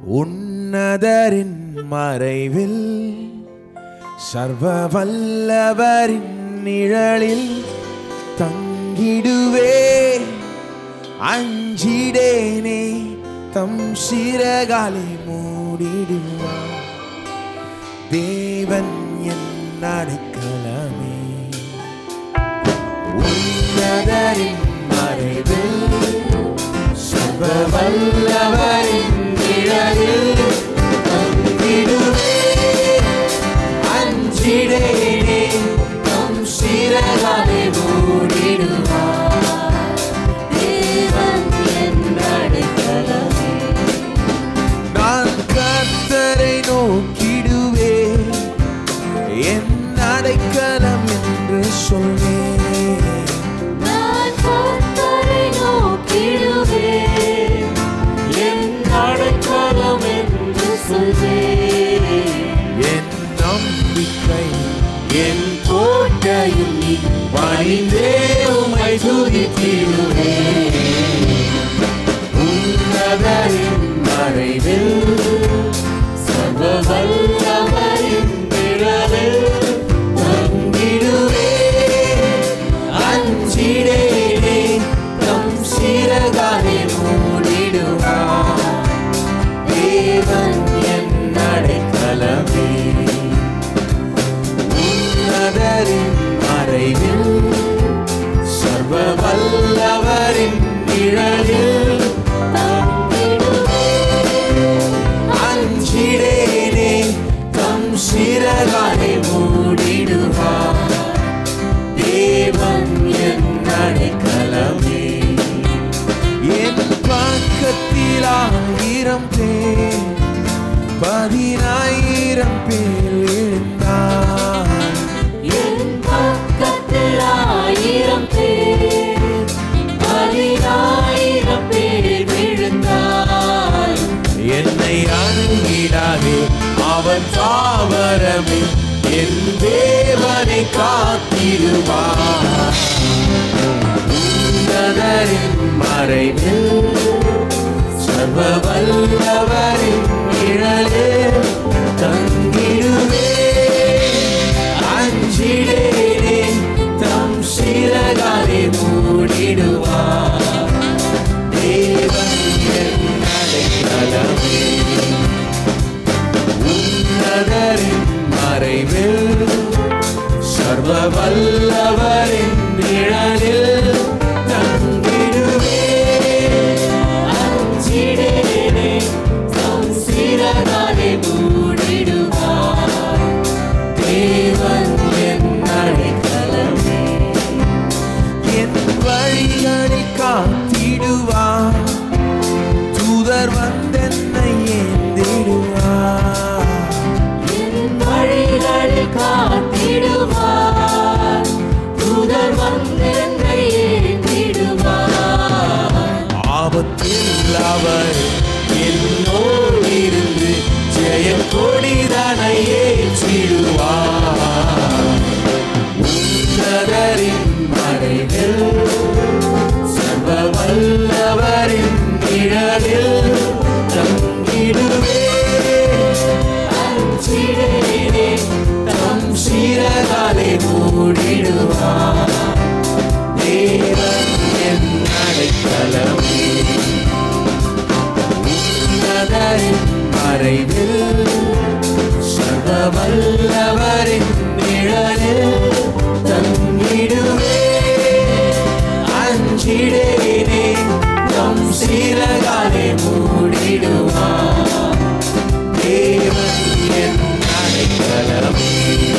உன்னதரின் மறைவில் சர்வ வல்லவரின் நிழலில் தங்கிடுவே, அஞ்சிடேனே, தம் சிறகாலே மூடிடுவார். தேவன் என் அடைக்கலமே, உன்னதரின் மறைவில் சர்வ வல்லவரின் நிழலில் தங்கிடுவே, அஞ்சிடேனே, தம் சிறகாலே மூடிடுவார். தேவன் என் அடைக்கலமே, நான் கர்த்தரை நோக்கிடுவே, என் அடைக்கலம் என்று சொல்வேன். நான் கர்த்தரை நோக்கிடுவேன், என் அடைக்கலம் என்று சொல்வேன். என் நம்பிக்கை என் கோட்டையில் நீ, பணிந்தே உம்மை துதித்திடுவேன். உன்னதரின் மறைவில் சர்வ வல்லவரின் நிழலில் தங்கிடுவே, அஞ்சிடேனே, தம் சிறகாலே மூடிடுவார். தேவன் என் அடைக்கலமே, உன்னதரின் மறைவில் சர்வ வல்லவரின் நிழலில் தங்கிடுவே, அஞ்சிடேனே, தம் சிறகாலே மூடிடுவார். தேவன் என் அடைக்கலமே, என் பக்கத்தில் 1000 பேர் 10,000 பேர் விழுந்தார். என் பக்கத்தில் 1000 பேர் 10,000 பேர் விழுந்தால் என்னை அணுகிடாதே, அவன் தாவரமே, என் தேவனை காத்திடுவார். உன்னதரின் மறைவில் சர்வ வல்லவரின் நிழலில் தங்கிடுவே, அஞ்சிடேனே, தம் சிறகாலே மூடிடுவார். தேவன் என் அடைக்கலமே, உன்னதரின் மறைவில் சர்வ வல்லவரின் நிழலில் தங்கிடுவே, அஞ்சிடேனே, தம் சிறகாலே மூடிடுவார். தேவன் என் அடைக்கலமே, என் வழிகளை காத்திடுவார். தூதர் வந்தென்னை ஏந்திடுவார். என் வழிகளில் காத்திடுவார், தூதர் வந்தென்னை ஏந்திடுவார். ஆபத்தில் அவர் என்னோடிருந்து ஜெய கொடிதனை ஏற்றிடுவார். உன்னதரின் மறைவில் சர்வ வல்லவரின் நிழலில் தங்கிடுவே, அஞ்சிடேனே, தம் சிறகாலே மூடிடுவார். தேவன் என் அடைக்கலமே, உன்னதரின் மறைவில் சர்வ வல்லவரின் நிழலில் தங்கிடுவே, அஞ்சிடேனே, தம் சிறகாலே மூடிடுவார். தேவன் என் அடைக்கலமே.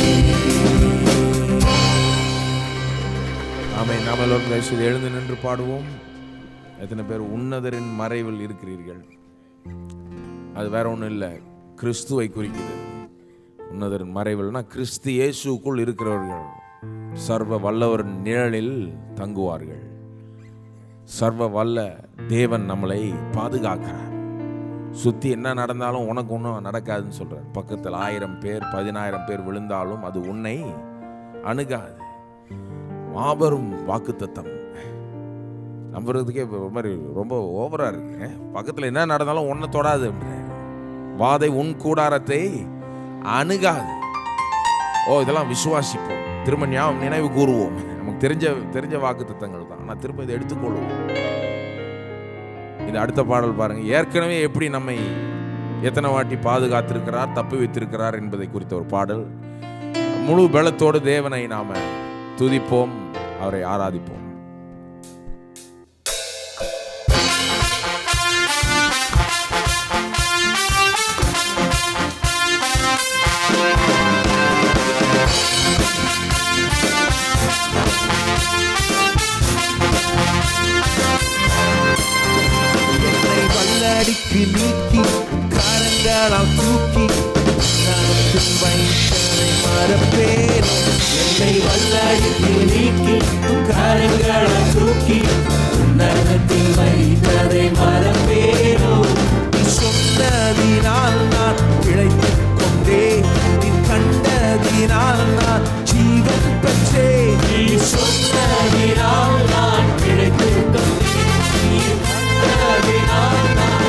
ஆமென். நாம் எல்லோரும் தயவுசெய்து எழுந்து நின்று பாடுவோம். எத்தனை பேர் உன்னதரின் மறைவில் இருக்கிறீர்கள்? அது வேற ஒன்றும் இல்லை, கிறிஸ்துவை குறிக்கிறது. உன்னதரின் மறைவில்னா கிறிஸ்து இயேசுக்குள் இருக்கிறவர்கள் சர்வ வல்லவரின் நிழலில் தங்குவார்கள். சர்வ வல்ல தேவன் நம்மளை பாதுகாக்கிறார். சுற்றி என்ன நடந்தாலும் உனக்கு ஒன்றும் நடக்காதுன்னு சொல்கிறார். பக்கத்தில் 1000 பேர் 10,000 பேர் விழுந்தாலும் அது உன்னை அணுகாது. மாபெரும் வாக்குத்தத்தம். நம்புறதுக்கே மாதிரி ரொம்ப ஓவராக இருக்கு. பக்கத்தில் என்ன நடந்தாலும் ஒன்றை தொடாது. வாதை உன் கூடாரத்தை அணுகாது. இதெல்லாம் விசுவாசிப்போம், திரும்ப நினைவு கூறுவோம். நமக்கு தெரிஞ்ச வாக்கு தத்தங்கள் தான், ஆனால் திரும்ப இதை எடுத்துக்கொள்வோம். இது அடுத்த பாடல் பாருங்க. ஏற்கனவே எப்படி நம்மை எத்தனை வாட்டி பாதுகாத்திருக்கிறார், தப்பி வைத்திருக்கிறார் என்பதை குறித்த ஒரு பாடல். முழு பலத்தோடு தேவனை நாம துதிப்போம், அவரை ஆராதிப்போம். வல்லடிக்கு நீக்கி கரங்களால் தூக்கி வைத்ததை மறப்பேனோ. என்னை வல்லடிக்கு நீக்கி கரங்களால் தூக்கி உன்னதத்தில் வைத்ததை மறப்பேனோ. நீ சொன்னதினால் நான் பிழைத்துக் கொண்டேன், நீ கண்டதினால் நான் ஜீவன் பெற்றேன். நீ சொன்னதினால் நான் பிழைத்துக் கொண்டேன், நீ கண்டதினால் நான்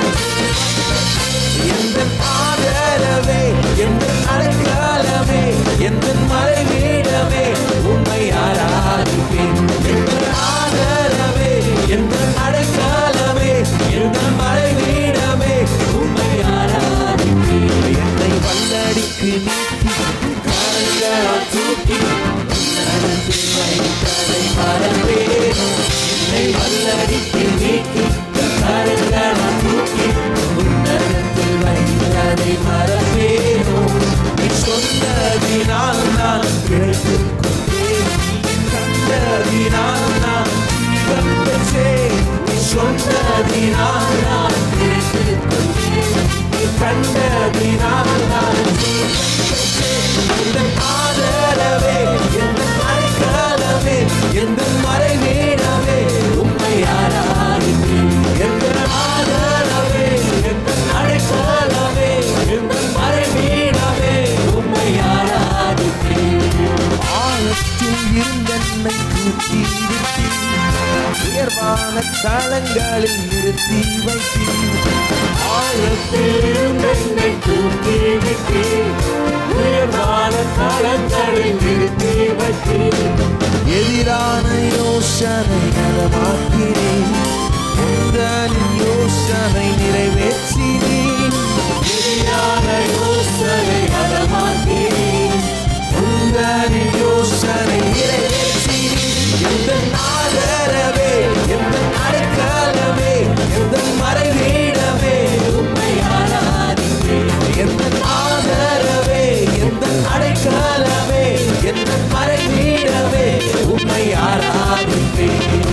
எந்தன் ஆதரவே, எந்தன் அடைக்கலமே, எந்தன் மறைவீடமே, உம்மை ஆராதிப்பேன். எந்தன் ஆதரவே, எந்தன் அடைக்கலமே, எந்தன் மறைவீடமே, உம்மை ஆராதிப்பேன். என்னை வல்லடிக்கு நீக்கி கரங்களால் தூக்கி உன்னதத்தில் வைத்ததை மறப்பேனோ. என்னை வல்லடிக்கு நீக்கி கரங்களால் தூக்கி உன்னதத்தில் வைத்ததை மறப்பேனோ. நீ சொன்னதினால் நான் பிழைத்துக் கொண்டேன், நீ கண்டதினால் நான் ஜீவன் பெற்றேன். நீ சொன்னதினால் நான் பிழைத்துக் கொண்டேன், நீ கண்டதினால் நான் ஜீவன் பெற்றேன். எந்தன் ஆதரவே, எந்தன் அடைக்கலமே, எந்தன் மறைவீடமே, உம்மை ஆராதிப்பேன். எந்தன் ஆதரவே, எந்தன் அடைக்கலமே, எந்தன் மறைவீடமே, உம்மை ஆராதிப்பேன். ஆழத்தில் இருந்தென்னை தூக்கி நிறுத்தி உயர்வான தளங்களில் நிறுத்தி வைத்தீர். ஆழத்தில் என்னை தூக்கி விட்டு உயர்வான தளங்களில் நிறுத்தி வைத்தீர். எதிரான யோசனை நலமாக்கினேன், உந்தன் யோசனை நிறைவேற்றினேன். எதிரான யோசனை நலமாக்கினேன், உந்தன் யோசனை நிறைவேற்றினேன். எந்தன் ஆதரவே, எந்தன் அடைக்கலமே, எந்தன் மறைவீடமே, உம்மை ஆராதிப்பேன். எந்தன் ஆதரவே, எந்தன் அடைக்கலமே, எந்தன் மறைவீடமே, உம்மை ஆராதிப்பேன்.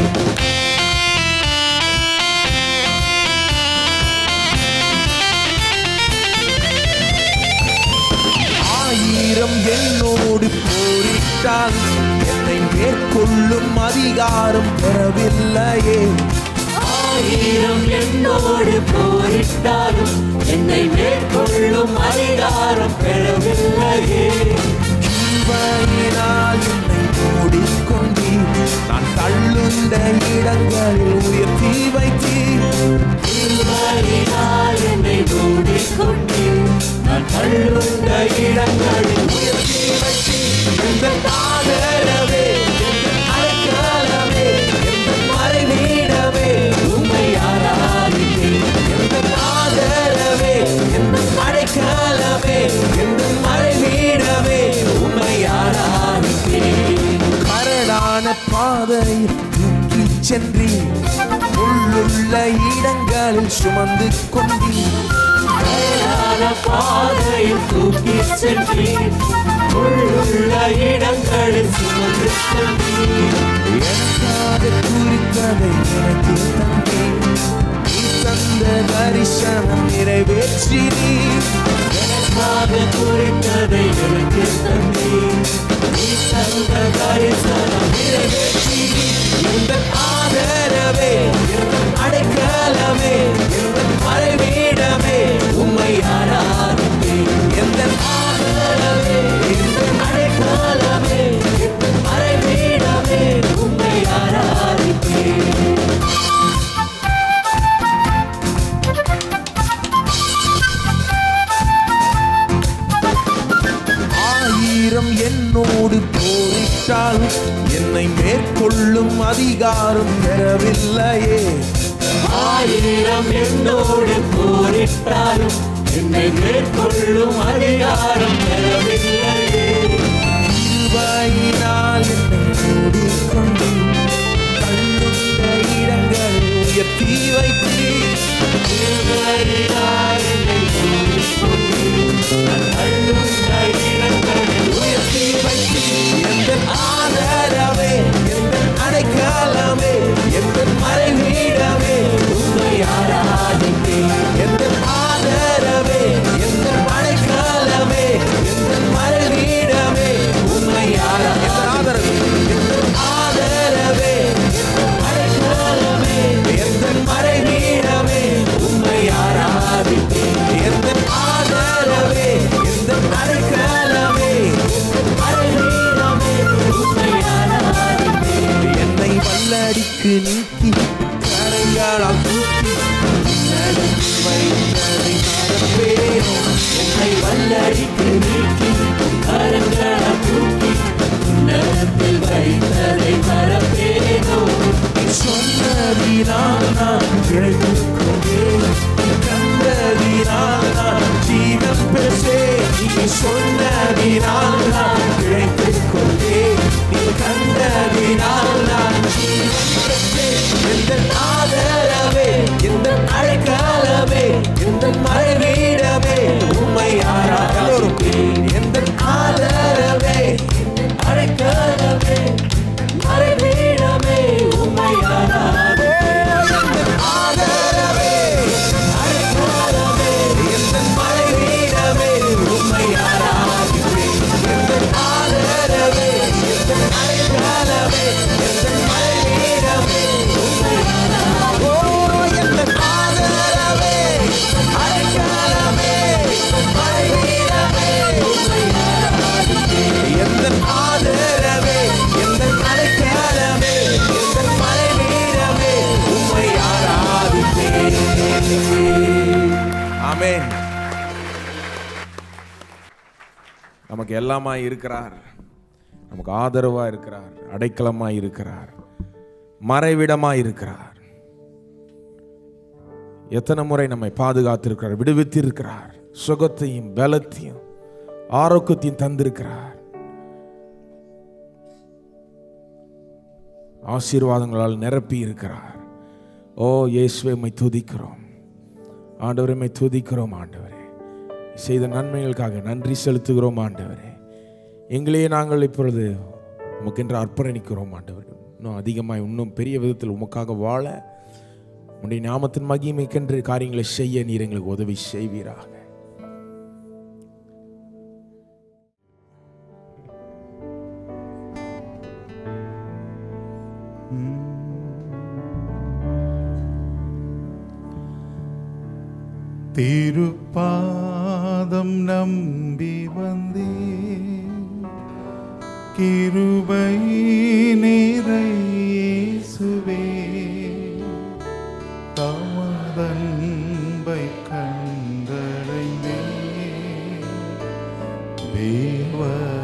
ஆயிரம் என்னோடு போரிட்டால் என்னை மேற்கொள்ளும் அதிகாரம் பெறவில்லையே. ஆயிரம் என்னோடு போரிட்டாலும் என்னை மேற்கொள்ளும் அதிகாரம் பெறவில்லையே. கிருபையினால் என்னை மூடிக்கொண்டீர், நான் தள்ளுண்ட இடங்களில் உயர்த்தி வைத்தீர். கிருபையினால் என்னை மூடிக்கொண்டீர், நான் தள்ளுண்ட இடங்களில் உயர்த்தி வைத்தீர். எந்தன் ஆதரவே, எந்தன் அடைக்கலமே, எந்தன் மறைவீடமே, உம்மை ஆராதிப்பேன். எந்தன் ஆதரவே, எந்தன் அடைக்கலமே, எந்தன் மறைவீடமே, உம்மை ஆராதிப்பேன். கரடான பாதையில் தூக்கிச் சென்றீர், முள்ளுள்ள இடங்களில் சுமந்து கொண்டீர். கரடான பாதையில் தூக்கிச் சென்றீர், முள்ளுள்ள இடங்களில் சுமந்து சென்றீர். எனக்காக குறித்ததை எனக்கு தந்தீர், நீ தந்த தரிசனம் நிறைவேற்றினீர். எனக்காக குறித்ததை எனக்கு தந்தீர், நீ தந்த தரிசனம் நிறைவேற்றினீர். எந்தன் ஆதரவே, எந்தன் அடைக்கலமே, எந்தன் மறைவீடமே, உம்மை ஆராதிப்பேன். எந்தன் ஆதரவே, எந்தன் அடைக்கலமே, எந்தன் மறைவீடமே, உம்மை ஆராதிப்பேன். என்றால் என்னை மேற்கொள்ளும் அதிகாரம் பெறவில்லையே. 1000 என்னோடு போரிட்டாலும் என்னை மேற்கொள்ளும் அதிகாரம் பெறவில்லையே. கிருபையினால் என்னை மூடிக்கொண்டு கண்ணுண்ட இடங்கள் உயர்த்தி வைத்தீர். கிருபையினால் என்னை மூடிக்கொண்டு கண்ணுண்ட இடங்களை உயர்த்தி வைத்தீர். எந்தன் ஆதரவே, எந்தன் அடைக்கலமே, எந்தன் மறைவீடமே, உம்மை ஆராதிப்பேன். எந்தன் ஆதரவே, எந்தன் அடைக்கலமே, எந்தன் மறைவீடமே, உம்மை ஆராதிப்பேன். எந்தன் ஆதரவே, எந்தன் அடைக்கலமே, எந்தன் மறைவீடமே, உம்மை ஆராதிப்பேன். எந்தன் ஆதரவே, எந்தன் அடைக்கலமே, எந்தன் மறைவீடமே, உம்மை ஆராதிப்பேன். என்னை வல்லடிக்கு நீக்கி கரங்களால் தூக்கி வைத்ததை மறப்பேனோ. என்னை வல்லடிக்கு நீக்கி கரங்களால் தூக்கி உன்னதத்தில் வைத்ததை மறப்பேனோ. சொன்னதினால் நான் பிழைத்துக் கொண்டேன், கண்டதினால் நான் ஜீவன் பெற்றேன். நீ சொன்னதினால் நான் பிழைத்துக் கொண்டேன், நீ கண்டதினால் நான் ஜீவன் பெற்றேன். எந்தன் ஆதரவே, எந்தன் அடைக்கலமே, எந்தன் மறைவீடமே, உம்மை ஆராதிப்பேன். எந்தன் ஆதரவே, எந்தன் அடைக்கலமே, மறைவீடமே, உம்மை ஆராதிப்பேன். எந்தன் ஆதரவே, அடைக்கலமே, எந்தன் மறைவீடமே, உம்மை ஆராதிப்பேன். எந்தன் ஆதரவே, எந்தன் அடைக்கலமே, எந்தன் மறைவீடமே, உம்மை ஆராதிப்பேன். ஓ, எந்தன் ஆதரவே, அடைக்கலமே, மறைவீடமே, உம்மை ஆராதிப்பேன். எந்தன் ஆதரவே, எந்தன் அடைக்கலமே, எந்தன் மறைவீடமே, உம்மை ஆராதிப்பேன். ஆமென். நமக்கு எல்லாமா இருக்கிறார், நமக்கு ஆதரவா இருக்கிறார், அடைக்கலமா இருக்கிறார், மறைவிடமா இருக்கிறார். எத்தனை முறை நம்மை பாதுகாத்திருக்கிறார், விடுவித்திருக்கிறார், சுகத்தையும் பலத்தையும் ஆரோக்கியத்தையும் தந்திருக்கிறார். ஆசீர்வாதங்களால் நிரப்பி இருக்கிறார். ஓ இயேசுவே, உம்மை துதிக்கிறோம் ஆண்டவரே, உம்மை துதிக்கிறோம் ஆண்டவரே. செய்த நன்மைகளுக்காக நன்றி செலுத்துகிறோம் ஆண்டவரே. எங்களையே நாங்கள் இப்பொழுது உமக்கென்று அர்ப்பணிக்கிறோம் ஆண்டவரே. இன்னும் அதிகமாக, இன்னும் பெரிய விதத்தில் உமக்காக வாழ, உம்முடைய நாமத்தின் மகிமைக்கென்று காரியங்களை செய்ய நீர் எங்களுக்கு உதவி செய்வீராக. திருப்பாதம் நம்பி வந்தே, கிருபை நிறை இயேசுவே, தமதன்பை கண்டடைந்தே, தேவ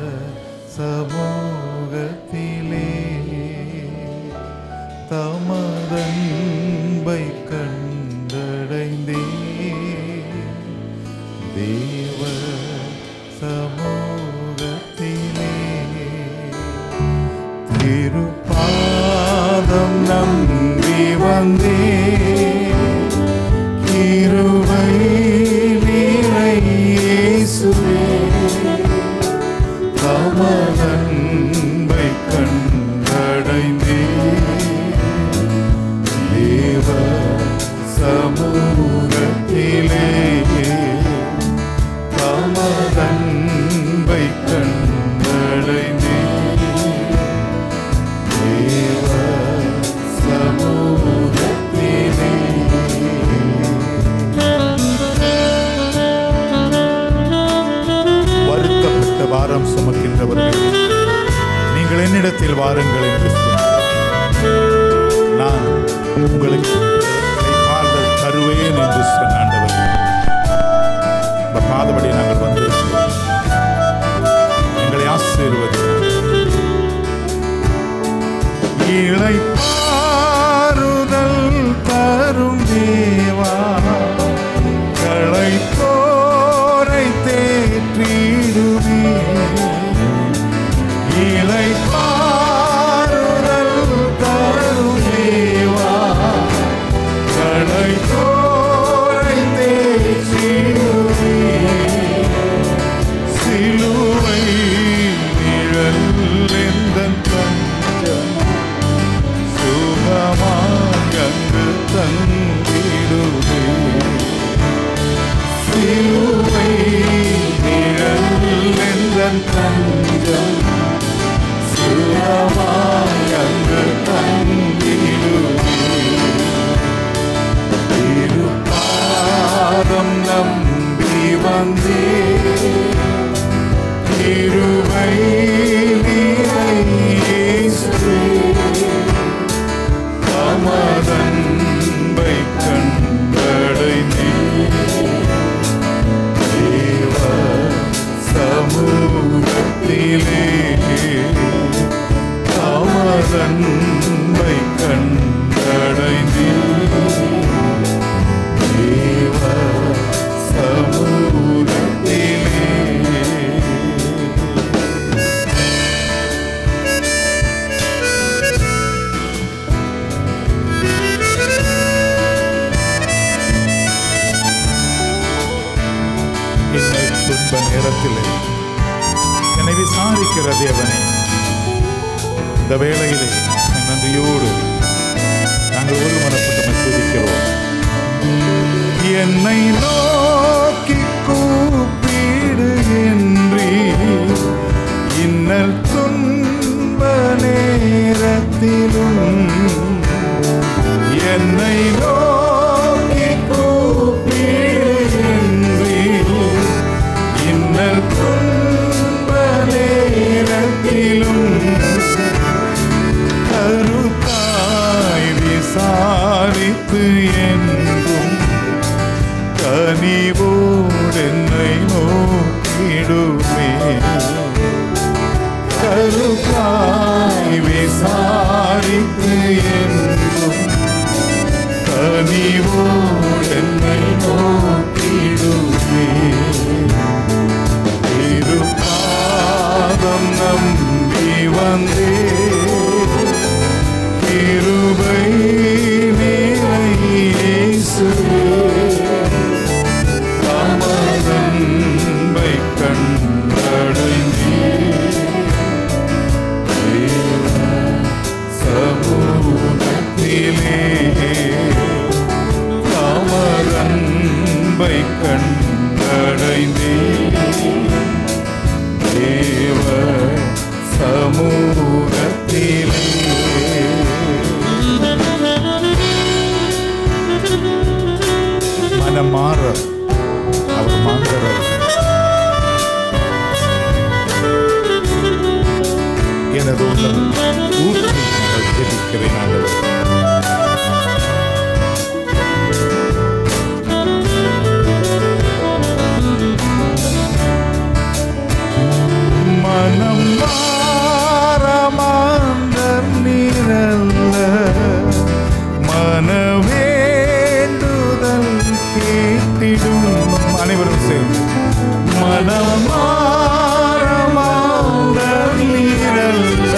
சமூகத்திலே தமதன்பை கண்டடைந்தே, தேவ சமூகத்திலே. திருப்பாதம் நம்பி வந்தே, கிருபை நிறை இயேசுவே, தமதன்பை கண்டடைந்தே, தேவ சமூகத்திலே தமதன்பை கண்டடைந்தே, தேவ சமூகத்திலே. வருத்தப்பட்ட பாரம் சுமக்கின்றவர்கள், நீங்கள் என்னிடத்தில் வாருங்கள் என்று சொன்னார். நான் உங்களுக்கு பாதல் தருவேன் என்று சொன்ன ஆண்டவர், பாதபடி நாங்கள் வந்திருக்கிறோம். எங்களை ஆசீர்வதிக்கிறோம். சிலுவை நிழல் எந்தன் தஞ்சம் சுகமாய் அங்கு தங்கிடுவே திருப்பாதம் நம்பி வந்தே கிருபை நீரை இயேசுவே தமதன்பை கண்டடைந்தே தேவ சமூகத்திலே தமதன்பை கண்டடைந்தே தேவ சமூகத்திலே. துன்ப நேரத்தில் என்னை விசாரிக்கிற தேவனே, இந்த வேளையிலே நன்றியோடு நாங்கள் ஒரு மனப்பட்டு துதிக்கிறோம். என்னை நோக்கி கூப்பிடு என்றே இன்னல் துன்ப நேரத்திலும் என்னை நோக்கி கூப்பிடு என்றே இன்னல் துன்ப நேரத்திலும் கருத்தாய் விசாரித்து என்றும் கனிவோடு என்னை நோக்கிடுமே. கருத்தாய் விசாரித்து என்றும் கனிவோடு என்னை நோக்கிடுமே. திருப்பாதம் நம்பி வந்தே கிருபை நீரை இயேசுவே தமதன்பை கண்டடைந்தே தேவ சமூகத்திலே தமதன்பை கண்டடைந்தே தேவ சமூகத்திலே. மனம் மாற அவர் மாந்தரர். எனது உள்ளம் ஊற்றி நாங்கள் ஜெபிக்கிறேன் ஆண்டவர். மனம் மாற மாந்தர் நீரல்ல மனவேண்டுதல் கேட்டிடும். அனைவரும் சேர்ந்து மனம் மாற மாந்தர் நீரல்ல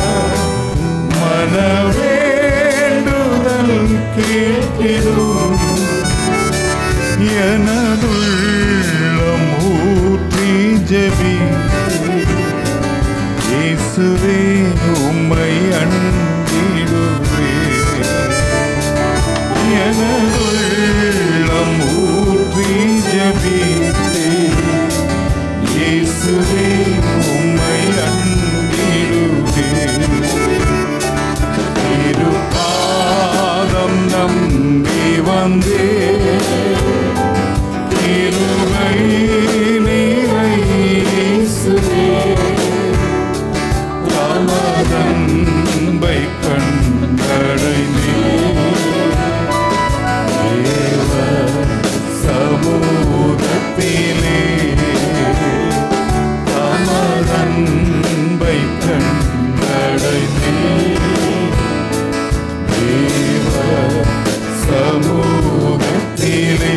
மனவேண்டுதல் கேட்டிடும். எனதுள்ளம் ஊற்றி ஜெபி இயேசுவே உம்மை அண்டிடுவே. எனதுள்ளம் ஊற்றி ஜெபித்தே இயேசுவே உம்மை அண்டிடுவே. திருப்பாதம் நம்பி வந்தே கிருபை நீரை இயேசுவே தமதன்பை கண்டடைந்தே தேவ சமூகத்திலே தமதன்பை கண்டடைந்தே தேவ சமூகத்திலே.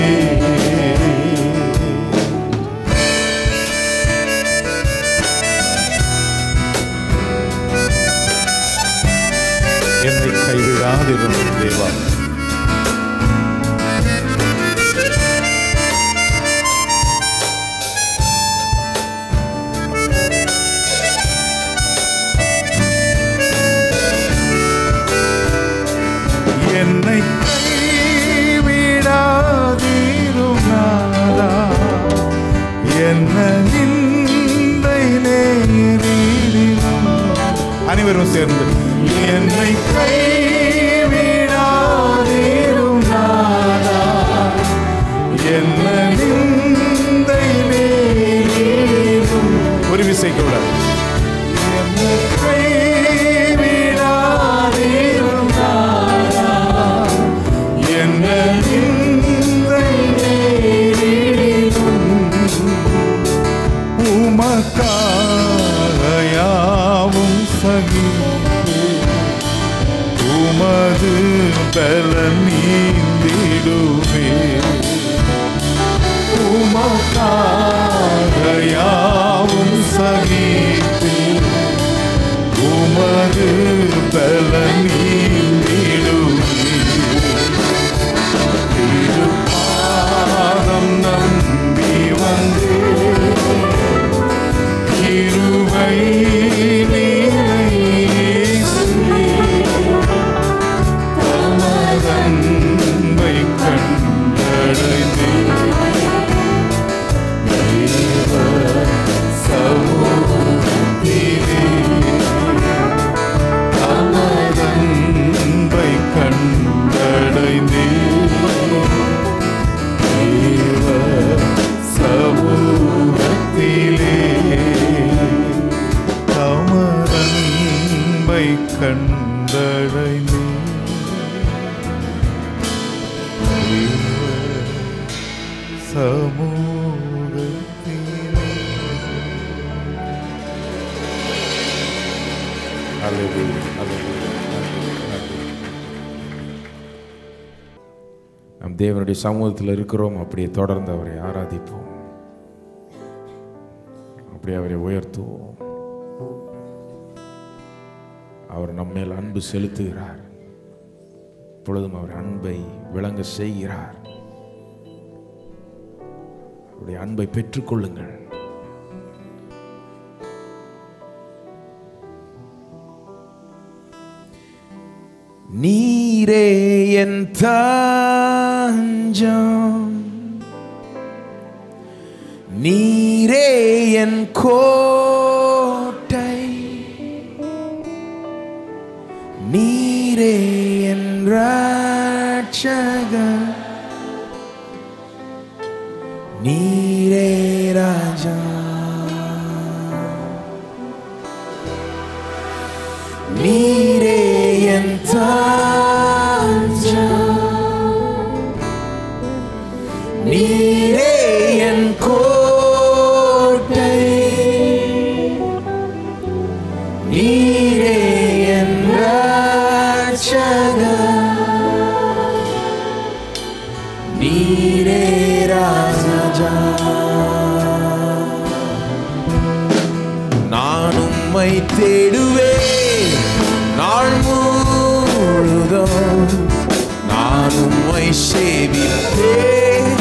என்னை கைவிடாதிருந்த தேவா, என்னை கைவிடாதிரும் நாதா அனைவரும் சேர்ந்து என்னை கைவிடாதீரும் நாதா, என்ன நிந்தை நேரிடும். ஒரு விசை கூட என்னை கைவிடாதீரும் நாதா, என்ன நிந்தை நேரிடும். உமக்காக யாவும் சகித்து உமது பலன் நீந்திடுவே. உமக்காக யாவும் சகித்து உமது பலன் நீந்திடுவே. திருப்பாதம் நம்பி வந்து கிருபை நீரேசுவே, தமதன்பை கண்டடைந்தே தேவ சமூகத்திலே. தமதன்பை கண்டடைந்தே தேவ சமூகத்திலே. தமதன்பை கண்டடைந்தே சமூகத்திலே. அல்லேலூயா, அல்லேலூயா. நம் தேவனுடைய சமூகத்தில் இருக்கிறோம். அப்படியே தொடர்ந்து அவரை ஆராதிப்போம், அப்படியே அவரை உயர்த்துவோம். அவர் நம்மேல் அன்பு செலுத்துகிறார். இப்பொழுதும் அவர் அன்பை விளங்க செய்கிறார். அவருடைய அன்பை பெற்றுக்கொள்ளுங்கள். நீரே என் தஞ்சம், நீரே என் கோட்டை, நீரே என் ரட்சகர், நீரே ராஜா. நீரே என் தஞ்சம், நீரே என் கோட்டை, நீரே என் ரட்சகர், நீரே ராஜா. நான் உம்மை தேடுவேன் நாள் முழுதும், நான் உம்மை சேவிப்பேன்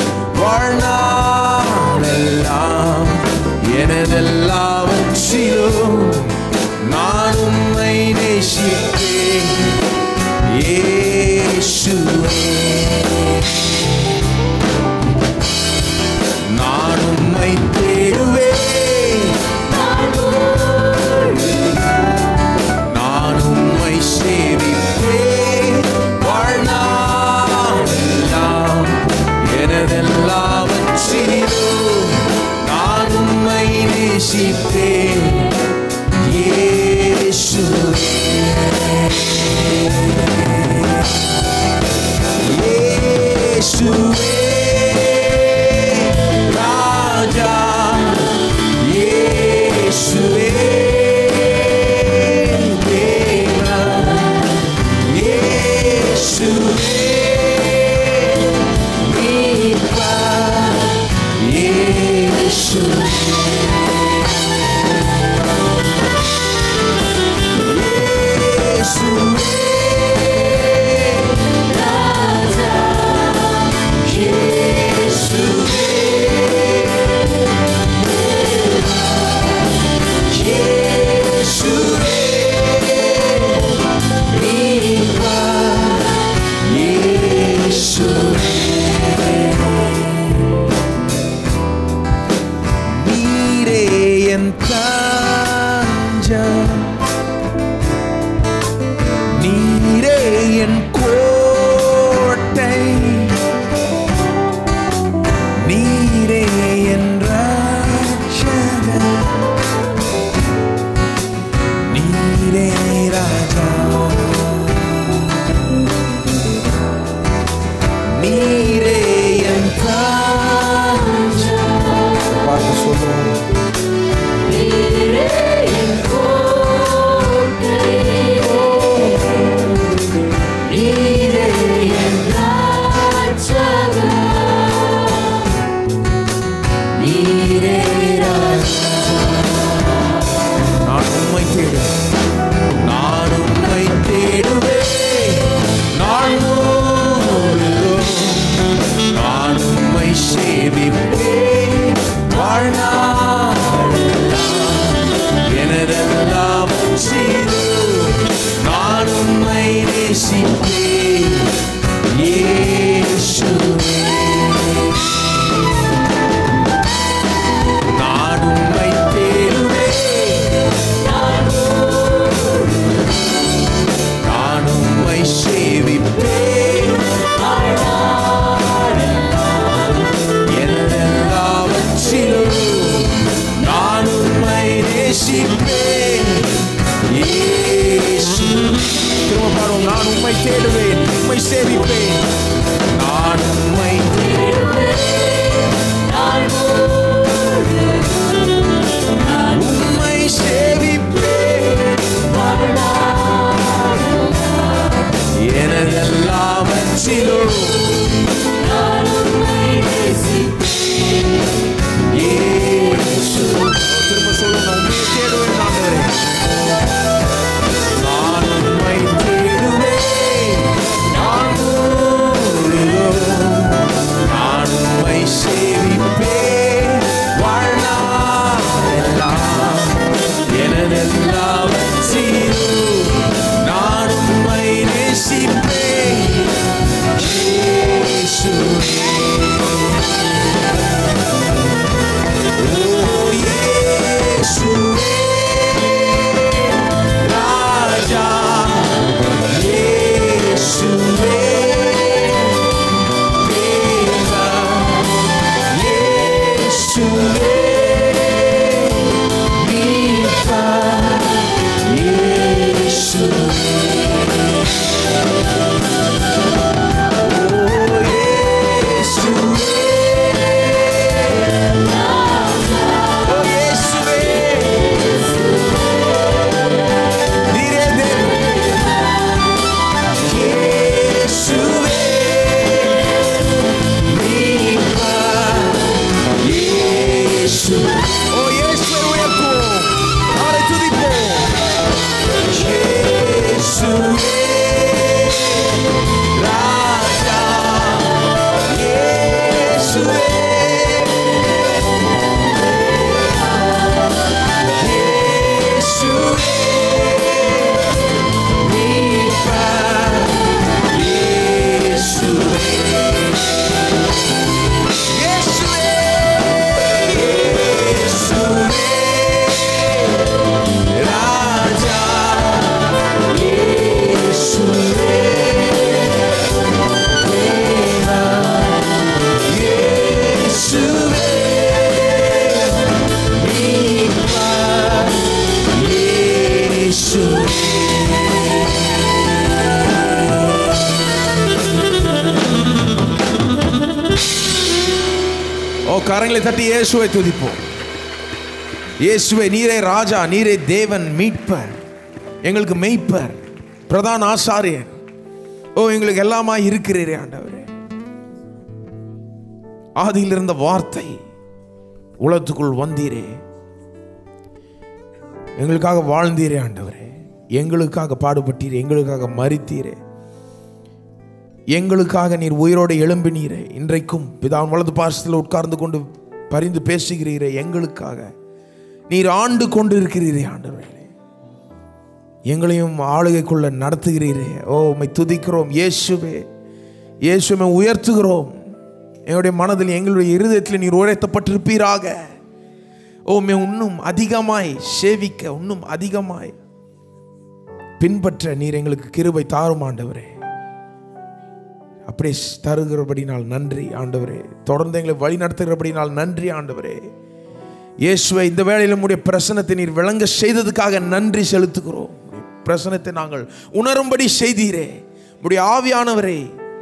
வாழ்நாளெல்லாம். எனதெல்லாவற்றிலும் நான் உம்மை நேசிப்பேன் இயேசுவே. நான் உம்மை தேடுவேன், நான் உம்மை சேவிப்பேன் வாழ்நாளெல்லாம். எனதெல்லாவற்றிலும் நான் உம்மை நேசிப்பேன் இயேசுவே. இயேசுவே ராஜா, இயேசுவே தேவா, இயேசுவே மீட்பா, இயேசுவே. ஓ, கரங்களை தட்டி இயேசுவை துதிப்போம். இயேசுவே, நீரே ராஜா, நீரே தேவன், மீட்பர், எங்களுக்கு மெய்ப்பர், பிரதான ஆசாரியர். ஓ, எங்களுக்கு எல்லாமா இருக்கிறீரே ஆண்டவரே. ஆதியில் இருந்த வார்த்தை உலகத்துக்குள் வந்தீரே, எங்களுக்காக வாழ்ந்தீரே ஆண்டவரே, எங்களுக்காக பாடுபட்டீரே, எங்களுக்காக மரித்தீரே, எங்களுக்காக நீர் உயிரோடு எழும்பினீரே. இன்றைக்கும் பிதாவின் வலது பார்சத்தில் உட்கார்ந்து கொண்டு பரிந்து பேசுகிறீரே, எங்களுக்காக நீர் ஆண்டு கொண்டு இருக்கிறீரே ஆண்டவரே. எங்களையும் ஆளுகைக்குள்ள நடத்துகிறீரே. ஓ, உம்மை துதிக்கிறோம் இயேசுவே. இயேசுவை உயர்த்துகிறோம். எங்களுடைய மனதில், எங்களுடைய இருதயத்தில் நீர் உயர்த்தப்பட்டிருப்பீராக. ஓ, இன்னும் அதிகமாய் சேவிக்க, இன்னும் அதிகமாய் பின்பற்ற நீர் எங்களுக்கு கிருபை தாரும் ஆண்டவரே. அப்படியே தருகிறபடினால் நன்றி ஆண்டவரே. தொடர்ந்து எங்களை வழி நடத்துகிறபடினால் நன்றி ஆண்டவரே. இயேசுவை, இந்த வேளையில் உம்முடைய பிரசன்னத்தை நீர் விளங்க செய்ததுக்காக நன்றி செலுத்துகிறோம். பிரசன்னத்தை நாங்கள் உணரும்படி செய்தீரே. உம்முடைய ஆவியானவரை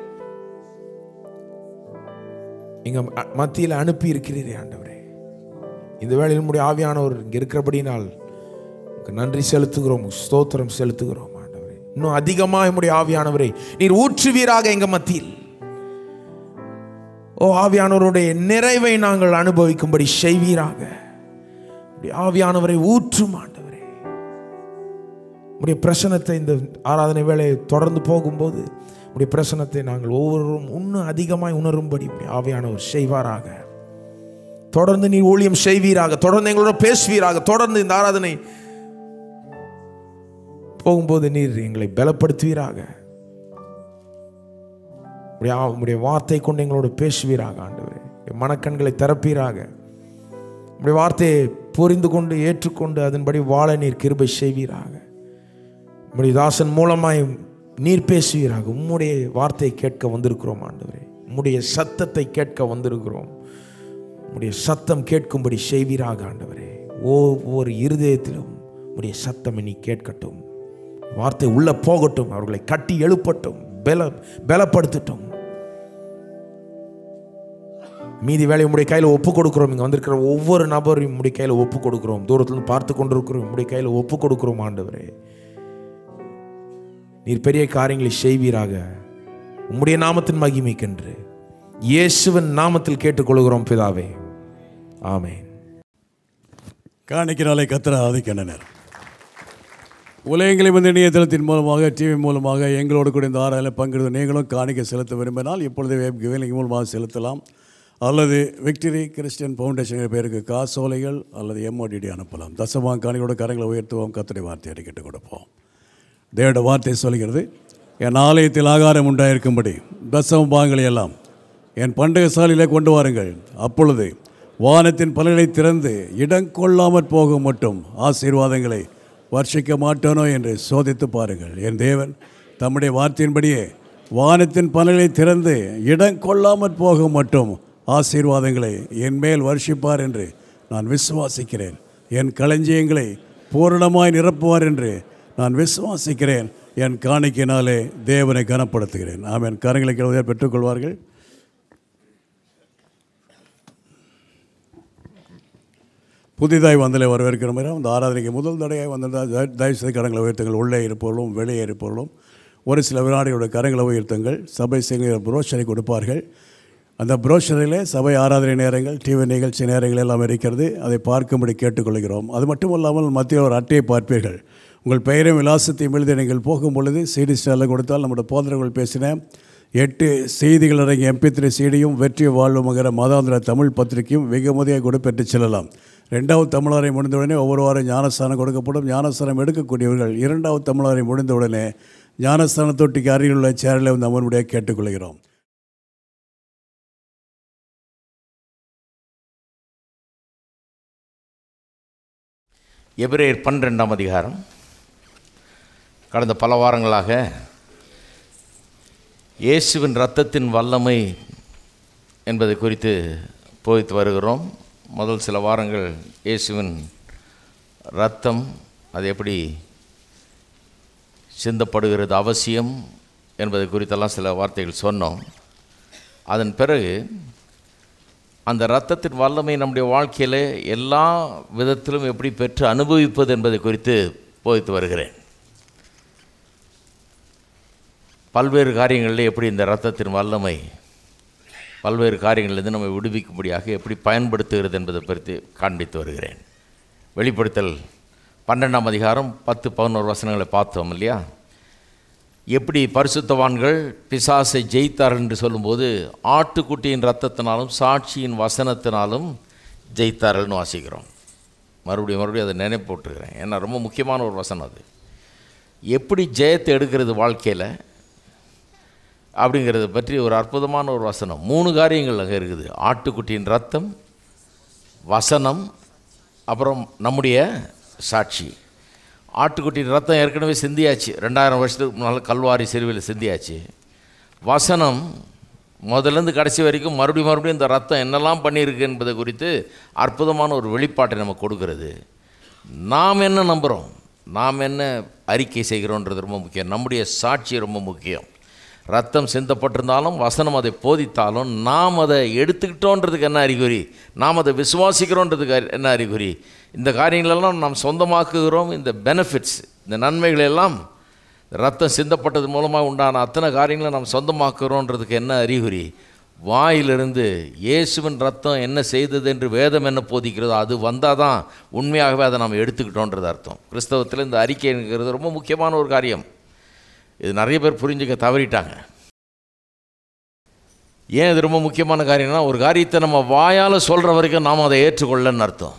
எங்க மத்தியில் அனுப்பி இருக்கிறீரே ஆண்டவரே. இந்த வேளையில் உம்முடைய ஆவியானவர் இங்கே இருக்கிறபடினால் நன்றி செலுத்துகிறோம், ஸ்தோத்திரம் செலுத்துகிறோம் ஆண்டவரே. இன்னும் அதிகமாக உம்முடைய ஆவியானவரை நீர் ஊற்றுவீராக எங்க மத்தியில். ஓ, ஆவியானவருடைய நிறைவை நாங்கள் அனுபவிக்கும்படி செய்வீராக. ஆவியானவரை ஊற்றும் ஆண்டவரே. உடைய பிரசன்னத்தை இந்த ஆராதனை வேளை தொடர்ந்து போகும்போது உடைய பிரசன்னத்தை நாங்கள் ஒவ்வொருவரும் இன்னும் அதிகமாய் உணரும்படி ஆவியானவர் செய்வாராக. தொடர்ந்து நீ ஊழியம் செய்வீராக, தொடர்ந்து எங்களோட பேசுவீராக. தொடர்ந்து இந்த ஆராதனை போகும்போது நீர் எங்களை பலப்படுத்துவீராக. உடைய வார்த்தை கொண்டு எங்களோடு பேசுவீராக ஆண்டவரே. மனக்கண்களை திறப்பீராக. உடைய வார்த்தையை புரிந்து கொண்டு ஏற்றுக்கொண்டு அதன்படி வாழ நீர் கிருபை செய்வீராக. உம்முடைய தாசன் மூலமாய் நீர் பேசுவீராக. உம்முடைய வார்த்தையை கேட்க வந்திருக்கிறோம் ஆண்டவரே. உம்முடைய சத்தத்தை கேட்க வந்திருக்கிறோம். உம்முடைய சத்தம் கேட்கும்படி செய்வீராக ஆண்டவரே. ஒவ்வொரு இருதயத்திலும் உம்முடைய சத்தம் நீ கேட்கட்டும். வார்த்தை உள்ள போகட்டும். அவர்களை கட்டி எழுப்பட்டும், பலப்படுத்தட்டும். மீதி வேலையை உம்முடைய கையில் ஒப்பு கொடுக்கிறோம். இங்கே வந்திருக்கிற ஒவ்வொரு நபரையும் உம்முடைய கையில் ஒப்பு கொடுக்கிறோம். தூரத்திலிருந்து பார்த்து கொண்டிருக்கிறோம். உம்முடைய கையில் ஒப்பு கொடுக்கிறோம் ஆண்டவரே. நீர் பெரிய காரியங்களை செய்வீராக. உம்முடைய நாமத்தின் மகிமைக்கென்று இயேசுவின் நாமத்தில் கேட்டுக்கொள்கிறோம் பிதாவே, ஆமென். காணிக்கிறாலே கத்திர ஆதிக்கண்டனர். உலகங்களை வந்து இணையதளத்தின் மூலமாக, டிவி மூலமாக எங்களோடு கூட இந்த ஆராயில் பங்கெடுத்து நீங்களும் காணிக்க செலுத்த விரும்பினால் இப்பொழுது வேலைக்கு மூலமாக செலுத்தலாம். அல்லது விக்டரி கிறிஸ்டியன் ஃபவுண்டேஷன் பேருக்கு காசோலைகள் அல்லது MODD அனுப்பலாம். தசமாக காணிகளோட கரங்களை உயர்த்துவோம். கர்த்தருடைய வார்த்தையை அறிக்கிட்டு கொடுப்போம். தேவனுடைய வார்த்தை சொல்கிறது, என் ஆலயத்தில் ஆகாரம் உண்டாயிருக்கும்படி தசம பாகங்களை எல்லாம் என் பண்டக சாலையிலே கொண்டு வாருங்கள். அப்பொழுது வானத்தின் பலனை திறந்து இடம் கொள்ளாமற் போகும் மட்டும் ஆசீர்வாதங்களை வர்ஷிக்க மாட்டானோ என்று சோதித்து பாருங்கள். என் தேவன் தம்முடைய வார்த்தையின்படியே வானத்தின் பலனை திறந்து இடம் கொள்ளாமற் போகும் மட்டும் ஆசீர்வாதங்களை என் மேல் வர்ஷிப்பார் என்று நான் விசுவாசிக்கிறேன். என் களஞ்சியங்களை பூரணமாய் நிரப்புவார் என்று நான் விசுவாசிக்கிறேன். என் காணிக்கையினாலே தேவனை கனப்படுத்துகிறேன். ஆமென். கரங்களை கிழமையாக பெற்றுக்கொள்வார்கள். புதிதாய் வந்தலை வரவேற்கிற மாதிரி அந்த ஆராதனைக்கு முதல் தடையாக வந்திருந்தால் தயவுசெய்து கரங்களை உயர்த்துங்கள். உள்ளே இருப்பவர்களும் வெளியே இருப்பவர்களும் ஒரு சில வினாடியோட கரங்களை உயர்த்துங்கள். சபை செய்கிற புரோஷரை கொடுப்பார்கள். அந்த புரோஷரிலே சபை ஆராதனை நேரங்கள், டிவி நிகழ்ச்சி நேரங்கள் எல்லாம் இருக்கிறது. அதை பார்க்கும்படி கேட்டுக்கொள்கிறோம். அது மட்டும் இல்லாமல் மத்திய ஒரு அட்டையை பார்ப்பீர்கள். உங்கள் பெயரையும் விலாசத்தையும் எழுதி நீங்கள் போகும் பொழுது CD ஸ்டாலில் கொடுத்தால் நம்முடைய போதகர்கள் பேசின 8 செய்திகள் அடங்கிய MP3 CD-யும் வெற்றி வாழ்வுங்கிற மாதாந்திர தமிழ் பத்திரிகையும் வெகுமதியாக கூட பெற்று செல்லலாம். 2வது தமிழரை முடிந்தவுடனே ஒவ்வொரு வாரம் ஞானஸ்தானம் கொடுக்கப்படும். ஞானஸ்தானம் எடுக்கக்கூடியவர்கள் 2வது தமிழரை முடிந்தவுடனே ஞானஸ்தான தொட்டிக்கு அருகில் உள்ள சேரில் வந்து அமர்வுடைய கேட்டுக்கொள்கிறோம். எபிரேயர் 12ஆம் அதிகாரம். கடந்த பல வாரங்களாக இயேசுவின் இரத்தத்தின் வல்லமை என்பதை குறித்து போதித்து வருகிறோம். முதல் சில வாரங்கள் இயேசுவின் இரத்தம் அது எப்படி சிந்தப்படுகிறது அவசியம் என்பதை குறித்தெல்லாம் சில வார்த்தைகள் சொன்னோம். அதன் பிறகு அந்த இரத்தத்தின் வல்லமை நம்முடைய வாழ்க்கையில் எல்லா விதத்திலும் எப்படி பெற்று அனுபவிப்பது என்பதை குறித்து போதித்து வருகிறேன். பல்வேறு காரியங்களில் எப்படி இந்த இரத்தத்தின் வல்லமை பல்வேறு காரியங்களிலிருந்து நம்ம விடுவிக்கும்படியாக எப்படி பயன்படுத்துகிறது என்பதை பற்றி காண்பித்து வருகிறேன். வெளிப்படுத்தல் 12ஆம் அதிகாரம் 10-11 வசனங்களை பார்த்தோம் இல்லையா? எப்படி பரிசுத்தவான்கள் பிசாசை ஜெயித்தார் என்று சொல்லும்போது ஆட்டுக்குட்டியின் இரத்தத்தினாலும் சாட்சியின் வசனத்தினாலும் ஜெயித்தார்கள்னு வாசிக்கிறோம். மறுபடியும் அதை நினைப்போட்டுருக்கிறேன். ஏன்னா ரொம்ப முக்கியமான ஒரு வசனம் அது. எப்படி ஜெயத்தை எடுக்கிறது வாழ்க்கையில் அப்படிங்கிறத பற்றி ஒரு அற்புதமான ஒரு வசனம். 3 காரியங்கள் அங்கே இருக்குது. ஆட்டுக்குட்டியின் ரத்தம், வசனம், அப்புறம் நம்முடைய சாட்சி. ஆட்டுக்குட்டியின் ரத்தம் ஏற்கனவே சிந்தியாச்சு, 2000 வருஷத்துக்கு முன்னால் கல்வாரி சிறுவையில் சிந்தியாச்சு. வசனம் முதலேருந்து கடைசி வரைக்கும் மறுபடியும் இந்த ரத்தம் என்னெல்லாம் பண்ணியிருக்கு என்பதை குறித்து அற்புதமான ஒரு வெளிப்பாட்டை நமக்கு கொடுக்கிறது. நாம் என்ன நம்புகிறோம், நாம் என்ன அறிக்கை செய்கிறோன்றது ரொம்ப முக்கியம். நம்முடைய சாட்சி ரொம்ப முக்கியம். ரத்தம் சிந்தப்பட்டிருந்தாலும் வசனம் அதை போதித்தாலும் நாம் அதை எடுத்துக்கிட்டோன்றதுக்கு என்ன அறிகுறி, நாம் அதை விசுவாசிக்கிறோன்றதுக்கு என்ன அறிகுறி, இந்த காரியங்களெல்லாம் நாம் சொந்தமாக்குகிறோம். இந்த பெனிஃபிட்ஸ், இந்த நன்மைகளெல்லாம் ரத்தம் சிந்தப்பட்டது மூலமாக உண்டான அத்தனை காரியங்களை நாம் சொந்தமாக்குகிறோன்றதுக்கு என்ன அறிகுறி? வாயிலிருந்து இயேசுவின் ரத்தம் என்ன செய்தது என்று வேதம் என்ன போதிக்கிறதோ அது வந்தால் தான் உண்மையாகவே அதை நாம் எடுத்துக்கிட்டோன்றது அர்த்தம். கிறிஸ்தவத்தில் இந்த அறிக்கைங்கிறது ரொம்ப முக்கியமான ஒரு காரியம். இது நிறைய பேர் புரிஞ்சுக்க தவறிட்டாங்க. ஏன் இது ரொம்ப முக்கியமான காரியம்னா, ஒரு காரியத்தை நம்ம வாயால் சொல்கிற வரைக்கும் நாம் அதை ஏற்றுக்கொள்ளன்னு அர்த்தம்.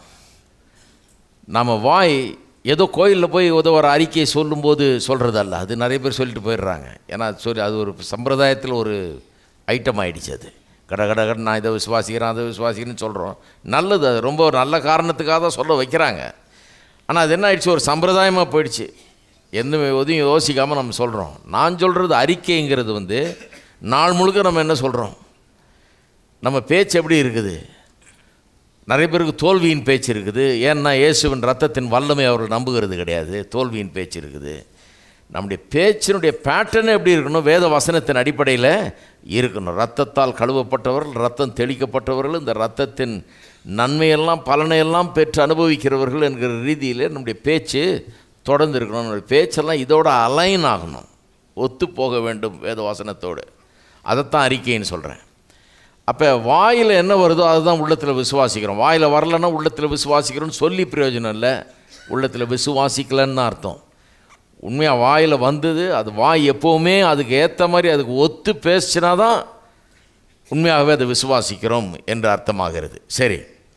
நம்ம வாய் ஏதோ கோயிலில் போய் ஏதோ ஒரு அறிக்கையை சொல்லும்போது சொல்கிறதல்ல. அது நிறைய பேர் சொல்லிட்டு போயிடுறாங்க. ஏன்னா அது ஒரு சம்பிரதாயத்தில் ஒரு ஐட்டம் ஆகிடுச்சு. அது கட நான் இதை விசுவாசிக்கிறேன் அதை விசுவாசிக்கிறேன்னு சொல்கிறோம். நல்லது, அது ரொம்ப நல்ல காரணத்துக்காக தான் சொல்ல வைக்கிறாங்க. ஆனால் அது என்ன ஆயிடுச்சு, ஒரு சம்பிரதாயமாக போயிடுச்சு. எந்த எதையும் யோசிக்காமல் நம்ம சொல்கிறோம். நான் சொல்கிறது அறிக்கைங்கிறது நாள் முழுக்க நம்ம என்ன சொல்கிறோம், நம்ம பேச்சு எப்படி இருக்குது. நிறைய பேருக்கு தோல்வியின் பேச்சு இருக்குது. ஏன்னா இயேசுவின் ரத்தத்தின் வல்லமை அவர்கள் நம்புகிறது கிடையாது, தோல்வியின் பேச்சு இருக்குது. நம்முடைய பேச்சினுடைய பேட்டர்ன் எப்படி இருக்கணும், வேத வசனத்தின் அடிப்படையில் இருக்கணும். ரத்தத்தால் கழுவப்பட்டவர்கள், ரத்தம் தெளிக்கப்பட்டவர்கள், இந்த ரத்தத்தின் நன்மையெல்லாம் பலனையெல்லாம் பெற்று அனுபவிக்கிறவர்கள் என்கிற ரீதியில் நம்முடைய பேச்சு தொடர்ந்து இருக்கணும். நம்முடைய பேச்செல்லாம் இதோட அலைன் ஆகணும், ஒத்து போக வேண்டும் வேத வசனத்தோடு. அதைத்தான் அறிக்கைன்னு சொல்கிறேன். அப்போ வாயில் என்ன வருதோ அதுதான் உள்ளத்தில் விசுவாசிக்கிறோம். வாயில் வரலன்னா உள்ளத்தில் விசுவாசிக்கிறோன்னு சொல்லி பிரயோஜனம் இல்லை, உள்ளத்தில் விசுவாசிக்கலன்னு அர்த்தம். உண்மையாக வாயில் வந்தது, அது வாய் எப்போவுமே அதுக்கு ஏற்ற மாதிரி அதுக்கு ஒத்து பேசினா தான் உண்மையாகவே அதை விசுவாசிக்கிறோம் என்று அர்த்தமாகிறது. சரி,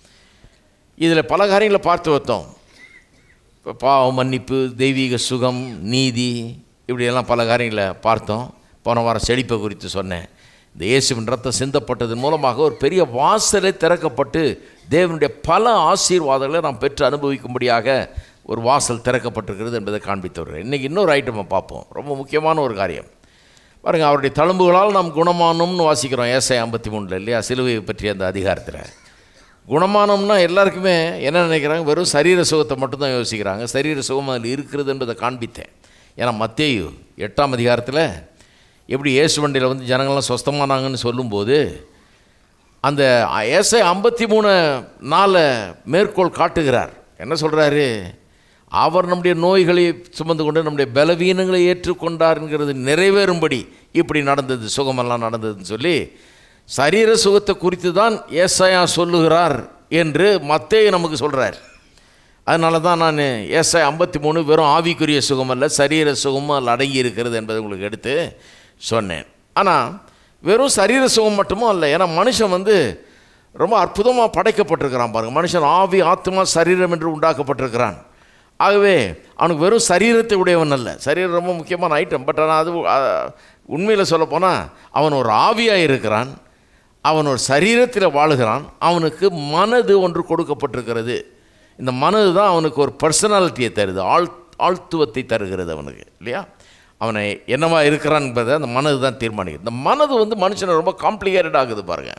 இதில் பல காரியங்களை பார்த்து வைத்தோம். இப்போ பாவ மன்னிப்பு, தெய்வீக சுகம், நீதி, இப்படியெல்லாம் பல காரியங்களை பார்த்தோம். போன வாரம் செழிப்பை குறித்து சொன்னேன். இந்த இயேசுவின் ரத்தம் சிந்தப்பட்டதன் மூலமாக ஒரு பெரிய வாசலை திறக்கப்பட்டு தேவனுடைய பல ஆசீர்வாதங்களை நாம் பெற்று அனுபவிக்கும்படியாக ஒரு வாசல் திறக்கப்பட்டிருக்கிறது என்பதை காண்பித்து வருகிறேன். இன்றைக்கி இன்னொரு ஐட்டமை பார்ப்போம், ரொம்ப முக்கியமான ஒரு காரியம். பாருங்கள், அவருடைய தழும்புகளால் நாம் குணமானோம்னு வாசிக்கிறோம் ஏசாயா 53 இல்லையா, சிலுவையை பற்றிய அந்த அதிகாரத்தில். குணமானோம்னா எல்லாருக்குமே என்ன நினைக்கிறாங்க, வெறும் சரீர சுகத்தை மட்டும்தான் யோசிக்கிறாங்க. சரீர சுகம் அதில் இருக்கிறது என்பதை காண்பித்தேன். ஏன்னா மத்தேயு 8ஆம் அதிகாரத்தில் எப்படி இயேசு வண்டியில் ஜனங்கள்லாம் சொஸ்தமானாங்கன்னு சொல்லும்போது அந்த ஏசாயா 53:4 மேற்கோள் காட்டுகிறார். என்ன சொல்கிறாரு, அவர் நம்முடைய நோய்களை சுமந்து கொண்டு நம்முடைய பலவீனங்களை ஏற்றுக்கொண்டார்ங்கிறது நிறைவேறும்படி இப்படி நடந்தது, சுகமெல்லாம் நடந்ததுன்னு சொல்லி சரீர சுகத்தை குறித்து தான் ஏசாயா சொல்லுகிறார் என்று மத்தேயு நமக்கு சொல்கிறார். அதனால தான் நான் ஏசாயா 53 வெறும் ஆவிக்குரிய சுகம் அல்ல, சரீர சுகமும் அதில் அடங்கி இருக்கிறது என்பதை உங்களுக்கு எடுத்து சொன்னேன். ஆனால் வெறும் சரீர சுகம் மட்டுமும் அல்ல, ஏன்னா மனுஷன் ரொம்ப அற்புதமாக படைக்கப்பட்டிருக்கிறான். பாருங்கள், மனுஷன் ஆவி ஆத்மா சரீரம் என்று உண்டாக்கப்பட்டிருக்கிறான். ஆகவே அவனுக்கு வெறும் சரீரத்தை உடையவன் அல்ல. சரீரம் ரொம்ப முக்கியமான ஐட்டம். பட் ஆனால் அது உண்மையில் சொல்லப்போனால் அவன் ஒரு ஆவியாக இருக்கிறான், அவன் ஒரு சரீரத்தில் வாழுகிறான், அவனுக்கு மனது ஒன்று கொடுக்கப்பட்டிருக்கிறது. இந்த மனது தான் அவனுக்கு ஒரு பர்சனாலிட்டியை தருது, ஆழ்த்துவத்தை தருகிறது அவனுக்கு, இல்லையா? அவனை என்னவா இருக்கிறான் என்பதை அந்த மனது தான் தீர்மானிக்குது. இந்த மனது மனுஷனை ரொம்ப காம்ப்ளிகேட்டட் ஆகுது. பாருங்கள்,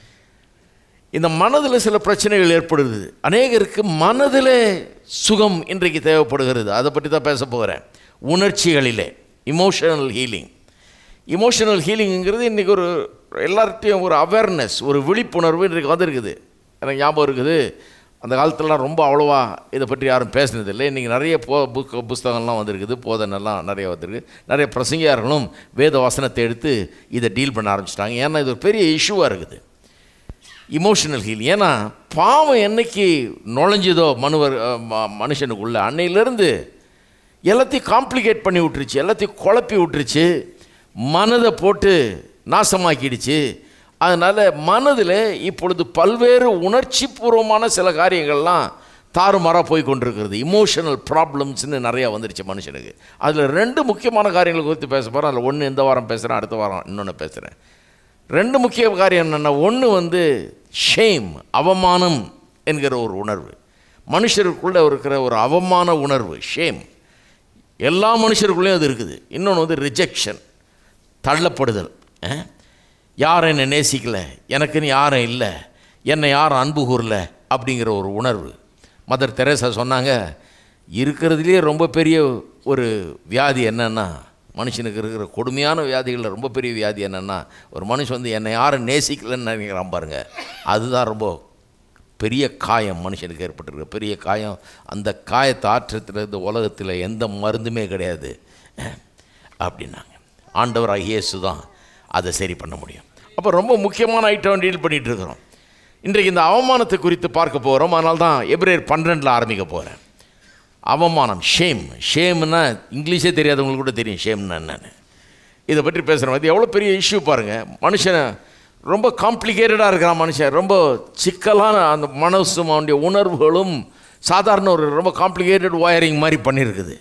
இந்த மனதில் சில பிரச்சனைகள் ஏற்படுது. அநேகருக்கு மனதிலே சுகம் இன்றைக்கு தேவைப்படுகிறது. அதை பற்றி தான் பேச போகிறேன். உணர்ச்சிகளிலே இமோஷனல் ஹீலிங். இமோஷனல் ஹீலிங்கிறது இன்றைக்கி ஒரு எல்லார்ட்டையும் ஒரு அவேர்னஸ், ஒரு விழிப்புணர்வு இன்றைக்கு வந்திருக்குது. எனக்கு ஞாபகம் இருக்குது, அந்த காலத்துலலாம் ரொம்ப அவ்வளோவா இதை பற்றி யாரும் பேசுனதில்லை. இன்றைக்கி நிறைய புஸ்தகங்கள்லாம் வந்திருக்குது, போதனெல்லாம் நிறைய வந்திருக்கு. நிறைய பிரசங்கியார்களும் வேத வசனத்தை எடுத்து இதை டீல் பண்ண ஆரம்பிச்சிட்டாங்க. ஏன்னா இது ஒரு பெரிய இஷ்யூவாக இருக்குது, இமோஷனல் ஹீல். ஏன்னா பாவம் என்னைக்கு நுழைஞ்சதோ மனுஷனுக்குள்ளே, அன்னையிலேருந்து எல்லாத்தையும் காம்ப்ளிகேட் பண்ணி விட்டுருச்சு, எல்லாத்தையும் குழப்பி விட்டுருச்சு, மனதை போட்டு நாசமாக்கிடுச்சு. அதனால் மனதில் இப்பொழுது பல்வேறு உணர்ச்சி பூர்வமான சில காரியங்கள்லாம் தாறுமாறாக போய் கொண்டிருக்கிறது. இமோஷனல் ப்ராப்ளம்ஸ்னு நிறையா வந்துருச்சு மனுஷனுக்கு. அதில் 2 முக்கியமான காரியங்களை குறித்து பேச போகிறேன். அதில் ஒன்று இந்த வாரம் பேசுகிறேன், அடுத்த வாரம் இன்னொன்று பேசுகிறேன். 2 முக்கிய காரியம் என்னென்னா, ஒன்று வந்து ஷேம், அவமானம் என்கிற ஒரு உணர்வு, மனுஷருக்குள்ளே இருக்கிற ஒரு அவமான உணர்வு, ஷேம். எல்லா மனுஷருக்குள்ளேயும் அது இருக்குது. இன்னொன்று வந்து ரிஜெக்ஷன், தள்ளப்படுதல். யாரும் என்னை நேசிக்கலை, எனக்குன்னு யாரும் இல்லை, என்னை யாரும் அன்பு கூறல அப்படிங்கிற ஒரு உணர்வு. மதர் தெரேசா சொன்னாங்க, இருக்கிறதுலே ரொம்ப பெரிய ஒரு வியாதி என்னென்னா, மனுஷனுக்கு இருக்கிற கொடுமையான வியாதிகளில் ரொம்ப பெரிய வியாதி என்னென்னா, ஒரு மனுஷன் வந்து என்னை யாரும் நேசிக்கலைன்னு நினைக்கிறான் பாருங்க, அதுதான் ரொம்ப பெரிய காயம் மனுஷனுக்கு ஏற்பட்டிருக்க பெரிய காயம். அந்த காயத்தை ஆற்றத்தில் இந்த உலகத்தில் எந்த மருந்துமே கிடையாது அப்படின்னாங்க. ஆண்டவராக இயேசு தான் அதை சரி பண்ண முடியும். அப்போ ரொம்ப முக்கியமான ஐட்டம் டீல் பண்ணிகிட்டு இருக்கிறோம். இன்றைக்கு இந்த அவமானத்தை குறித்து பார்க்க போகிறோம். அதனால தான் எபிரேயர் 12 ஆரம்பிக்க போகிறேன். அவமானம், ஷேம். ஷேம்னா இங்கிலீஷே தெரியாதவங்களுக்கு கூட தெரியும் ஷேம்னா என்னன்னு. இதை பற்றி பேசுகிறோம். இது எவ்வளோ பெரிய இஷ்யூ பாருங்கள். மனுஷனை ரொம்ப காம்ப்ளிகேட்டடாக இருக்கிறான் மனுஷன், ரொம்ப சிக்கலான அந்த மனசும் அவனுடைய உணர்வுகளும் சாதாரண ஒரு ரொம்ப காம்ப்ளிகேட்டட் ஒயரிங் மாதிரி பண்ணியிருக்குது.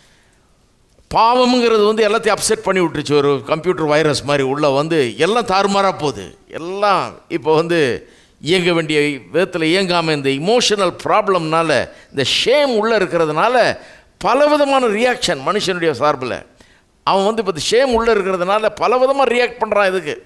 பாவம்ங்கிறது வந்து எல்லாத்தையும் அப்செட் பண்ணி விட்டுருச்சு. ஒரு கம்ப்யூட்டர் வைரஸ் மாதிரி உள்ளே வந்து எல்லாம் தாறுமாறாக போகுது. எல்லாம் இப்போ வந்து இயங்க வேண்டிய விதத்தில் இயங்காமல் இந்த இமோஷனல் ப்ராப்ளம்னால, இந்த ஷேம் உள்ளே இருக்கிறதுனால பலவிதமான ரியாக்ஷன் மனுஷனுடைய சார்பில். அவன் வந்து இப்போ ஷேம் உள்ளே இருக்கிறதுனால பலவிதமாக ரியாக்ட் பண்ணுறான். இதுக்கு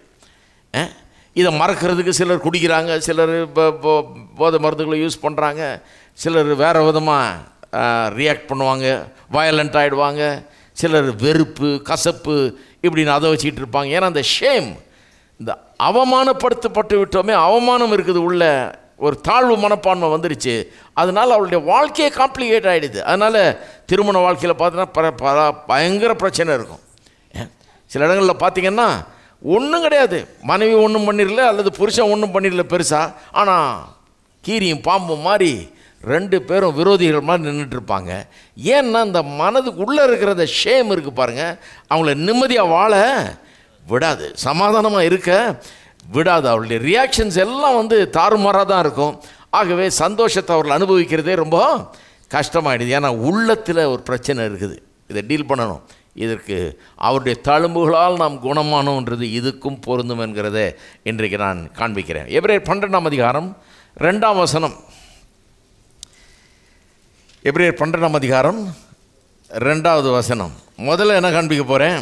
இதை மறக்கிறதுக்கு சிலர் குடிக்கிறாங்க, சிலர் போதை மருந்துகளை யூஸ் பண்ணுறாங்க, சிலர் வேறு விதமாக ரியாக்ட் பண்ணுவாங்க, வயலண்ட் ஆகிடுவாங்க, சிலர் வெறுப்பு, கசப்பு இப்படின்னு அதை வச்சுக்கிட்டு இருப்பாங்க. ஏன்னா அந்த ஷேம், இந்த அவமானப்படுத்தப்பட்டு விட்டோமே, அவமானம் இருக்குது உள்ள, ஒரு தாழ்வு மனப்பான்மை வந்துருச்சு. அதனால் அவளுடைய வாழ்க்கையே காம்ப்ளிகேட் ஆகிடுது. அதனால் திருமண வாழ்க்கையில் பார்த்தீங்கன்னா பயங்கர பிரச்சனை இருக்கும். சில இடங்களில் பார்த்திங்கன்னா ஒன்றும் கிடையாது, மனைவி ஒன்றும் பண்ணிடல அல்லது புருஷன் ஒன்றும் பண்ணிடல பெருசாக, ஆனால் கீரியும் பாம்பும் மாதிரி 2 பேரும் விரோதிகள் மாதிரி நின்றுட்டுருப்பாங்க. ஏன்னா இந்த மனதுக்கு உள்ளே இருக்கிற அந்த ஷேம் இருக்குது பாருங்கள், அவங்கள நிம்மதியாக வாழ விடாது, சமாதானமாக இருக்க விடாது. அவளுடைய ரியாக்ஷன்ஸ் எல்லாம் வந்து தாறுமாறாக தான் இருக்கும். ஆகவே சந்தோஷத்தை அவர்கள் அனுபவிக்கிறதே ரொம்ப கஷ்டமாயிடுது. ஏன்னா உள்ளத்தில் ஒரு பிரச்சனை இருக்குது, இதை டீல் பண்ணணும். இதற்கு அவருடைய தழும்புகளால் நாம் குணமானோன்றது இதுக்கும் பொருந்தும் என்கிறத இன்றைக்கு நான் காண்பிக்கிறேன். எபிரேயர் 12 2 வசனம். எபிரேயர் 12 2 வசனம். முதல்ல என்ன காண்பிக்க போகிறேன்,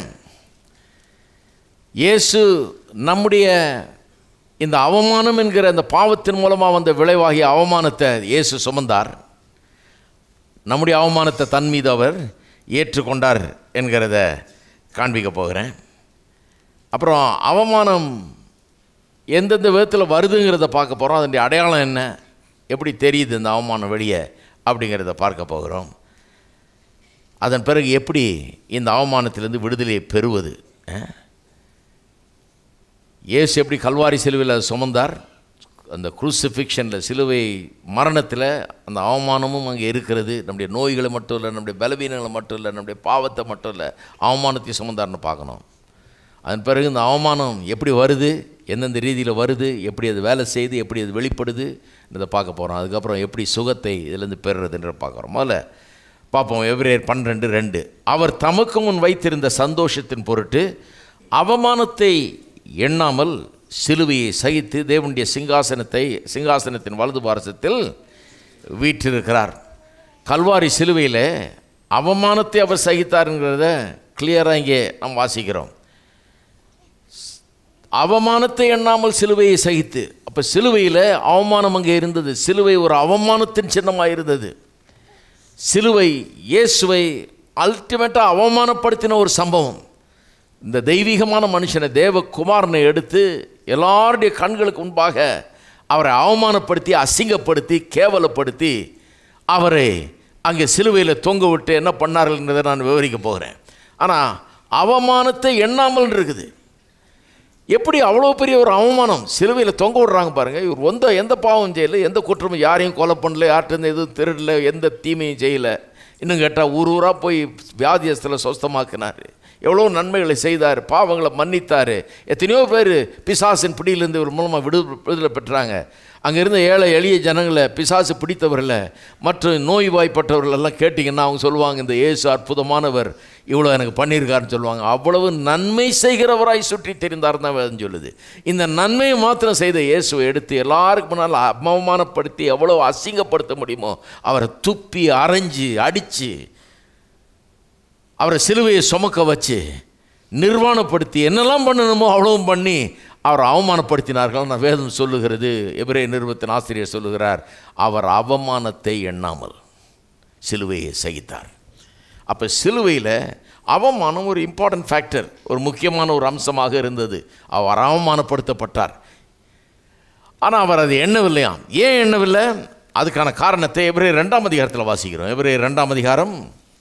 இயேசு நம்முடைய இந்த அவமானம் என்கிற அந்த பாவத்தின் மூலமாக வந்த விளைவாகிய அவமானத்தை இயேசு சுமந்தார். நம்முடைய அவமானத்தை தன் மீது அவர் ஏற்றுக்கொண்டார் என்கிறத காண்பிக்க போகிறேன். அப்புறம் அவமானம் எந்தெந்த விதத்தில் வருதுங்கிறத பார்க்க போகிறோம். அதனுடைய அடையாளம் என்ன, எப்படி தெரியுது இந்த அவமானம் வெளியே அப்படிங்கிறத பார்க்க போகிறோம். அதன் பிறகு எப்படி இந்த அவமானத்திலேருந்து விடுதலையை பெறுவது. இயேசு எப்படி கல்வாரி சிலுவையில் அதை சுமந்தார், அந்த குரூசிஃபிக்ஷனில் சிலுவை மரணத்தில் அந்த அவமானமும் அங்கே இருக்கிறது. நம்முடைய நோய்களை மட்டும் இல்லை, நம்முடைய பலவீனங்களை மட்டும் இல்லை, நம்முடைய பாவத்தை மட்டும் இல்லை, அவமானத்தையும் சுமந்தார்னு பார்க்கணும். அதன் பிறகு இந்த அவமானம் எப்படி வருது, எந்தெந்த ரீதியில் வருது, எப்படி அது வேலை செய்து, எப்படி அது வெளிப்படுது இதை பார்க்க போகிறோம். அதுக்கப்புறம் எப்படி சுகத்தை இதிலேருந்து பெறுறதுன்ற பார்க்குறோம். முதல்ல பார்ப்போம் எபிரேயர் 12:2. அவர் தமக்கு முன் வைத்திருந்த சந்தோஷத்தின் பொருட்டு அவமானத்தை எண்ணாமல் சிலுவையை சகித்து தேவனுடைய சிங்காசனத்தின் வலது பாரசத்தில் வீற்றிருக்கிறார். கல்வாரி சிலுவையில் அவமானத்தை அவர் சகித்தாருங்கிறத கிளியராக இங்கே நாம் வாசிக்கிறோம். அவமானத்தை எண்ணாமல் சிலுவையை சகித்து, அப்போ சிலுவையில் அவமானம் அங்கே இருந்தது. சிலுவை ஒரு அவமானத்தின் சின்னமாக இருந்தது. சிலுவை இயேசுவை அல்டிமேட்டாக அவமானப்படுத்தின ஒரு சம்பவம். இந்த தெய்வீகமான மனுஷனை, தேவகுமாரனை எடுத்து எல்லாருடைய கண்களுக்கு முன்பாக அவரை அவமானப்படுத்தி, அசிங்கப்படுத்தி, கேவலப்படுத்தி அவரை அங்கே சிலுவையில் தொங்க விட்டு என்ன பண்ணார்கள்ன்றதை நான் விவரிக்க போகிறேன். ஆனால் அவமானத்தை எண்ணாமல் இருக்குது. எப்படி அவ்வளோ பெரிய ஒரு அவமானம் சிலுவையில் தொங்க விடுறாங்க பாருங்கள். இவர் எந்த பாவம் செய்யலை, எந்த குற்றமும், யாரையும் கொலை பண்ணல, யார்கிட்ட எதுவும் திருடல, எந்த தீமையும் செய்யலை. இன்னும் கேட்டால் ஊராக போய் வியாதியஸ்தில் சொஸ்தமாக்கினார், எவ்வளோ நன்மைகளை செய்தார், பாவங்களை மன்னித்தார். எத்தனையோ பேர் பிசாசின் பிடியிலேருந்து இவர் மூலமாக விடுதலை பெற்றாங்க. அங்கே இருந்த ஏழை எளிய ஜனங்களை, பிசாசு பிடித்தவர்களை, மற்ற நோய்வாய்ப்பட்டவர்களெல்லாம் கேட்டிங்கன்னா அவங்க சொல்லுவாங்க, இந்த இயேசு அற்புதமானவர், இவ்வளோ எனக்கு பண்ணியிருக்காருன்னு சொல்லுவாங்க. அவ்வளவு நன்மை செய்கிறவராய் சுற்றி தெரிந்தார் தான் வேதம் சொல்லுது. இந்த நன்மையை மாத்திரம் செய்த இயேசுவை எடுத்து எல்லாருக்கு முன்னால் அவமானப்படுத்தி எவ்வளோ அசிங்கப்படுத்த முடியுமோ அவரை துப்பி அரைஞ்சி அடித்து அவரை சிலுவையை சுமக்க வச்சு நிர்வாணப்படுத்தி என்னெல்லாம் பண்ணணுமோ அவ்வளவும் பண்ணி அவர் அவமானப்படுத்தினார்கள். நான் வேதம் சொல்லுகிறது, எபிரேய நிருபத்தின் ஆசிரியர் சொல்லுகிறார், அவர் அவமானத்தை எண்ணாமல் சிலுவையை சகித்தார். அப்போ சிலுவையில் அவமானம் ஒரு இம்பார்ட்டன்ட் ஃபேக்டர், ஒரு முக்கியமான ஒரு அம்சமாக இருந்தது. அவர் அவமானப்படுத்தப்பட்டார். ஆனால் அவர் அது எண்ணவில்லையாம். ஏன் எண்ணவில்லை? அதுக்கான காரணத்தை எபிரேயர் 2ஆம் அதிகாரத்தில் வாசிக்கிறோம். எபிரேயர் 2ஆம் அதிகாரம்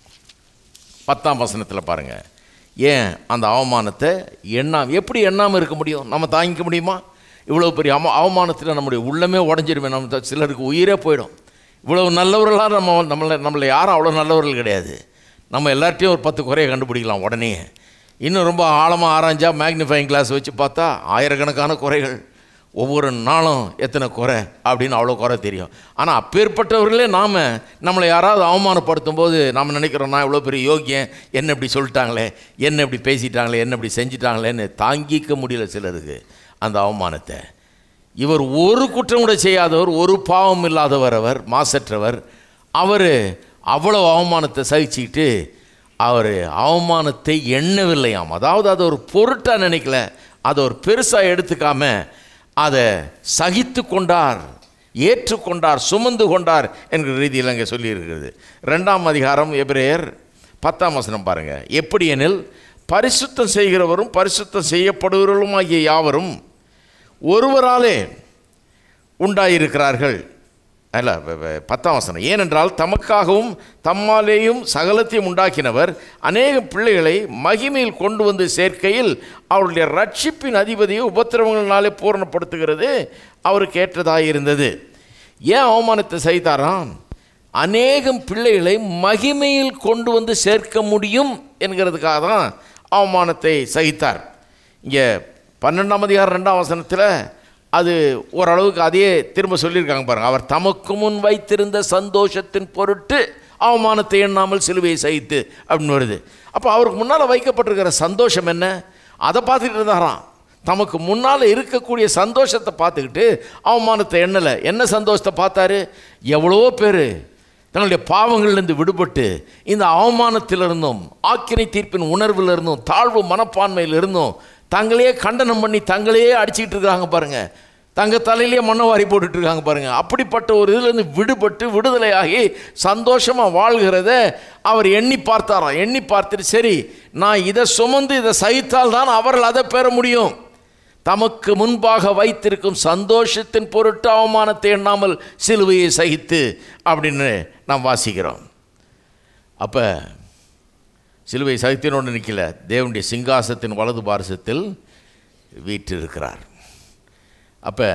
10ஆம் வசனத்தில் பாருங்கள். ஏன் அந்த அவமானத்தை எப்படி எண்ணாமல் இருக்க முடியும்? நம்ம தாங்கிக்க முடியுமா? இவ்வளோ பெரிய அவமானத்தில் நம்முடைய உள்ளமே உடஞ்சிருமே. நம்ம சிலருக்கு உயிரே போயிடும். இவ்வளவு நல்லவர்களாக நம்மளை யாரும் அவ்வளோ நல்லவர்கள் கிடையாது. நம்ம எல்லார்ட்டையும் ஒரு 10 குறையை கண்டுபிடிக்கலாம் உடனே. இன்னும் ரொம்ப ஆழமாக ஆராய்ஞ்சா மேக்னிஃபைங் கிளாஸ் வச்சு பார்த்தா ஆயிரக்கணக்கான குறைகள், ஒவ்வொரு நாளும் எத்தனை குறை அப்படின்னு அவ்வளோ குறை தெரியும். ஆனால் அப்பேற்பட்டவர்களே நம்மளை யாராவது அவமானப்படுத்தும் போது நாம் நினைக்கிறோம், நான் இவ்வளோ பெரிய யோகியன், என்ன இப்படி சொல்லிட்டாங்களே, என்ன இப்படி பேசிட்டாங்களே, என்ன இப்படி செஞ்சிட்டாங்களேன்னு தாங்கிக்க முடியல சிலருக்கு அந்த அவமானத்தை. இவர் ஒரு குற்றம் கூட செய்யாதவர், ஒரு பாவம் இல்லாதவர், அவர் மாசற்றவர். அவர் அவ்வளோ அவமானத்தை சகிச்சுக்கிட்டு அவர் அவமானத்தை எண்ணவில்லையாம். அதாவது அதை ஒரு பொருட்டாக நினைக்கல, அதை ஒரு பெருசாக எடுத்துக்காம அதை சகித்து கொண்டார், ஏற்றுக்கொண்டார், சுமந்து கொண்டார் என்கிற ரீதியில் அங்கே சொல்லியிருக்கிறது. 2ஆம் அதிகாரம் எபிரேயர் 10ஆம் வசனம் பாருங்கள். எப்படி எனில் பரிசுத்தம் செய்கிறவரும் பரிசுத்தம் செய்யப்படுகிறவரும் ஆகிய யாவரும் ஒருவராலே உண்டாயிருக்கிறார்கள். அல்ல, 10ஆம் வசனம். ஏனென்றால் தமக்காகவும் தம்மாலேயும் சகலத்தையும் உண்டாக்கினவர் அநேக பிள்ளைகளை மகிமையில் கொண்டு வந்து சேர்க்கையில் அவருடைய ரட்சிப்பின் அதிபதியை உபத்திரவங்களினாலே பூரணப்படுத்துகிறது அவருக்கு ஏற்றதாக இருந்தது. ஏன் அவமானத்தை செய்தாராம்? அநேகம் பிள்ளைகளை மகிமையில் கொண்டு வந்து சேர்க்க முடியும் என்கிறதுக்காக தான் அவமானத்தை சகித்தார். இங்கே 12ஆம் அதிகாரம் 2ஆம் வசனத்தில் அது ஓரளவுக்கு அதையே திரும்ப சொல்லியிருக்காங்க பாருங்கள். அவர் தமக்கு முன் வைத்திருந்த சந்தோஷத்தின் பொருட்டு அவமானத்தை எண்ணாமல் சிலுவையை சகித்து அப்படின்னு வருது. அப்போ அவருக்கு முன்னால் வைக்கப்பட்டிருக்கிற சந்தோஷம் என்ன? அதை பார்த்துக்கிட்டு இருந்தாராம். தமக்கு முன்னால் இருக்கக்கூடிய சந்தோஷத்தை பார்த்துக்கிட்டு அவமானத்தை எண்ணலை. என்ன சந்தோஷத்தை பார்த்தாரு? எவ்வளோ பேர் தன்னுடைய பாவங்கள்லேருந்து விடுபட்டு இந்த அவமானத்திலிருந்தும் ஆக்கினை தீர்ப்பின் உணர்விலிருந்தும் தாழ்வு மனப்பான்மையிலிருந்தும் தங்களையே கண்டனம் பண்ணி தங்களையே அடிச்சுக்கிட்டு இருக்காங்க பாருங்கள். தங்க தலையிலேயே மண்ணை வாரி போட்டுட்ருக்காங்க பாருங்கள். அப்படிப்பட்ட ஒரு இதிலேருந்து விடுபட்டு விடுதலையாகி சந்தோஷமாக வாழ்கிறத அவர் எண்ணி பார்த்தாராம். எண்ணி பார்த்துட்டு, சரி நான் இதை சுமந்து இதை சகித்தால் தான் அவர்கள் அதை பெற முடியும். தமக்கு முன்பாக வைத்திருக்கும் சந்தோஷத்தின் பொருட்டு அவமானத்தை எண்ணாமல் சிலுவையை சகித்து அப்படின்னு நாம் வாசிக்கிறோம். அப்போ சிலுவை சகித்தினோடு நிற்கல, தேவனுடைய சிங்காசத்தின் வலது பாரசத்தில் வீற்றிருக்கிறார். அப்போ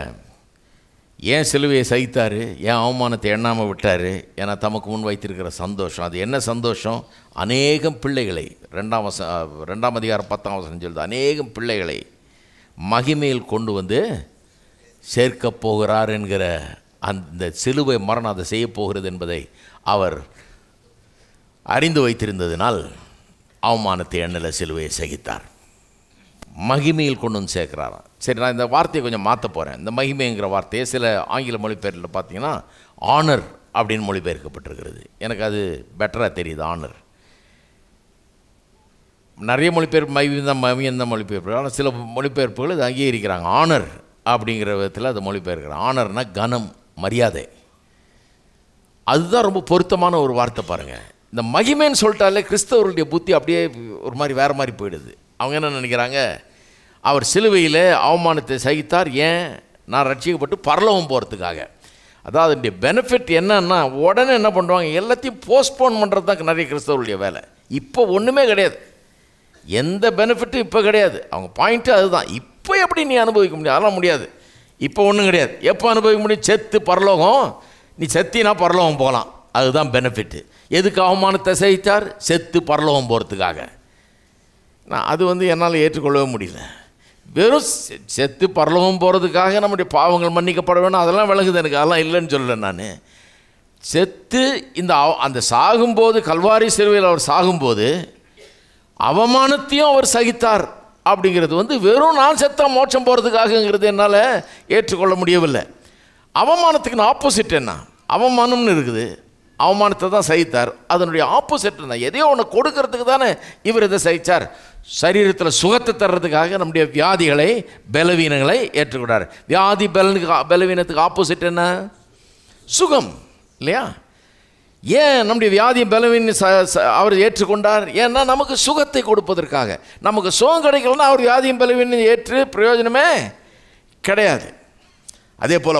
ஏன் சிலுவையை சகித்தார்? ஏன் அவமானத்தை எண்ணாமல் விட்டார்? ஏன்னா தமக்கு முன் வைத்திருக்கிற சந்தோஷம். அது என்ன சந்தோஷம்? அநேகம் பிள்ளைகளை 2ஆம் அதிகாரம் 10ஆம் வசனம் சொல்லுது, அநேகம் பிள்ளைகளை மகிமையில் கொண்டு வந்து சேர்க்கப் போகிறார் என்கிற அந்த சிலுவை மரணம் அதை செய்ய போகிறது என்பதை அவர் அறிந்து வைத்திருந்ததினால் அவமானத்தை எண்ணல, சிலுவையை சகித்தார். மகிமையில் கொண்டு வந்து சேர்க்கிறாராம். சரி, நான் இந்த வார்த்தையை கொஞ்சம் மாற்ற போகிறேன். இந்த மகிமைங்கிற வார்த்தையை சில ஆங்கில மொழிபெயர்ப்பில் பார்த்தீங்கன்னா ஆனர் அப்படின்னு மொழிபெயர்க்கப்பட்டிருக்கிறது. எனக்கு அது பெட்டராக தெரியுது. ஆனர் நிறைய மொழிபெயர்ப்பு மகிமையும் தான் மொழிபெயர்ப்பு. ஆனால் சில மொழிபெயர்ப்புகள் அது அங்கீகரிக்கிறாங்க. ஆனர் அப்படிங்கிற விதத்தில் அது மொழிபெயர்க்கிறாங்க. ஆனர்னா கனம், மரியாதை. அதுதான் ரொம்ப பொருத்தமான ஒரு வார்த்தை பாருங்கள். இந்த மகிமைன்னு சொல்லிட்டாலே கிறிஸ்தவர்களுடைய புத்தி அப்படியே ஒரு மாதிரி வேறு மாதிரி போயிடுது. அவங்க என்ன நினைக்கிறாங்க? அவர் சிலுவையில் அவமானத்தை சகித்தார். ஏன்? நான் ரட்சிக்கப்பட்டு பரலோகம் போகிறதுக்காக. அதாவது அதனுடைய பெனிஃபிட் என்னன்னா, உடனே என்ன பண்ணுவாங்க, எல்லாத்தையும் போஸ்ட்போன் பண்ணுறது தான் நிறைய கிறிஸ்தவர்களுடைய வேலை. இப்போ ஒன்றுமே கிடையாது, எந்த பெனிஃபிட்டும் இப்போ கிடையாது. அவங்க பாயிண்ட்டு அதுதான். இப்போ எப்படி நீ அனுபவிக்க முடியும்? அதெல்லாம் முடியாது. இப்போ ஒன்றும் கிடையாது. எப்போ அனுபவிக்க முடியும்? செத்து பரலோகம். நீ செத்தினா பரலோகம் போகலாம், அதுதான் பெனிஃபிட்டு. எதுக்கு அவமானத்தை சகித்தார்? செத்து பரலோகம் போகிறதுக்காக. நான் அது என்னால் ஏற்றுக்கொள்ளவே முடியல. வெறும் செத்து பரலோகம் போகிறதுக்காக நம்முடைய பாவங்கள் மன்னிக்கப்பட வேணும், அதெல்லாம் விலகுது எனக்கு, அதெல்லாம் இல்லைன்னு சொல்லலை நான். செத்து அந்த சாகும்போது, கல்வாரி சிலுவையில் அவர் சாகும்போது அவமானத்தையும் அவர் சகித்தார் அப்படிங்கிறது வெறும் நான் செத்தா மோட்சம் போகிறதுக்காகங்கிறது என்னால் ஏற்றுக்கொள்ள முடியவில்லை. அவமானத்துக்கு ஆப்போசிட் என்ன? அவமானம்னு இருக்குது, அவமானத்தை தான் சகித்தார். அதனுடைய ஆப்போசிட் என்ன? எதையோ ஒன்று கொடுக்கறதுக்கு தானே இவர் இதை சகித்தார். சரீரத்தில் சுகத்தை தர்றதுக்காக நம்முடைய வியாதிகளை, பலவீனங்களை ஏற்றுக்கொண்டார். வியாதி பலவீனத்துக்கு ஆப்போசிட் என்ன? சுகம் இல்லையா? ஏன் நம்முடைய வியாதி பலவீன அவர் ஏற்றுக்கொண்டார்? ஏன்னா நமக்கு சுகத்தை கொடுப்பதற்காக. நமக்கு சுகம் கிடைக்கலன்னா அவர் வியாதியும் பலவீனம் ஏற்று பிரயோஜனமே கிடையாது. அதே போல்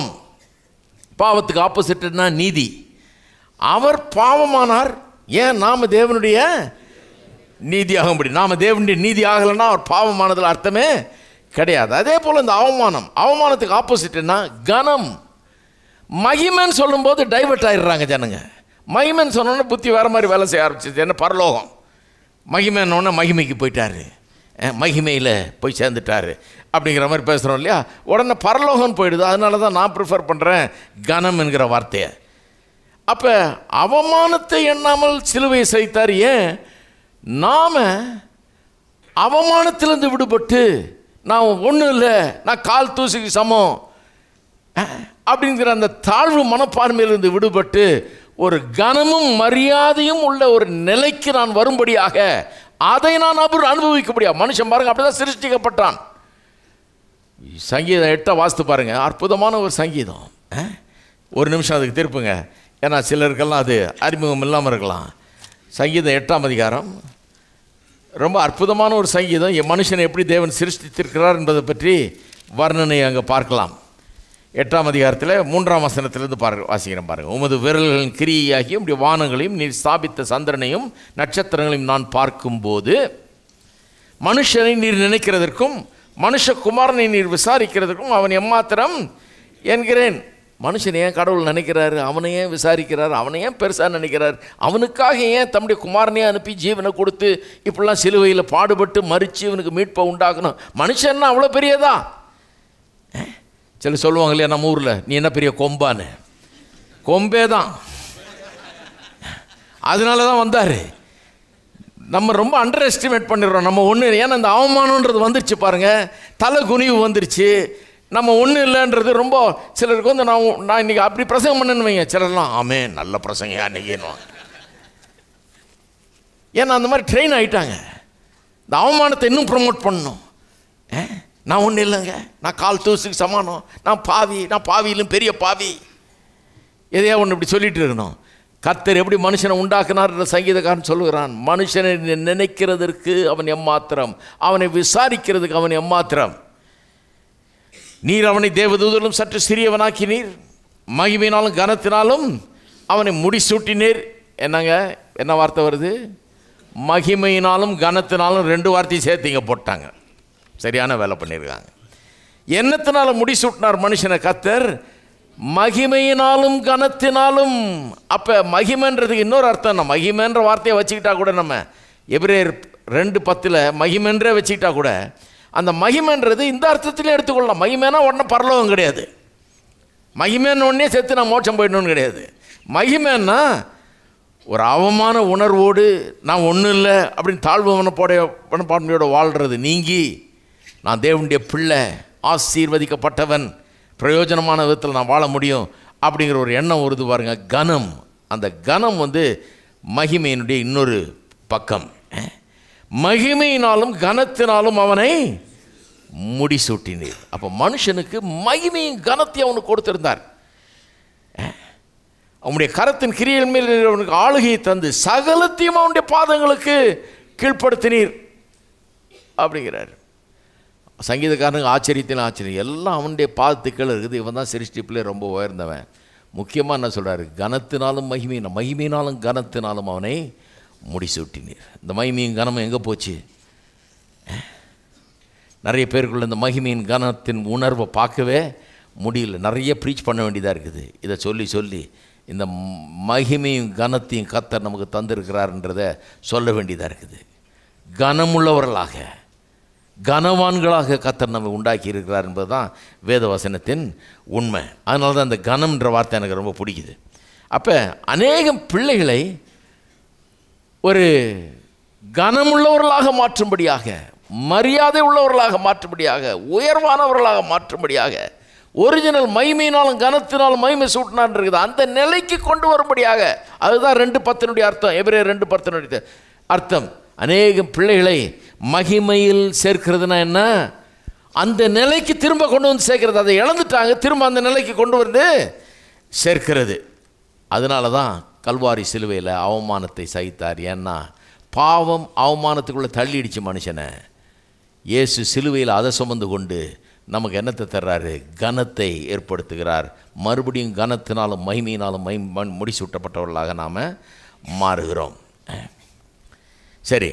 பாவத்துக்கு ஆப்போசிட் என்ன? நீதி. அவர் பாவமானார். ஏன்? நாம் தேவனுடைய நீதி ஆக முடியும். நாம் தேவனுடைய நீதி ஆகலைன்னா அவர் பாவமானதில் அர்த்தமே கிடையாது. அதே போல் இந்த அவமானத்துக்கு ஆப்போசிட் என்ன? கனம். மகிமைன்னு சொல்லும்போது டைவர்ட் ஆகிடுறாங்க ஜனங்க. மகிமைன்னு சொன்னோன்னே புத்தி வேறு மாதிரி வேலை செய்ய ஆரம்பிச்சிச்சு. என்ன? பரலோகம். மகிமைன்னொன்னே மகிமைக்கு போயிட்டார், மகிமையில் போய் சேர்ந்துட்டார் அப்படிங்கிற மாதிரி பேசுகிறோம் இல்லையா? உடனே பரலோகம் போயிடுது. அதனால தான் நான் ப்ரிஃபர் பண்ணுறேன் கனம் என்கிற வார்த்தையை. அப்போ அவமானத்தை எண்ணாமல் சிலுவையை சகித்தார். ஏன்? நாம் அவமானத்திலிருந்து விடுபட்டு, நான் ஒன்றும் இல்லை, நான் கால் தூசிக்கு சமம் அப்படிங்கிற அந்த தாழ்வு மனப்பான்மையிலிருந்து விடுபட்டு ஒரு கனமும் மரியாதையும் உள்ள ஒரு நிலைக்கு நான் வரும்படியாக, அதை நான் அனுபவிக்கப்படியா. மனுஷன் பாருங்க அப்படிதான் சிருஷ்டிக்கப்பட்டான். சங்கீதம் 8 வாசித்து பாருங்க, அற்புதமான ஒரு சங்கீதம். ஒரு நிமிஷம் அதுக்கு திருப்புங்க, ஏன்னா சிலருக்கெல்லாம் அது அறிமுகம் இல்லாமல் இருக்கலாம். சங்கீதம் 8ஆம் அதிகாரம் ரொம்ப அற்புதமான ஒரு சங்கீதம். என் மனுஷனை எப்படி தேவன் சிருஷ்டித்திருக்கிறார் என்பதை பற்றி வர்ணனை அங்கே பார்க்கலாம். 8ஆம் அதிகாரத்தில் 3ஆம் வசனத்திலிருந்து வாசிக்கிறேன் பாருங்கள். உமது விரல்களின் கிரியையாகியும் உடைய வானங்களையும் நீர் ஸ்தாபித்த சந்திரனையும் நட்சத்திரங்களையும் நான் பார்க்கும்போது, மனுஷனை நீர் நினைக்கிறதற்கும் மனுஷகுமாரனை நீர் விசாரிக்கிறதற்கும் அவன் எம்மாத்திரம் என்கிறேன். மனுஷன் ஏன் கடவுள் நினைக்கிறாரு? அவனை ஏன் விசாரிக்கிறார்? அவனை ஏன் பெருசாக நினைக்கிறார்? அவனுக்காக ஏன் தம்முடைய குமாரனையே அனுப்பி ஜீவனை கொடுத்து இப்படிலாம் சிலுவையில் பாடுபட்டு மறித்து இவனுக்கு மீட்பை உண்டாக்கணும்? மனுஷன்னா அவ்வளோ பெரியதா? சில சொல்லுவாங்க இல்லையா நம்ம ஊரில், நீ என்ன பெரிய கொம்பான்னு. கொம்பே தான், அதனால தான் வந்தார். நம்ம ரொம்ப அண்டர் எஸ்டிமேட் பண்ணிடுறோம். நம்ம ஒன்று, ஏன்னா இந்த அவமானன்றது வந்துருச்சு பாருங்கள், தலை குனிவு வந்துருச்சு. நம்ம ஒன்றும் இல்லைன்றது ரொம்ப சிலருக்கு நான் இன்றைக்கி அப்படி பிரசங்கம் பண்ணேன்னு வைங்க, சிலர்லாம் ஆமே நல்ல பிரசங்க அன்றைக்கின்னுவாங்க. ஏன்னா அந்த மாதிரி ட்ரெயின் ஆகிட்டாங்க. இந்த அவமானத்தை இன்னும் ப்ரமோட் பண்ணணும். நான் ஒன்றும் இல்லைங்க, நான் கால் தூசுக்கு சமானம், நான் பாவியிலும் பெரிய பாவி, எதையா ஒன்று இப்படி சொல்லிட்டு இருக்கணும். கர்த்தர் எப்படி மனுஷனை உண்டாக்குனார் சங்கீதக்காரன் சொல்லுகிறான். மனுஷனை நினைக்கிறதற்கு அவன் எம்மாத்திரம், அவனை விசாரிக்கிறதுக்கு அவன் எம்மாத்திரம். நீர் அவனை தேவதூதலும் சற்று சிறியவனாக்கினீர், மகிமையினாலும் கனத்தினாலும் அவனை முடிசூட்டினீர். என்னங்க, என்ன வார்த்தை வருது? மகிமையினாலும் கனத்தினாலும் 2 வார்த்தையும் சேர்த்திங்க போட்டாங்க. சரியான வேலை பண்ணியிருக்காங்க. என்னத்தினால முடிசூட்டினார் மனுஷனை கர்த்தர்? மகிமையினாலும் கனத்தினாலும். அப்போ மகிமைன்றதுக்கு இன்னொரு அர்த்தம். நம்ம மகிமைன்ற வார்த்தையை வச்சுக்கிட்டா கூட, நம்ம எபிரேயர் 2:10 மகிமைன்றே வச்சுக்கிட்டா கூட, அந்த மகிமைன்றது இந்த அர்த்தத்திலே எடுத்துக்கொள்ளலாம். மகிமைனா உடனே பரலோகம் கிடையாது. மகிமைன்னு உடனே செத்து நான் மோட்சம் போயிடணும்னு கிடையாது. மகிமைன்னா ஒரு அவமான உணர்வோடு நான் ஒன்றும் இல்லை அப்படின்னு தாழ்வு மனப்பான்மையோட வாழ்கிறது நீங்கி, நான் தேவனுடைய பிள்ளை, ஆசீர்வதிக்கப்பட்டவன், பிரயோஜனமான விதத்தில் நான் வாழ முடியும் அப்படிங்கிற ஒரு எண்ணம் வருது பாருங்க. கனம். அந்த கனம் மகிமையினுடைய இன்னொரு பக்கம். மகிமையினாலும் கனத்தினாலும் அவனை முடிசூட்டினீர். அப்போ மனுஷனுக்கு மகிமையும் கனத்தையும் அவனுக்கு கொடுத்திருந்தார். அவனுடைய கரத்தின் கிரியைகள் மேல் அவனுக்கு ஆளுகையை தந்து சகலத்தையும் அவனுடைய பாதங்களுக்கு கீழ்ப்படுத்தினீர் அப்படிங்கிறார். சங்கீதக்காரனுக்கு ஆச்சரியத்தின் ஆச்சரியம், எல்லாம் அவனுடைய பாதத்துக்கள் இருக்குது. இவன் தான் சிருஷ்டிப்பிலே ரொம்ப உயர்ந்தவன். முக்கியமாக என்ன சொல்கிறாரு, கனத்தினாலும் மகிமையினாலும் கனத்தினாலும் அவனை முடிசூட்டினீர். இந்த மகிமையும் கனமும் எங்கே போச்சு? நிறைய பேருக்குள்ள இந்த மகிமையின் கனத்தின் உணர்வை பார்க்கவே முடியல. நிறைய ப்ரீச் பண்ண வேண்டியதாக இருக்குது. இதை சொல்லி சொல்லி இந்த மகிமையும் கனத்தையும் கர்த்தர் நமக்கு தந்திருக்கிறார்ன்றதை சொல்ல வேண்டியதாக இருக்குது. கனமுள்ளவர்களாக, கனவான்களாக கர்த்தர் நம்ம உண்டாக்கி இருக்கிறார் என்பது தான் வேதவசனத்தின் உண்மை. அதனால தான் அந்த கனம்ன்ற வார்த்தை எனக்கு ரொம்ப பிடிக்குது. அப்போ அநேகம் பிள்ளைகளை ஒரு கனமுள்ளவர்களாக மாற்றும்படியாக, மரியாதை உள்ளவர்களாக மாற்றும்படியாக, உயர்வானவர்களாக மாற்றும்படியாக, ஒரிஜினல் மகிமையினாலும் கனத்தினாலும் மகிமை சூட்டினான் இருக்குது, அந்த நிலைக்கு கொண்டு வரும்படியாக. அதுதான் 2:10 அர்த்தம். எபிரேயர் 2:10 அர்த்தம். அநேகம் பிள்ளைகளை மகிமையில் சேர்க்கிறதுனா என்ன? அந்த நிலைக்கு திரும்ப கொண்டு வந்து சேர்க்கிறது. அதை இழந்துட்டாங்க, திரும்ப அந்த நிலைக்கு கொண்டு வந்து சேர்க்கிறது. அதனால தான் கல்வாரி சிலுவையில் அவமானத்தை சகித்தார். ஏன்னா பாவம் அவமானத்துக்குள்ளே தள்ளிடுச்சு மனுஷனை. இயேசு சிலுவையில் அதை சுமந்து கொண்டு நமக்கு என்னத்தை தர்றாரு? கனத்தை ஏற்படுத்துகிறார். மறுபடியும் கனத்தினாலும் மகிமையினாலும் முடிசூட்டப்பட்டவர்களாக நாம் மாறுகிறோம். சரி,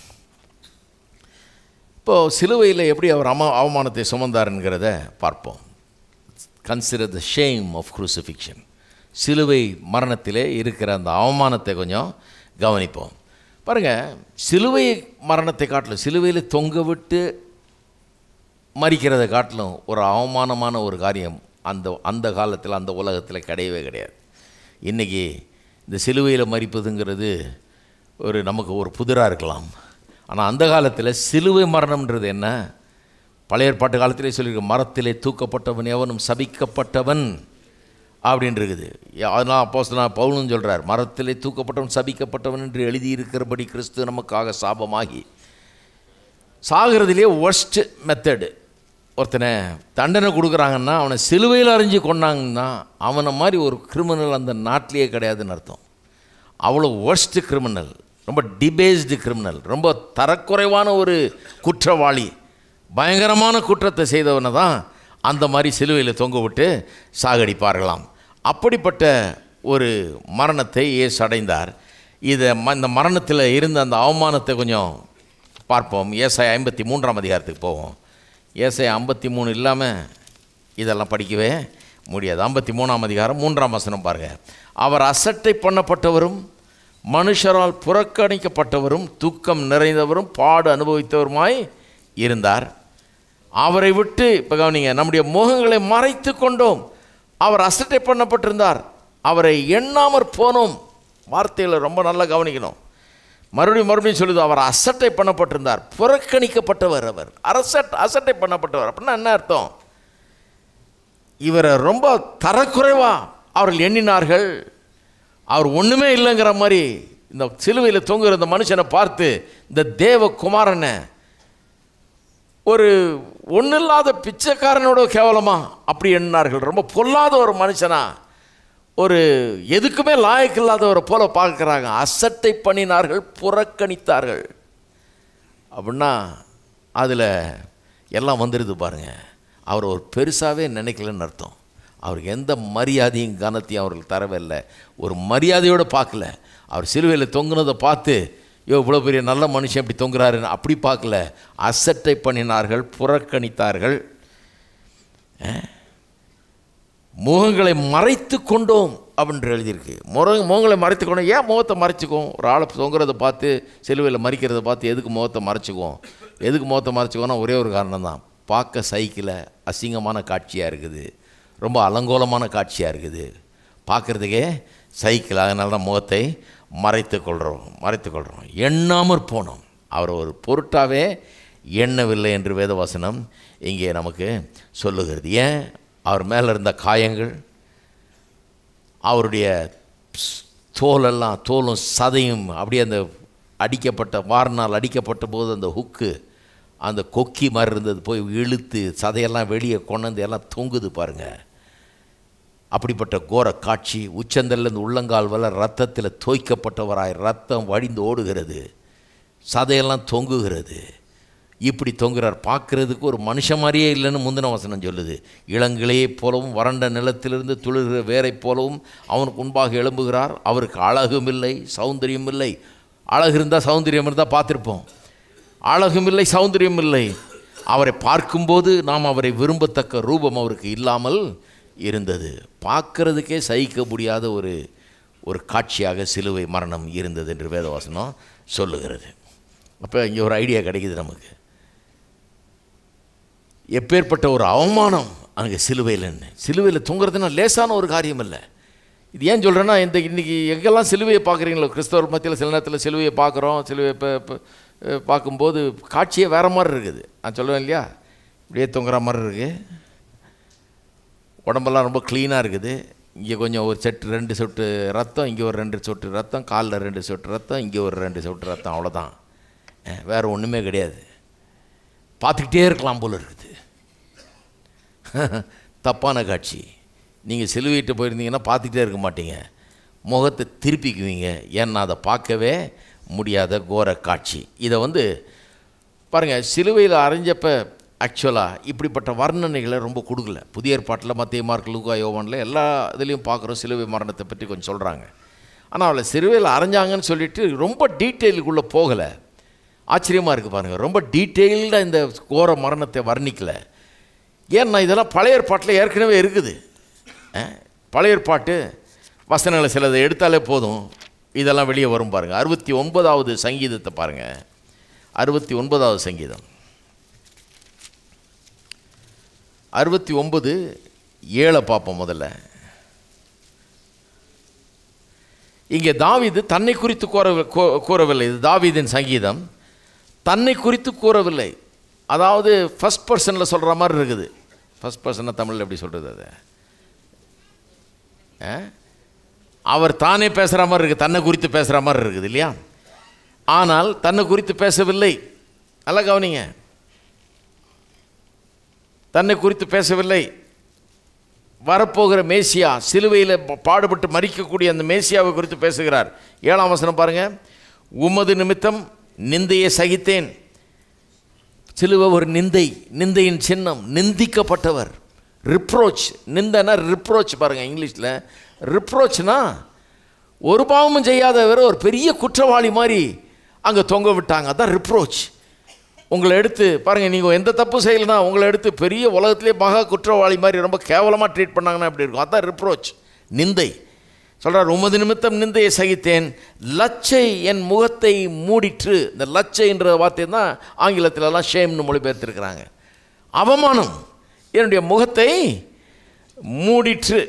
இப்போது சிலுவையில் எப்படி அவர் அவமானத்தை சுமந்தாருங்கிறத பார்ப்போம். Consider the shame of crucifixion. சிலுவை மரணத்திலே இருக்கிற அந்த அவமானத்தை கொஞ்சம் கவனிப்போம். பாருங்கள், சிலுவை மரணத்தை காட்டிலும், சிலுவையில் தொங்க விட்டு மறிக்கிறதை காட்டிலும் ஒரு அவமானமான ஒரு காரியம் அந்த காலத்தில், அந்த உலகத்தில் கிடையவே கிடையாது. இன்றைக்கி இந்த சிலுவையில் மறிப்பதுங்கிறது நமக்கு ஒரு புதிராக இருக்கலாம். ஆனால் அந்த காலத்தில் சிலுவை மரணம்ன்றது என்ன? பழைய ஏற்பாட்டு காலத்திலே சொல்லியிருக்க, மரத்திலே தூக்கப்பட்டவன் எவனும் சபிக்கப்பட்டவன் அப்படின்னு இருக்குது. அதனால் அப்போஸ்தலனாகிய பவுலும் சொல்கிறார், மரத்திலே தூக்கப்பட்டவன் சபிக்கப்பட்டவன் என்று எழுதியிருக்கிறபடி கிறிஸ்து நமக்காக சாபமாகி. சாகிறதுலேயே ஒர்ஸ்ட் மெத்தடு. ஒருத்தனை தண்டனை கொடுக்குறாங்கன்னா அவனை சிலுவையில் அரைஞ்சி கொண்டாங்கன்னா அவனை மாதிரி ஒரு கிரிமினல் அந்த நாட்டிலேயே கிடையாதுன்னு அர்த்தம். அவ்வளோ ஒர்ஸ்ட் கிரிமினல், ரொம்ப டிபேஸ்டு கிரிமினல், ரொம்ப தரக்குறைவான ஒரு குற்றவாளி, பயங்கரமான குற்றத்தை செய்தவனை தான் அந்த மாதிரி சிலுவையில் தொங்க விட்டு சாகடிப்பார்களாம். அப்படிப்பட்ட ஒரு மரணத்தை இயேசு அடைந்தார். இந்த மரணத்தில் இருந்த அந்த அவமானத்தை கொஞ்சம் பார்ப்போம். ஏசாயா 53 போவோம். ஏசாயா 53 இல்லாமல் இதெல்லாம் படிக்கவே முடியாது. 53 3 பாருங்கள். அவர் அசட்டை பண்ணப்பட்டவரும் மனுஷரால் புறக்கணிக்கப்பட்டவரும் துக்கம் நிறைந்தவரும் பாடு அனுபவித்தவருமாய் இருந்தார். அவரை விட்டு, இப்போ கவனிங்க, நம்முடைய முகங்களை மறைத்து கொண்டோம். அவர் அசட்டை பண்ணப்பட்டிருந்தார், அவரை எண்ணாமற் போனோம். வார்த்தையில் ரொம்ப நல்லா கவனிக்கணும். மறுபடியும் சொல்லுது, அவர் அசட்டை பண்ணப்பட்டிருந்தார், புறக்கணிக்கப்பட்டவர். அவர் அசட்டை பண்ணப்பட்டவர் அப்படின்னா என்ன அர்த்தம்? இவரை ரொம்ப தரக்குறைவா அவர்கள் எண்ணினார்கள். அவர் ஒன்றுமே இல்லைங்கிற மாதிரி இந்த சிலுவையில் தொங்குகிற இந்த மனுஷனை பார்த்து இந்த தேவகுமாரனை ஒரு ஒன்றில்லாத பிச்சைக்காரனோட கேவலமா அப்படி எண்ணினார்கள். ரொம்ப பொல்லாத ஒரு மனுஷனா, ஒரு எதுக்குமே லாயக்கில்லாதவரை போல பார்க்குறாங்க. அசட்டை பண்ணினார்கள், புறக்கணித்தார்கள். அப்படின்னா அதில் எல்லாம் வந்துடுது பாருங்கள். அவர் ஒரு பெருசாகவே நினைக்கலன்னு அர்த்தம். அவருக்கு எந்த மரியாதையும் கனத்தையும் அவர்கள் தரவே இல்லை. ஒரு மரியாதையோடு பார்க்கல. அவர் சிலுவையில் தொங்குனதை பார்த்து, இவ்வளோ பெரிய நல்ல மனுஷன் இப்படி தொங்குறாருன்னு அப்படி பார்க்கல. அசட்டை பண்ணினார்கள், புறக்கணித்தார்கள். முகங்களை மறைத்து கொண்டோம் அப்படின்ற எழுதியிருக்கு. முகங்களை மறைத்து கொண்டோம். ஏன் முகத்தை மறைச்சிக்குவோம்? ஒரு ஆளை தொங்குறதை பார்த்து, சிலுவையில் மறிக்கிறத பார்த்து எதுக்கு முகத்தை மறைச்சிக்குவோம்? எதுக்கு முகத்தை மறைச்சிக்குவோன்னா ஒரே ஒரு காரணம் தான். பார்க்க சைக்கிளை அசிங்கமான காட்சியாக இருக்குது, ரொம்ப அலங்கோலமான காட்சியாக இருக்குது, பார்க்குறதுக்கே சைக்கிள். அதனால தான் முகத்தை மறைத்து கொள்கிறோம். எண்ணாமற் போனோம். அவர் ஒரு பொருட்டாகவே எண்ணவில்லை என்று வேதவசனம் இங்கே நமக்கு சொல்லுகிறது. ஏன்? அவர் மேலே இருந்த காயங்கள், அவருடைய தோலும் சதையும் அப்படியே அந்த வாரினால் அடிக்கப்பட்ட போது அந்த ஹுக்கு, அந்த கொக்கி மாதிரி இருந்தது, போய் இழுத்து சதையெல்லாம் வெளியே கொண்டு எல்லாம் தொங்குது பாருங்கள். அப்படிப்பட்ட கோர காட்சி. உச்சந்தல்லேருந்து உள்ளங்கால் வரை ரத்தத்தில் தோய்க்கப்பட்டவராய் ரத்தம் வழிந்து ஓடுகிறது, சதையெல்லாம் தொங்குகிறது. இப்படி தொங்குறார். பார்க்குறதுக்கு ஒரு மனுஷன் மாதிரியே இல்லைன்னு முந்தின வசனம் சொல்லுது. இளங்கிளையை போலவும் வறண்ட நிலத்திலிருந்து துளிர்கிற வேரை போலவும் அவனுக்கு முன்பாக எழும்புகிறார். அவருக்கு அழகும் இல்லை, சௌந்தரியம் இல்லை. அழகு இருந்தால் சௌந்தரியம் இருந்தால் பார்த்துருப்போம். அழகும் இல்லை, சௌந்தரியம் இல்லை. அவரை பார்க்கும்போது நாம் அவரை விரும்பத்தக்க ரூபம் அவருக்கு இல்லாமல் இருந்தது. பார்க்கறதுக்கே சகிக்க முடியாத ஒரு காட்சியாக சிலுவை மரணம் இருந்தது என்று வேதவசனம் சொல்லுகிறது. அப்போ இங்கே ஒரு ஐடியா கிடைக்குது நமக்கு. எப்பேற்பட்ட ஒரு அவமானம் அங்கே சிலுவையில் தொங்குறதுன்னா லேசான ஒரு காரியம் இல்லை. இது ஏன் சொல்கிறேன்னா, இன்றைக்கி எங்கெல்லாம் சிலுவையை பார்க்குறீங்களோ, கிறிஸ்தவர் மத்தியில் சில நேரத்தில் சிலுவையை பார்க்குறோம். சிலுவையை பார்க்கும்போது காட்சியே வேறு மாதிரி இருக்குது. நான் சொல்லுவேன் இல்லையா, இப்படியே தொங்குற மாதிரி இருக்குது. உடம்பெல்லாம் ரொம்ப க்ளீனாக இருக்குது. இங்கே கொஞ்சம் ஒரு செட்டு 2 சொட்டு ரத்தம், இங்கே ஒரு 2 சொட்டு ரத்தம், காலில் 2 சொட்டு ரத்தம், இங்கே ஒரு 2 சொட்டு ரத்தம், அவ்வளோதான். வேறு ஒன்றுமே கிடையாது. பார்த்துக்கிட்டே இருக்கலாம் போல் இருக்குது. தப்பான காட்சி. நீங்கள் சிலுவையிட்டு போயிருந்தீங்கன்னா பார்த்துக்கிட்டே இருக்க மாட்டீங்க, முகத்தை திருப்பிக்குவீங்க. ஏன்னா அதை பார்க்கவே முடியாத கோர காட்சி. இதை பாருங்கள், சிலுவையில் அரைஞ்சப்போ ஆக்சுவலாக இப்படிப்பட்ட வர்ணனைகளை ரொம்ப கொடுக்கல. புதிய ஏற்பாட்டில் மத்தேயு, மார்க்கு, லூக்கா, யோவானில் எல்லா இதுலேயும் பார்க்குறோம் சிலுவை மரணத்தை பற்றி கொஞ்சம் சொல்கிறாங்க. ஆனால் அவளை சிலுவையில் அரைஞ்சாங்கன்னு சொல்லிட்டு ரொம்ப டீட்டெயிலுக்குள்ளே போகலை. ஆச்சரியமாக இருக்குது பாருங்கள், ரொம்ப டீட்டெயில்டாக இந்த கோர மரணத்தை வர்ணிக்கலை. ஏன்னா இதெல்லாம் பழைய ஏற்பாட்டில் ஏற்கனவே இருக்குது. பழைய ஏற்பாட்டு வசனங்களை சிலதை எடுத்தாலே போதும், இதெல்லாம் வெளியே வரும் பாருங்கள். 69வது சங்கீதத்தை பாருங்கள். 69வது சங்கீதம் 69:7 பார்ப்போம். முதல்ல இங்கே தாவீது தன்னை குறித்து கூறவில்லை. இது தாவீதின் சங்கீதம். தன்னை குறித்து கூறவில்லை, அதாவது ஃபர்ஸ்ட் பர்சனில் சொல்கிற மாதிரி இருக்குது. ஃபர்ஸ்ட் பர்சனை தமிழில் எப்படி சொல்கிறது? அது அவர் தானே பேசுகிற மாதிரி இருக்குது, தன்னை குறித்து பேசுகிற மாதிரி இருக்குது இல்லையா? ஆனால் தன்னை குறித்து பேசவில்லை. நல்லா கவனிங்க, தன்னை குறித்து பேசவில்லை. வரப்போகிற மேசியா, சிலுவையில் பாடுபட்டு மரிக்கக்கூடிய அந்த மேசியாவை குறித்து பேசுகிறார். 7ஆம் வசனம் பாருங்கள். உமது நிமித்தம் நிந்தையை சகித்தேன். சிலுவை ஒரு நிந்தை, நிந்தையின் சின்னம், நிந்திக்கப்பட்டவர். ரிப்ரோச், நிந்தனா ரிப்ரோச் பாருங்கள் இங்கிலீஷில். ரிப்ரோச்னா ஒரு பாவமும் செய்யாதவர் ஒரு பெரிய குற்றவாளி மாதிரி அங்கே தொங்க விட்டாங்க. அதான் ரிப்ரோச். உங்களை எடுத்து பாருங்கள், நீங்கள் எந்த தப்பும் செய்யலைன்னா உங்களை எடுத்து பெரிய உலகத்திலே மகா குற்றவாளி மாதிரி ரொம்ப கேவலமாக ட்ரீட் பண்ணாங்கன்னா எப்படி இருக்கும்? அதான் ரிப்ரோச், நிந்தை. சொல்கிறார், உமது நிமித்தம் நிந்தையை சகித்தேன், லச்சை என் முகத்தை மூடிற்று. இந்த லச்சைன்ற வார்த்தை தான் ஆங்கிலத்திலலாம் ஷேம்னு மொழிபெயர்த்திருக்கிறாங்க. அவமானம் என்னுடைய முகத்தை மூடிற்று.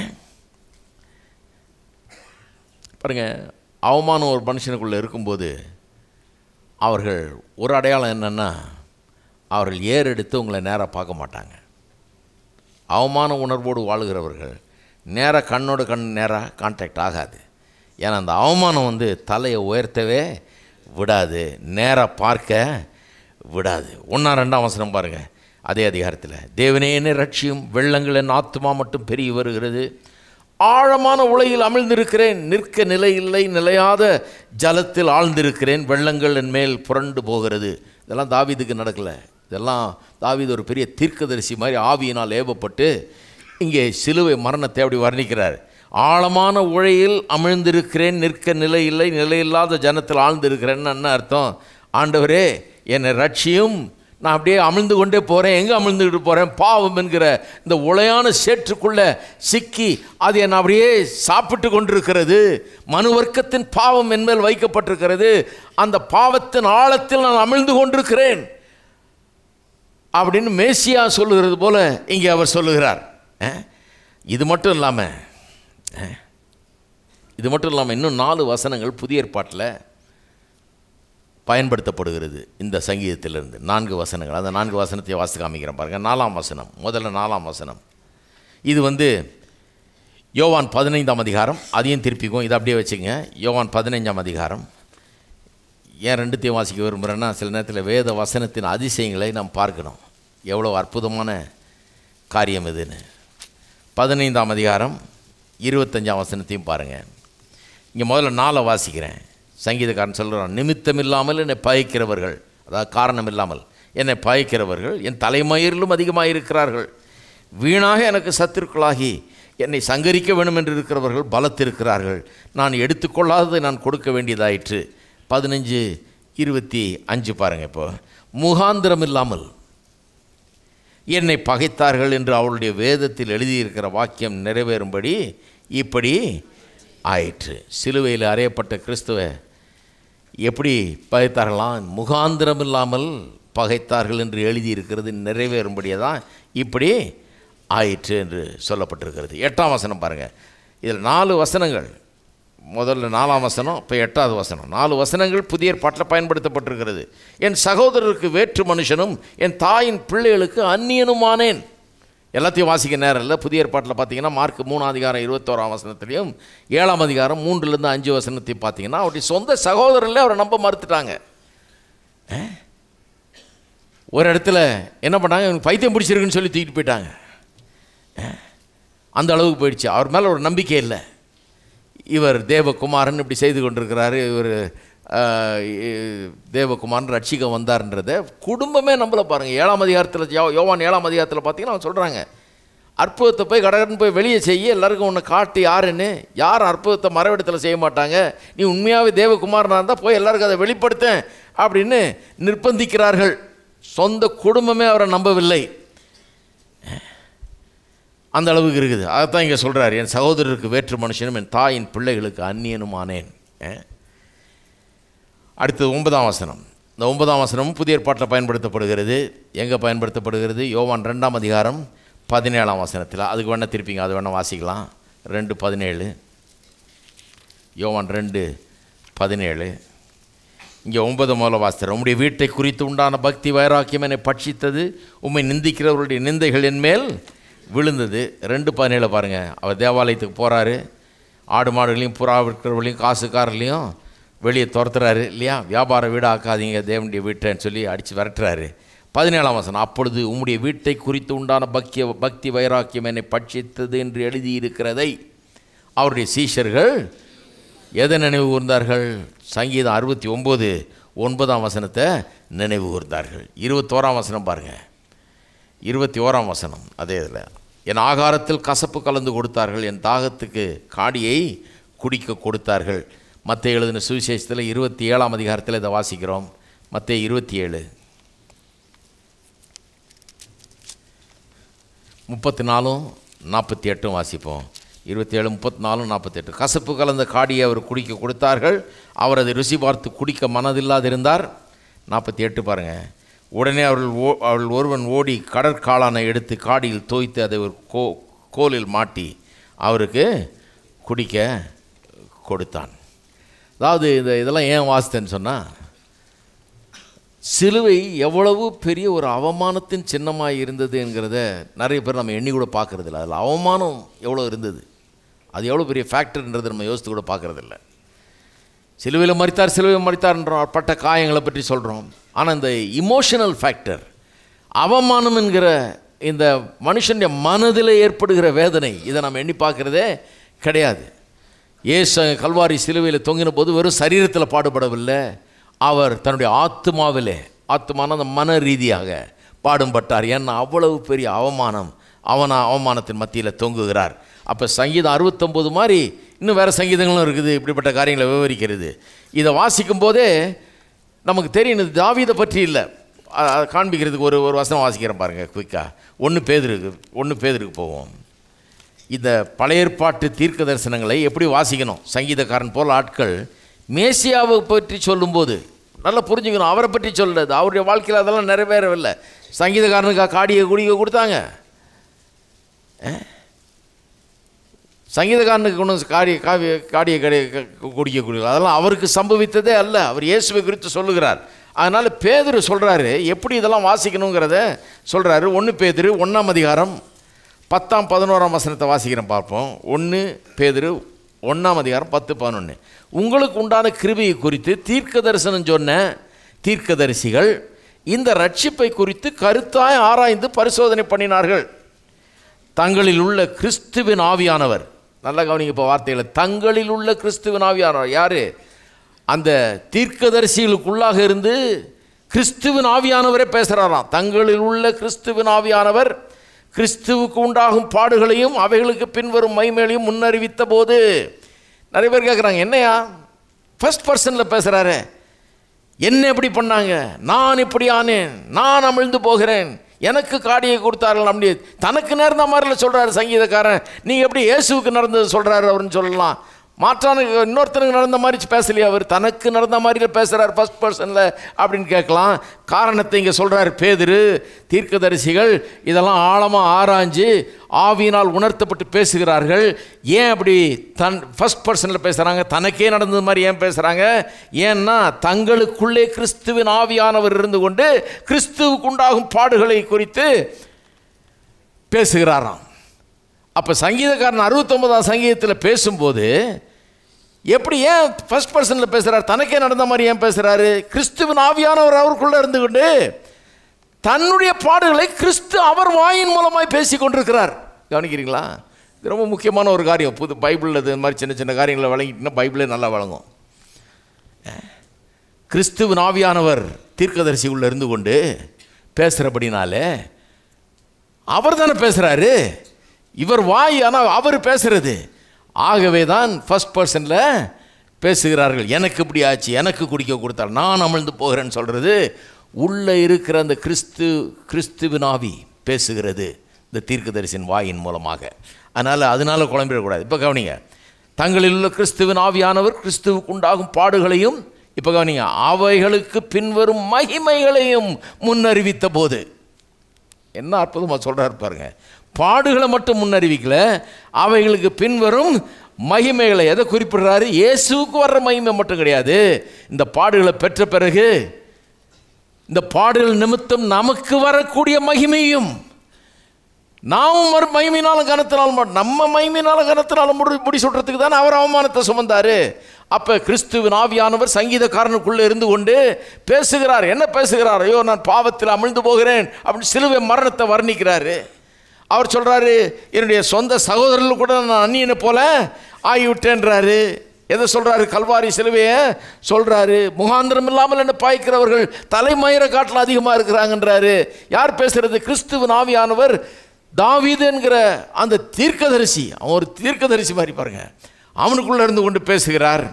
பாருங்கள், அவமானம் ஒரு மனுஷனுக்குள்ளே இருக்கும்போது அவர்கள் ஒரு அடையாளம் என்னென்னா, அவர்கள் ஏறெடுத்து உங்களை நேராக பார்க்க மாட்டாங்க. அவமான உணர்வோடு வாழுகிறவர்கள் நேராக கண்ணோடு கண் நேராக கான்டாக்ட் ஆகாது. ஏன்னா அந்த அவமானம் தலையை உயர்த்தவே விடாது, நேராக பார்க்க விடாது. 1-2ஆம் வசனம் பாருங்கள் அதே அதிகாரத்தில். தேவனே என்னை ரட்சியும், வெள்ளங்கள் என் ஆத்துமா மட்டும் பெருகி வருகிறது. ஆழமான உலகில் அமிழ்ந்திருக்கிறேன், நிற்க நிலையில்லை, நிலையாத ஜலத்தில் ஆழ்ந்திருக்கிறேன், வெள்ளங்கள் என் மேல் புரண்டு போகிறது. இதெல்லாம் தாவீதுக்கு நடக்கலை. இதெல்லாம் தாவீது ஒரு பெரிய தீர்க்கதரிசி மாதிரி ஆவியினால் ஏவப்பட்டு இங்கே சிலுவை மரணத்தை அப்படி வர்ணிக்கிறார். ஆழமான உழையில் அமிழ்ந்திருக்கிறேன், நிற்க நிலையில்லை, நிலையில்லாத ஜனத்தில் ஆழ்ந்திருக்கிறேன்னு என்ன அர்த்தம்? ஆண்டவரே என்னை ரட்சியும், நான் அப்படியே அமிழ்ந்து கொண்டே போகிறேன். எங்கே அமிழ்ந்துக்கிட்டு போகிறேன்? பாவம் என்கிற இந்த உளையான சேற்றுக்குள்ளே சிக்கி அது என்னை அப்படியே சாப்பிட்டு கொண்டிருக்கிறது. மனு வர்க்கத்தின் பாவம் என்மேல் வைக்கப்பட்டிருக்கிறது. அந்த பாவத்தின் ஆழத்தில் நான் அமிழ்ந்து கொண்டிருக்கிறேன் அப்படின்னு மேசியா சொல்லுகிறது போல இங்கே அவர் சொல்லுகிறார். இது மட்டும் இல்லாமல் இன்னும் 4 வசனங்கள் புதிய ஏற்பாட்டில் பயன்படுத்தப்படுகிறது. இந்த சங்கீதத்திலிருந்து 4 வசனங்கள். அந்த 4 வசனத்தை வாசித்து காமிக்கிறேன் பாருங்கள். 4ஆம் வசனம், முதல்ல 4ஆம் வசனம். இது யோவான் 15ஆம் அதிகாரம். அதையும் திருப்பிக்கும், இதை அப்படியே வச்சுக்கங்க. யோவான் 15ஆம் அதிகாரம். ஏன் 2த்தையும் வாசிக்க விரும்புகிறேன்னா, சில நேரத்தில் வேத வசனத்தின் அதிசயங்களை நாம் பார்க்கணும், எவ்வளோ அற்புதமான காரியம் இதுன்னு. 15ஆம் அதிகாரம் 25ஆம் வசனத்தையும் பாருங்கள். இங்கே முதல்ல 4 வாசிக்கிறேன். சங்கீதக்காரன் சொல்கிறான், நிமித்தம் இல்லாமல் என்னை பகைக்கிறவர்கள், அதாவது காரணம் இல்லாமல் என்னை பாய்க்கிறவர்கள் என் தலைமயிரிலும் அதிகமாக இருக்கிறார்கள். வீணாக எனக்கு சத்துருக்களாகி என்னை சங்கரிக்க வேண்டும் என்று இருக்கிறவர்கள் பலத்திருக்கிறார்கள். நான் எடுத்துக்கொள்ளாததை நான் கொடுக்க வேண்டியதாயிற்று. 15:25 பாருங்கள். இப்போ முகாந்திரம் இல்லாமல் என்னை பகைத்தார்கள் என்று அவளுடைய வேதத்தில் எழுதியிருக்கிற வாக்கியம் நிறைவேறும்படி இப்படி ஆயிற்று. சிலுவையில் அறையப்பட்ட கிறிஸ்துவை எப்படி பகைத்தார்களாம்? முகாந்திரம் இல்லாமல் பகைத்தார்கள் என்று எழுதியிருக்கிறது நிறைவேறும்படியே தான் இப்படி ஆயிற்று என்று சொல்லப்பட்டிருக்கிறது. 8ஆம் வசனம் பாருங்கள். இதில் 4 வசனங்கள். முதல்ல 4ஆம் வசனம், இப்போ 8வது வசனம். 4 வசனங்கள் புதிய ஏற்பாட்டில் பயன்படுத்தப்பட்டிருக்கிறது. என் சகோதரருக்கு வேற்று மனுஷனும் என் தாயின் பிள்ளைகளுக்கு அந்நியனுமானேன். எல்லாத்தையும் வாசிக்க நேரம் இல்லை. புதிய ஏற்பாட்டில் பார்த்தீங்கன்னா மார்க் 3 அதிகாரம் 21ஆம் வசனத்திலையும் 7ஆம் அதிகாரம் 3லேருந்து 5 வசனத்தையும் பார்த்தீங்கன்னா அவருடைய சொந்த சகோதரர்களே அவரை நம்ப மறுத்துட்டாங்க. ஒரு இடத்துல என்ன பண்ணாங்க, இவங்க பைத்தியம் பிடிச்சிருக்குன்னு சொல்லி தூக்கிட்டு போயிட்டாங்க. அந்த அளவுக்கு போயிடுச்சு. அவர் மேலே ஒரு நம்பிக்கை இல்லை. இவர் தேவகுமாரன் இப்படி செய்து கொண்டிருக்கிறாரு, இவர் தேவகுமாரன் ரட்சிக்க வந்தார்ன்றதை குடும்பமே நம்பலை பாருங்கள். 7ஆம் அதிகாரத்தில் யோவான் 7ஆம் அதிகாரத்தில் பார்த்தீங்கன்னா அவங்க சொல்கிறாங்க, அற்புதத்தை போய் கடகடன் போய் வெளியே செய்ய எல்லாருக்கும் உன்னை காட்டு யாருன்னு. யார் அற்புதத்தை மறைவிடத்தில் செய்ய மாட்டாங்க, நீ உண்மையாகவே தேவகுமாரனாக இருந்தால் போய் எல்லாருக்கும் அதை வெளிப்படுத்தேன் அப்படின்னு நிர்பந்திக்கிறார்கள். சொந்த குடும்பமே அவரை நம்பவில்லை. அந்த அளவுக்கு இருக்குது. அதைத்தான் இங்கே சொல்கிறார், என் சகோதரருக்கு வேற்று மனுஷனும் என் தாயின் பிள்ளைகளுக்கு அந்நியனுமானேன். அடுத்தது 9ஆம் வசனம். இந்த 9ஆம் வசனமும் புதிய ஏற்பாட்டில் பயன்படுத்தப்படுகிறது. எங்கே பயன்படுத்தப்படுகிறது? யோவான் 2ஆம் அதிகாரம் 17ஆம் வசனத்தில். அதுக்கு வேணால் திருப்பிங்க, அது வேணால் வாசிக்கலாம். 2:17. யோவான் 2:17. இங்கே 9 முதல்ல வாசித்தார். உம்முடைய வீட்டை குறித்து உண்டான பக்தி வைராக்கியம் என்னை பட்சித்தது, உம்மை நிந்திக்கிறவருடைய நிந்தைகள் என் மேல் விழுந்தது. 2:17 பாருங்கள். அவர் தேவாலயத்துக்கு போகிறாரு, ஆடு மாடுகளையும் புறா விற்கிறவர்களையும் காசுக்காரர்களையும் வெளியே துரத்துறாரு இல்லையா. வியாபார வீடு ஆக்காதீங்க தேவனுடைய வீட்டைன்னு சொல்லி அடித்து விரட்டுறாரு. 17ஆம் வசனம், அப்பொழுது உம்முடைய வீட்டை குறித்து உண்டான பக்தி வைராக்கியம் என்னை பட்சித்தது என்று எழுதியிருக்கிறதை அவருடைய சீஷர்கள் எதை நினைவு கூர்ந்தார்கள்? சங்கீதம் 69:9ஆம் வசனத்தை நினைவு கூர்ந்தார்கள். 21ஆம் வசனம் பாருங்கள். 21ஆம் வசனம் அதே இதில், என் ஆகாரத்தில் கசப்பு கலந்து கொடுத்தார்கள், என் தாகத்துக்கு காடியை குடிக்க கொடுத்தார்கள். மத்தேயு எழுதின சுவிசேஷத்தில் 27ஆம் அதிகாரத்தில் இதை வாசிக்கிறோம். மத்தேயு 27:34-48 வாசிப்போம். 27:34-48. கசப்பு கலந்த காடியை அவர் குடிக்க கொடுத்தார்கள், அவர் அதை ருசி பார்த்து குடிக்க மனதில்லாதிருந்தார். 48 பாருங்கள். உடனே அவள் ஒருவன் ஓடி கடற்காளானை எடுத்து காடியில் தோய்த்து அதை ஒரு கோலில் மாட்டி அவருக்கு குடிக்க கொடுத்தான். அதாவது இதெல்லாம் ஏன் வாசித்தேன்னு சொன்னால், சிலுவை எவ்வளவு பெரிய ஒரு அவமானத்தின் சின்னமாக இருந்தது என்கிறத நிறைய பேர் நம்ம எண்ணி கூட பார்க்குறதில்ல. அதில் அவமானம் எவ்வளோ இருந்தது, அது எவ்வளோ பெரிய ஃபேக்டர்ன்றதை நம்ம யோசித்து கூட பார்க்குறதில்ல. சிலுவையில் மரித்தார்ன்றோம், பட்ட காயங்களை பற்றி சொல்கிறோம். ஆனால் இந்த இமோஷனல் ஃபேக்டர், அவமானம் என்கிற இந்த மனுஷனுடைய மனதில் ஏற்படுகிற வேதனை, இதை நம்ம எண்ணி பார்க்குறதே கிடையாது. இயேசு கல்வாரி சிலுவையில் தொங்கின போது வெறும் சரீரத்தில் பாடுபடவில்லை, அவர் தன்னுடைய ஆத்மாவிலே, ஆத்மான அந்த மன ரீதியாக பாடுபட்டார். ஏன்னா அவ்வளவு பெரிய அவமானத்தின் மத்தியில் தொங்குகிறார். அப்போ சங்கீதம் 69 மாதிரி இன்னும் வேறு சங்கீதங்களும் இருக்குது இப்படிப்பட்ட காரியங்களை விவரிக்கிறது. இதை வாசிக்கும் போதே நமக்கு தெரியும் இது தாவீதை பற்றி இல்லை. அதை காண்பிக்கிறதுக்கு ஒரு வசனம் வாசிக்கிறேன் பாருங்கள் குயிக்காக. 1 பேதுருக்கு போவோம். இந்த பழைய ஏற்பாட்டு தீர்க்க தரிசனங்களை எப்படி வாசிக்கணும்? சங்கீதக்காரன் போல் ஆட்கள் மேசியாவை பற்றி சொல்லும்போது நல்லா புரிஞ்சுக்கணும். அவரை பற்றி சொல்கிறது, அவருடைய வாழ்க்கையில் அதெல்லாம் நிறைவேறவில்லை. சங்கீதக்காரனுக்கு காடியை குடிக்க கொடுத்தாங்க, சங்கீதக்காரனுக்கு ஒன்றும் காடியை குடிக்க கொடுக்கல. அதெல்லாம் அவருக்கு சம்பவித்ததே அல்ல. அவர் இயேசுவை குறித்து சொல்லுகிறார். அதனால் பேதுரு சொல்கிறாரு எப்படி இதெல்லாம் வாசிக்கணுங்கிறத சொல்கிறாரு. 1 பேதுரு 1ஆம் அதிகாரம் 10-11 வசனத்தை வாசிக்கிறேன் பார்ப்போம். 1 பேதுரு 1ஆம் அதிகாரம் 10-11. உங்களுக்கு உண்டான கிருபையை குறித்து தீர்க்க தரிசனம் சொன்ன தீர்க்கதரிசிகள் இந்த ரட்சிப்பை குறித்து கருத்தாய் ஆராய்ந்து பரிசோதனை பண்ணினார்கள். தங்களில் உள்ள கிறிஸ்துவின் ஆவியானவர், நல்லா கவனிங்க இப்போ வார்த்தைகளை, தங்களில் உள்ள கிறிஸ்துவின் ஆவியானவர் யார்? அந்த தீர்க்கதரிசிகளுக்குள்ளாக இருந்து கிறிஸ்துவின் ஆவியானவரே பேசுகிறாராம். தங்களில் உள்ள கிறிஸ்துவின் ஆவியானவர் கிறிஸ்துவுக்கு உண்டாகும் பாடுகளையும் அவைகளுக்கு பின்வரும் மகிமைகளையும் முன்னறிவித்த போது. நிறைய பேர் கேட்குறாங்க, என்னையா ஃபர்ஸ்ட் பர்சனில் பேசுகிறாரு, என்ன எப்படி பண்ணாங்க, நான் இப்படி ஆனேன், நான் அமிழ்ந்து போகிறேன், எனக்கு காடியை கொடுத்தார்கள், அப்படி தனக்கு நேர்ந்த மாதிரில சொல்கிறாரு சங்கீதக்காரன். நீங்கள் எப்படி இயேசுவுக்கு நடந்தது சொல்கிறாரு அவருன்னு சொல்லலாம். மாற்றானுக்கு இன்னொருத்தனுக்கு நடந்த மாதிரி பேசலையே, அவர் தனக்கு நடந்த மாதிரி பேசுகிறார் ஃபர்ஸ்ட் பர்சனில் அப்படின்னு கேட்கலாம். காரணத்தை இங்கே சொல்கிறார் பேதுரு. தீர்க்கதரிசிகள் இதெல்லாம் ஆழமாக ஆராய்ஞ்சு ஆவியினால் உணர்த்தப்பட்டு பேசுகிறார்கள். ஏன் அப்படி ஃபர்ஸ்ட் பர்சனில் பேசுகிறாங்க, தனக்கே நடந்தது மாதிரி ஏன் பேசுகிறாங்க? ஏன்னா தங்களுக்குள்ளே கிறிஸ்துவின் ஆவியானவர் இருந்து கொண்டு கிறிஸ்துவுக்கு உண்டாகும் பாடுகளை குறித்து பேசுகிறாராம். அப்போ சங்கீதக்காரன் 69ஆம் சங்கீதத்தில் பேசும்போது எப்படி ஏன் ஃபர்ஸ்ட் பர்சனில் பேசுகிறார், தனக்கே நடந்த மாதிரி ஏன் பேசுகிறாரு? கிறிஸ்துவின் ஆவியானவர் அவருக்குள்ளே இருந்து கொண்டு தன்னுடைய பாடுகளை கிறிஸ்து அவர் வாயின் மூலமாய் பேசி கொண்டிருக்கிறார். கவனிக்கிறீங்களா? இது ரொம்ப முக்கியமான ஒரு காரியம். புது பைபிளில் இது மாதிரி சின்ன சின்ன காரியங்களை வழங்கிட்டுனா பைபிளே நல்லா வழங்கும். கிறிஸ்துவின் ஆவியானவர் தீர்க்கதரிசி உள்ள இருந்து கொண்டு பேசுகிறபடினாலே அவர் தானே பேசுகிறாரு, இவர் வாய், ஆனால் அவர் பேசுகிறது. ஆகவே தான் ஃபர்ஸ்ட் பர்சனில் பேசுகிறார்கள். எனக்கு இப்படி ஆச்சு, எனக்கு குடிக்க கொடுத்தால் நான் அமிழ்ந்து போகிறேன்னு சொல்கிறது உள்ளே இருக்கிற அந்த கிறிஸ்துவின் ஆவி பேசுகிறது இந்த தீர்க்கதரிசியின் வாயின் மூலமாக. அதனால் குழம்பிடக்கூடாது. இப்போ கவனிங்க, தங்களில் உள்ள கிறிஸ்துவின் ஆவியானவர் கிறிஸ்துவுக்கு உண்டாகும் பாடுகளையும், இப்போ கவனிங்க, அவைகளுக்கு பின்வரும் மகிமைகளையும் முன்னறிவித்த போது. என்ன அற்புதமாக சொல்கிறார் பாருங்க. பாடுகளை மட்டும் முன்னறிவிக்கல, அவைகளுக்கு பின்வரும் மகிமைகளை எதை குறிப்பிடுறாரு? இயேசுவுக்கு வர்ற மகிமை மட்டும் கிடையாது, இந்த பாடுகளை பெற்ற பிறகு இந்த பாடுகள் நிமித்தம் நமக்கு வரக்கூடிய மகிமையும். நாமும் மகிமையினாலும் கனத்தினாலும், நம்ம மகிமையினாலும் கனத்தினாலும் முடி சொல்றதுக்கு தானே அவர் அவமானத்தை சுமந்தாரு. அப்போ கிறிஸ்துவின் ஆவியானவர் சங்கீதக்காரனுக்குள்ளே இருந்து கொண்டு பேசுகிறார். என்ன பேசுகிறார்? ஐயோ நான் பாவத்தில் அமிழ்ந்து போகிறேன் அப்படின்னு சிலுவை மரணத்தை வர்ணிக்கிறாரு. அவர் சொல்கிறாரு, என்னுடைய சொந்த சகோதரர்கள் கூட நான் அந்நியனை போல ஆகிவிட்டேன்றாரு. எதை சொல்கிறாரு? கல்வாரி சிலுவையை சொல்கிறாரு. முகாந்திரம் இல்லாமல் என்ன பாய்க்கிறவர்கள் தலைமயிர காட்டில் அதிகமாக இருக்கிறாங்கன்றாரு. யார் பேசுகிறது? கிறிஸ்துவின் ஆவியானவர் தாவீது என்கிற அந்த தீர்க்கதரிசி, அவன் ஒரு தீர்க்கதரிசி மாதிரி பாருங்க, அவனுக்குள்ளே இருந்து கொண்டு பேசுகிறார்.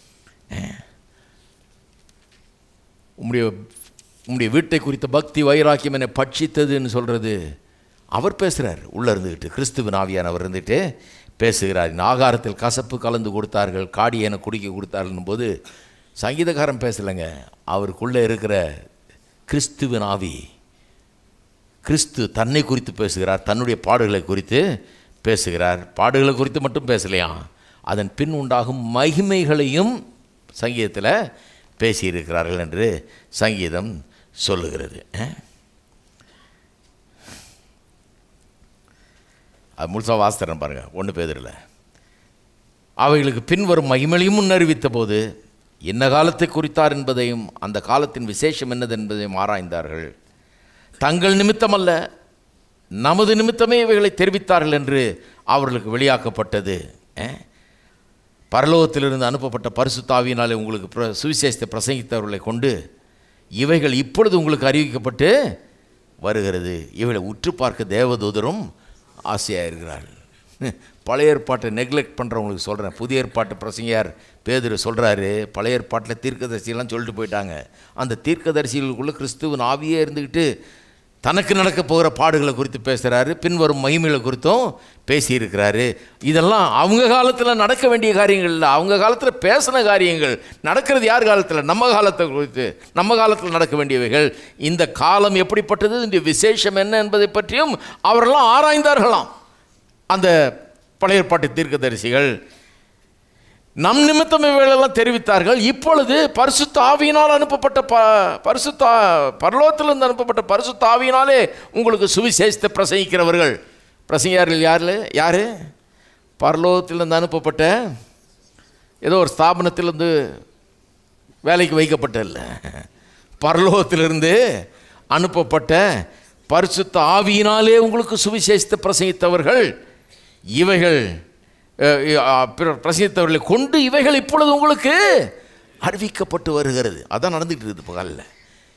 உம்முடைய வீட்டை குறித்த பக்தி வைராக்கியம் என்னை பட்சித்ததுன்னு சொல்கிறது அவர் பேசுகிறார். உள்ளே இருந்துக்கிட்டு கிறிஸ்துவின் ஆவியானவர் இருந்துட்டு பேசுகிறார். இந்த ஆகாரத்தில் கசப்பு கலந்து கொடுத்தார்கள், காடியை எனக்கு குடிக்க கொடுத்தார்கள் போது சங்கீதக்காரன் பேசலைங்க, அவருக்குள்ளே இருக்கிற கிறிஸ்துவின் ஆவி, கிறிஸ்து தன்னை குறித்து பேசுகிறார், தன்னுடைய பாடுகளை குறித்து பேசுகிறார். பாடுகளை குறித்து மட்டும் பேசலையாம், அதன் பின் உண்டாகும் மகிமைகளையும் சங்கீதத்தில் பேசியிருக்கிறார்கள் என்று சங்கீதம் சொல்லுகிறது. அது முழுசாக வாசித்தரன் பாருங்கள். 1 பேதுருவில் அவைகளுக்கு பின்வரும் மகிமையும் முன்னறிவித்த போது என்ன காலத்தை குறித்தார் என்பதையும் அந்த காலத்தின் விசேஷம் என்னது என்பதையும் ஆராய்ந்தார்கள். தங்கள் நிமித்தமல்ல, நமது நிமித்தமே இவைகளை தெரிவித்தார்கள் என்று அவர்களுக்கு வெளியாக்கப்பட்டது. பரலோகத்திலிருந்து அனுப்பப்பட்ட பரிசுத்த ஆவியினாலே உங்களுக்கு சுவிசேஷத்தை பிரசங்கித்தவர்களை கொண்டு இவைகள் இப்பொழுது உங்களுக்கு அறிவிக்கப்பட்டு வருகிறது. இவைகளை உற்று பார்க்க தேவதூதரும் ஆசையாக இருக்கிறார்கள். பழைய ஏற்பாட்டை நெக்லெக்ட் பண்ணுறவங்களுக்கு சொல்கிறேன். புதிய ஏற்பாட்டு பிரசங்கியார் பேதுரு சொல்கிறாரு, பழைய ஏற்பாட்டில் தீர்க்கதரிசியெல்லாம் சொல்லிட்டு போயிட்டாங்க. அந்த தீர்க்கதரிசிகளுக்குள்ளே கிறிஸ்துவின் ஆவியே இருந்துக்கிட்டு தனக்கு நடக்க போகிற பாடுகளை குறித்து பேசுகிறாரு, பின்வரும் மகிமைகளை குறித்தும் பேசியிருக்கிறாரு. இதெல்லாம் அவங்க காலத்தில் நடக்க வேண்டிய காரியங்கள் இல்லை, அவங்க காலத்தில் பேசின காரியங்கள். நடக்கிறது யார் காலத்தில்? நம்ம காலத்தை குறித்து, நம்ம காலத்தில் நடக்க வேண்டியவைகள். இந்த காலம் எப்படிப்பட்டது, இந்த விசேஷம் என்ன என்பதை பற்றியும் அவரெல்லாம் ஆராய்ந்தார்களாம். அந்த பழைய ஏற்பாட்டு தீர்க்கதரிசிகள் நம் நிமித்தம் இவைகளெல்லாம் தெரிவித்தார்கள். இப்பொழுது பரிசுத்த ஆவியினால் அனுப்பப்பட்ட பரலோகத்திலிருந்து அனுப்பப்பட்ட பரிசுத்த ஆவியினாலே உங்களுக்கு சுவிசேஷத்தை பிரசங்கிக்கிறவர்கள். பிரசங்கியார்கள் யார்? பரலோகத்திலிருந்து அனுப்பப்பட்ட ஏதோ ஒரு ஸ்தாபனத்திலிருந்து வேலைக்கு வைக்கப்பட்ட இல்லை, பரலோகத்திலிருந்து அனுப்பப்பட்ட பரிசுத்த ஆவியினாலே உங்களுக்கு சுவிசேஷத்தை பிரசங்கித்தவர்கள். இவைகள் பிரசங்கித்தவர்களை கொண்டு இவைகள் இப்பொழுது உங்களுக்கு அறிவிக்கப்பட்டு வருகிறது. அதான் நடந்துகிட்டு இருக்குது பகலில்.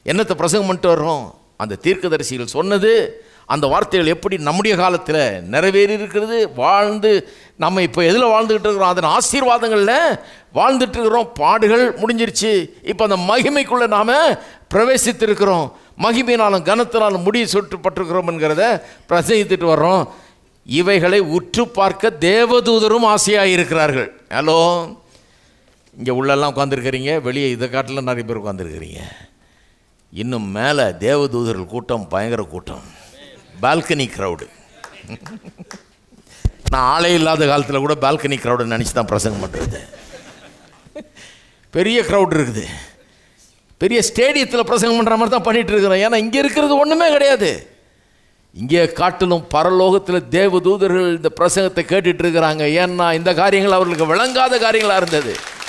என்னத்தை பிரசங்கம் பண்ணிட்டு வர்றோம்? அந்த தீர்க்கதரிசிகள் சொன்னது, அந்த வார்த்தைகள் எப்படி நம்முடைய காலத்தில் நிறைவேறி இருக்கிறது, வாழ்ந்து நம்ம இப்போ எதில் வாழ்ந்துக்கிட்டு இருக்கிறோம்? அதன் ஆசீர்வாதங்களில் வாழ்ந்துட்டு இருக்கிறோம். பாடுகள் முடிஞ்சிருச்சு, இப்போ அந்த மகிமைக்குள்ளே நாம் பிரவேசித்திருக்கிறோம். மகிமையினாலும் கனத்தினாலும் முடிய சுட்டுப்பட்டிருக்கிறோம் என்கிறத பிரசங்கித்துட்டு வர்றோம். இவைகளை உற்று பார்க்க தேவதூதரும் ஆசையாக இருக்கிறார்கள். ஹலோ, இங்கே உள்ளெல்லாம் உட்காந்துருக்கிறீங்க, வெளியே இதை காட்டில் நிறைய பேர் உட்காந்துருக்கிறீங்க. இன்னும் மேலே தேவதூதர்கள் கூட்டம் பயங்கர கூட்டம், பால்கனி க்ரௌடு. நான் ஆளே இல்லாத காலத்தில் கூட பால்கனி க்ரௌடு நினச்சி தான் பிரசங்கம் பண்ணுறது. பெரிய க்ரௌட் இருக்குது, பெரிய ஸ்டேடியத்தில் பிரசங்கம் பண்ணுற மாதிரி தான் பண்ணிகிட்டு இருக்கிறோம். ஏன்னா இங்கே இருக்கிறது ஒன்றுமே கிடையாது. இங்கே காட்டிலும் பரலோகத்தில் தேவதூதர்கள் இந்த பிரசங்கத்தை கேட்டுட்டு இருக்கிறாங்க. ஏன்னா இந்த காரியங்கள் அவர்களுக்கு விளங்காத காரியங்களாக இருந்தது.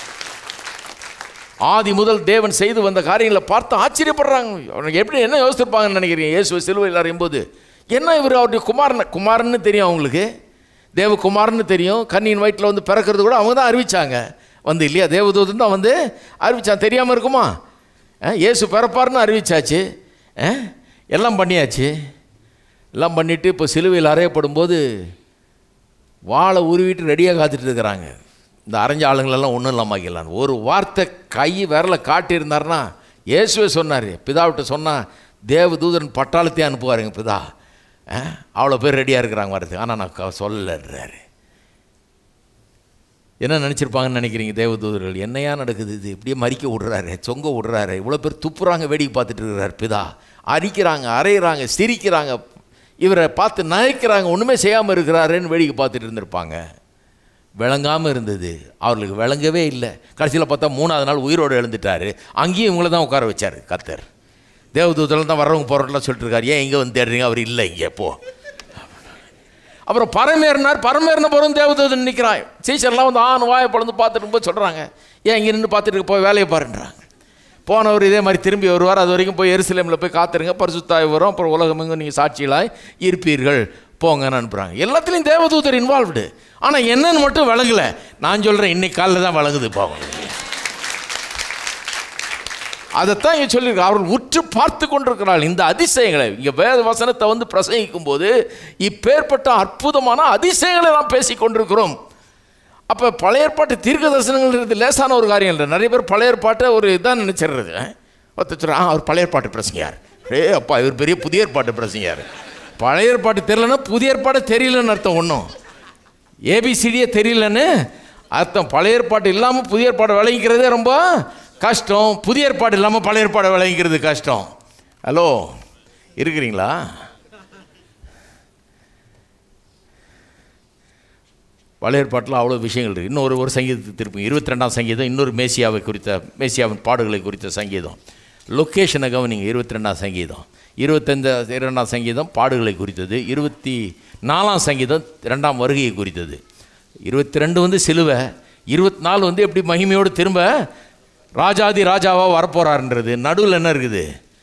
ஆதி முதல் தேவன் செய்து வந்த காரியங்களை பார்த்து ஆச்சரியப்படுறாங்க. அவனுக்கு எப்படி என்ன யோசிச்சிருப்பாங்கன்னு நினைக்கிறீங்க? இயேசு சிலுவையில் அறையும்போது என்ன இவர் அவருடைய குமாரன்னு தெரியும், அவங்களுக்கு தேவகுமாரன்னு தெரியும். கன்னியின் வயிற்றில் வந்து பிறக்கிறது கூட அவங்க தான் அறிவித்தாங்க வந்து, இல்லையா? தேவதூதன் தான் வந்து அறிவிச்சான். தெரியாமல் இருக்குமா? இயேசு பிறப்பார்னு அறிவிச்சாச்சு, எல்லாம் பண்ணியாச்சு. எல்லாம் பண்ணிவிட்டு இப்போ சிலுவையில் அறையப்படும் போது வாழை உருவிட்டு ரெடியாக காத்துட்டு இருக்கிறாங்க. இந்த அரைஞ்ச ஆளுங்களெல்லாம் ஒன்றும் இல்லாமல் ஆக்கிடலாம். ஒரு வார்த்தை கை விரலை காட்டியிருந்தாருன்னா, இயேசுவே சொன்னார், பிதாவிட்ட சொன்னால் தேவதூதன் பட்டாளத்தையே அனுப்புவாருங்க பிதா, அவ்வளோ பேர் ரெடியாக இருக்கிறாங்க வரதுக்கு. ஆனால் நான் சொல்லலைன்றாரு. என்ன நினச்சிருப்பாங்கன்னு நினைக்கிறீங்க தேவதூதர்கள்? என்னையா நடக்குது இது? இப்படியே மறிக்க விடுறாரு, சொங்க விடுறாரு, இவ்வளோ பேர் துப்புறாங்க, வேடிக்கை பார்த்துட்டு இருக்கிறார் பிதா. அரிக்கிறாங்க, அரைகிறாங்க, சிரிக்கிறாங்க, இவரை பார்த்து நகைக்கிறாங்க, ஒன்றுமே செய்யாமல் இருக்கிறாருன்னு வேடிக்கை பார்த்துட்டு இருந்திருப்பாங்க. விளங்காமல் இருந்தது, அவர்களுக்கு விளங்கவே இல்லை. கடைசியில் பார்த்தா 3ஆவது நாள் உயிரோடு எழுந்துட்டார். அங்கேயும் இவங்கள தான் உட்கார வச்சார் கர்த்தர். தேவதூதர்கள் தான் வர்றவங்க போகிறோம்லாம் சொல்லிட்டு இருக்காரு. ஏன் இங்கே வந்து தேடுறீங்க? அவர் இல்லை இங்கே போ. அப்புறம் பரமேறினார். பரமேறின போகிறோம் தேவதூதன் நிற்கிறான். சீச்சர்லாம் வந்து வாயை பழந்து பார்த்துட்டு போய் சொல்கிறாங்க, ஏன் இங்கே நின்று பார்த்துட்டு போய் வேலையை பாருன்றாங்க. போனவர் இதே மாதிரி திரும்பி வருவார். அது வரைக்கும் போய் எருசலேமில் போய் காத்துருங்க, பரிசுத்தாய் வரும், அப்புறம் உலகமெங்கும் நீங்கள் சாட்சிகளாய் இருப்பீர்கள், போங்கன்னு அனுப்புகிறாங்க. எல்லாத்துலேயும் தேவதூதர் இன்வால்வ்டு. ஆனால் என்னன்னு மட்டும் விளங்கலை. நான் சொல்கிறேன், இன்னைக்கு காலையில் தான் விளங்குது. போங்க, அதைத்தான் இங்கே சொல்லியிருக்க. அவர்கள் உற்று பார்த்து கொண்டிருக்கிறார்கள் இந்த அதிசயங்களை. இங்கே வேத வசனத்தை வந்து பிரசங்கிக்கும் போது இப்பேற்பட்ட அற்புதமான அதிசயங்களை நாம் பேசி கொண்டிருக்கிறோம். அப்போ பழைய ஏற்பாட்டு தீர்க்க தரிசனங்கள் லேசான ஒரு காரியம் இல்லை. நிறைய பேர் பழைய ஏற்பாட்டை ஒரு இதான் நினச்சிடுறது. அவர் பழைய ஏற்பாட்டு பிரசங்கியார், அப்பா இவர் பெரிய புதிய ஏற்பாட்டு பிரசங்கியார். பழைய ஏற்பாட்டு தெரியலன்னா புதிய ஏற்பாடு தெரியலன்னு அர்த்தம். ஒன்றும் ஏபிசிடியே தெரியலன்னு அர்த்தம். பழைய ஏற்பாடு இல்லாமல் புதிய ஏற்பாடு விளங்கிக்கிறதே ரொம்ப கஷ்டம். புதிய ஏற்பாடு இல்லாமல் பழைய ஏற்பாடு விளங்கிக்கிறது கஷ்டம். ஹலோ, இருக்கிறீங்களா? பழைய ஏற்பாட்டில் அவ்வளோ விஷயங்கள் இருக்குது. இன்னும் ஒரு சங்கீதத்துக்கு திருப்பி 22ஆம் சங்கீதம், இன்னொரு மேசியாவின் பாடுகளை குறித்த சங்கீதம். லொக்கேஷனை கவனிங்க. 22ஆம் சங்கீதம், 22ஆம் சங்கீதம் பாடுகளை குறித்தது. 24ஆம் சங்கீதம் 2ஆம் வருகையை குறித்தது. 22 வந்து சிலுவை, 24 வந்து எப்படி மகிமையோடு திரும்ப ராஜாதி ராஜாவாக வரப்போகிறாருன்றது. நடுவில் என்ன இருக்குது?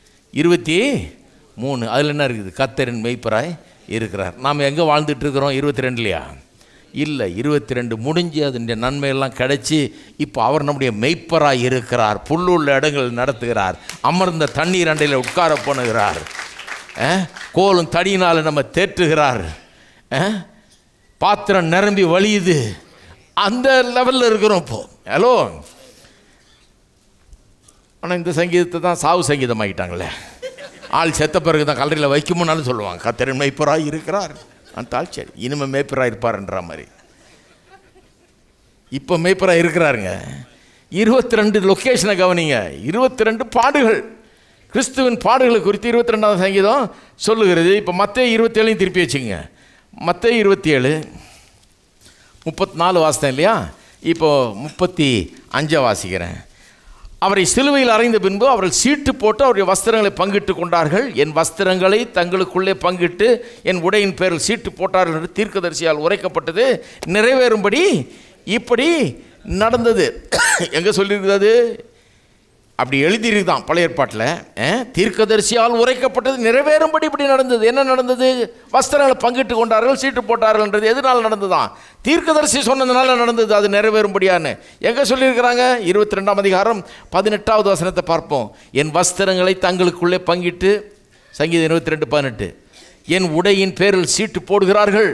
23. அதில் என்ன இருக்குது? கர்த்தரின் மெய்ப்பராய் இருக்கிறார். நாம் எங்கே வாழ்ந்துட்டு இருக்கிறோம்? 22இல்லையா? இல்லை, 22 முடிஞ்சு அதனுடைய நன்மையெல்லாம் கிடைச்சி இப்போ அவர் நம்முடைய மெய்ப்பராய் இருக்கிறார். புல்லுள்ள இடங்கள் நடத்துகிறார், அமர்ந்த தண்ணீர் அண்டையில் உட்கார பண்ணுகிறார், கோலும் தடியினால் நம்ம தேற்றுகிறார், பாத்திரம் நிரம்பி வழியுது. அந்த லெவலில் இருக்கிறோம் இப்போ. ஹலோ, ஆனால் இந்த சங்கீதத்தை தான் சாவு சங்கீதம் ஆகிட்டாங்களே. ஆள் செத்த பிறகு தான் கல்லறையில் வைக்கும்னாலும் சொல்லுவாங்க, கர்த்தரின் மெய்ப்பராய் இருக்கிறார். அந்த ஆள் சரி, இனிமேல் மேய்ப்பராக இருப்பார்ன்ற மாதிரி. இப்போ மேய்ப்பராக இருக்கிறாருங்க. 22 லொக்கேஷனை கவனிங்க. 22 பாடுகள், கிறிஸ்துவின் பாடுகளை குறித்து 22ஆம் சங்கீதம் சொல்லுகிறது. இப்போ மத்தேயு 27 திருப்பி வச்சுங்க. மத்தேயு 27 34 வாசித்தேன் இல்லையா? இப்போ 35 வாசிக்கிறேன். அவரை சிலுவையில் அறைந்த பின்பு அவர்கள் சீட்டு போட்டு அவருடைய வஸ்திரங்களை பங்கிட்டு கொண்டார்கள். என் வஸ்திரங்களை தங்களுக்குள்ளே பங்கிட்டு என் உடையின் பேரில் சீட்டு போட்டார்கள் என்று தீர்க்கதரிசியால் உரைக்கப்பட்டது நிறைவேறும்படி இப்படி நடந்தது. எங்கே சொல்லியிருக்கிறது? அப்படி எழுதியிருக்குதான் பழைய ஏற்பாட்டில். தீர்க்கதரிசியால் உரைக்கப்பட்டது நிறைவேறும்படி இப்படி நடந்தது. என்ன நடந்தது? வஸ்திரங்களை பங்கிட்டு கொண்டார்கள், சீட்டு போட்டார்கள்ன்றது எதனால் நடந்ததுதான்? தீர்க்கதரிசி சொன்னதுனால நடந்தது. அது நிறைவேறும்படியான்னு எங்கே சொல்லியிருக்கிறாங்க? 22ஆம் அதிகாரம் 18வது வசனத்தை பார்ப்போம். என் வஸ்திரங்களை தங்களுக்குள்ளே பங்கிட்டு, சங்கீதம் 22:18, என் உடையின் பேரில் சீட்டு போடுகிறார்கள்.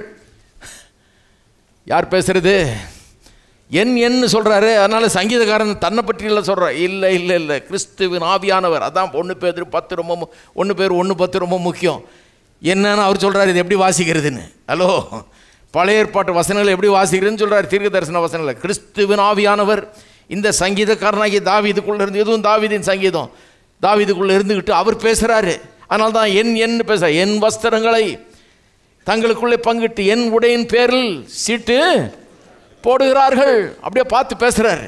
யார் பேசுறது? என்னு சொல்கிறாரு. அதனால் சங்கீதக்காரன் தன்னை பற்றியெல்லாம் சொல்கிறார். இல்லை இல்லை இல்லை, கிறிஸ்துவின் ஆவியானவர். அதான் 1 பேர் 1:10 ரொம்ப முக்கியம். என்னன்னு அவர் சொல்கிறார். இது எப்படி வாசிக்கிறதுன்னு. ஹலோ, பழைய ஏற்பாட்டு வசனங்களை எப்படி வாசிக்கிறதுன்னு சொல்கிறார். தீர்க்க தரிசன வசனங்களை கிறிஸ்துவின் ஆவியானவர் இந்த சங்கீதக்காரனாகிய தாவீதுக்குள்ளே இருந்து, எதுவும் தாவீதின் சங்கீதம், தாவீதுக்குள்ளே இருந்துக்கிட்டு அவர் பேசுகிறாரு. அதனால தான் என் பேசுகிறார். என் வஸ்திரங்களை தங்களுக்குள்ளே பங்கிட்டு என் உடையின் பேரில் சீட்டு போடுகிறார்கள். அப்படியே பார்த்து பேசுகிறாரு.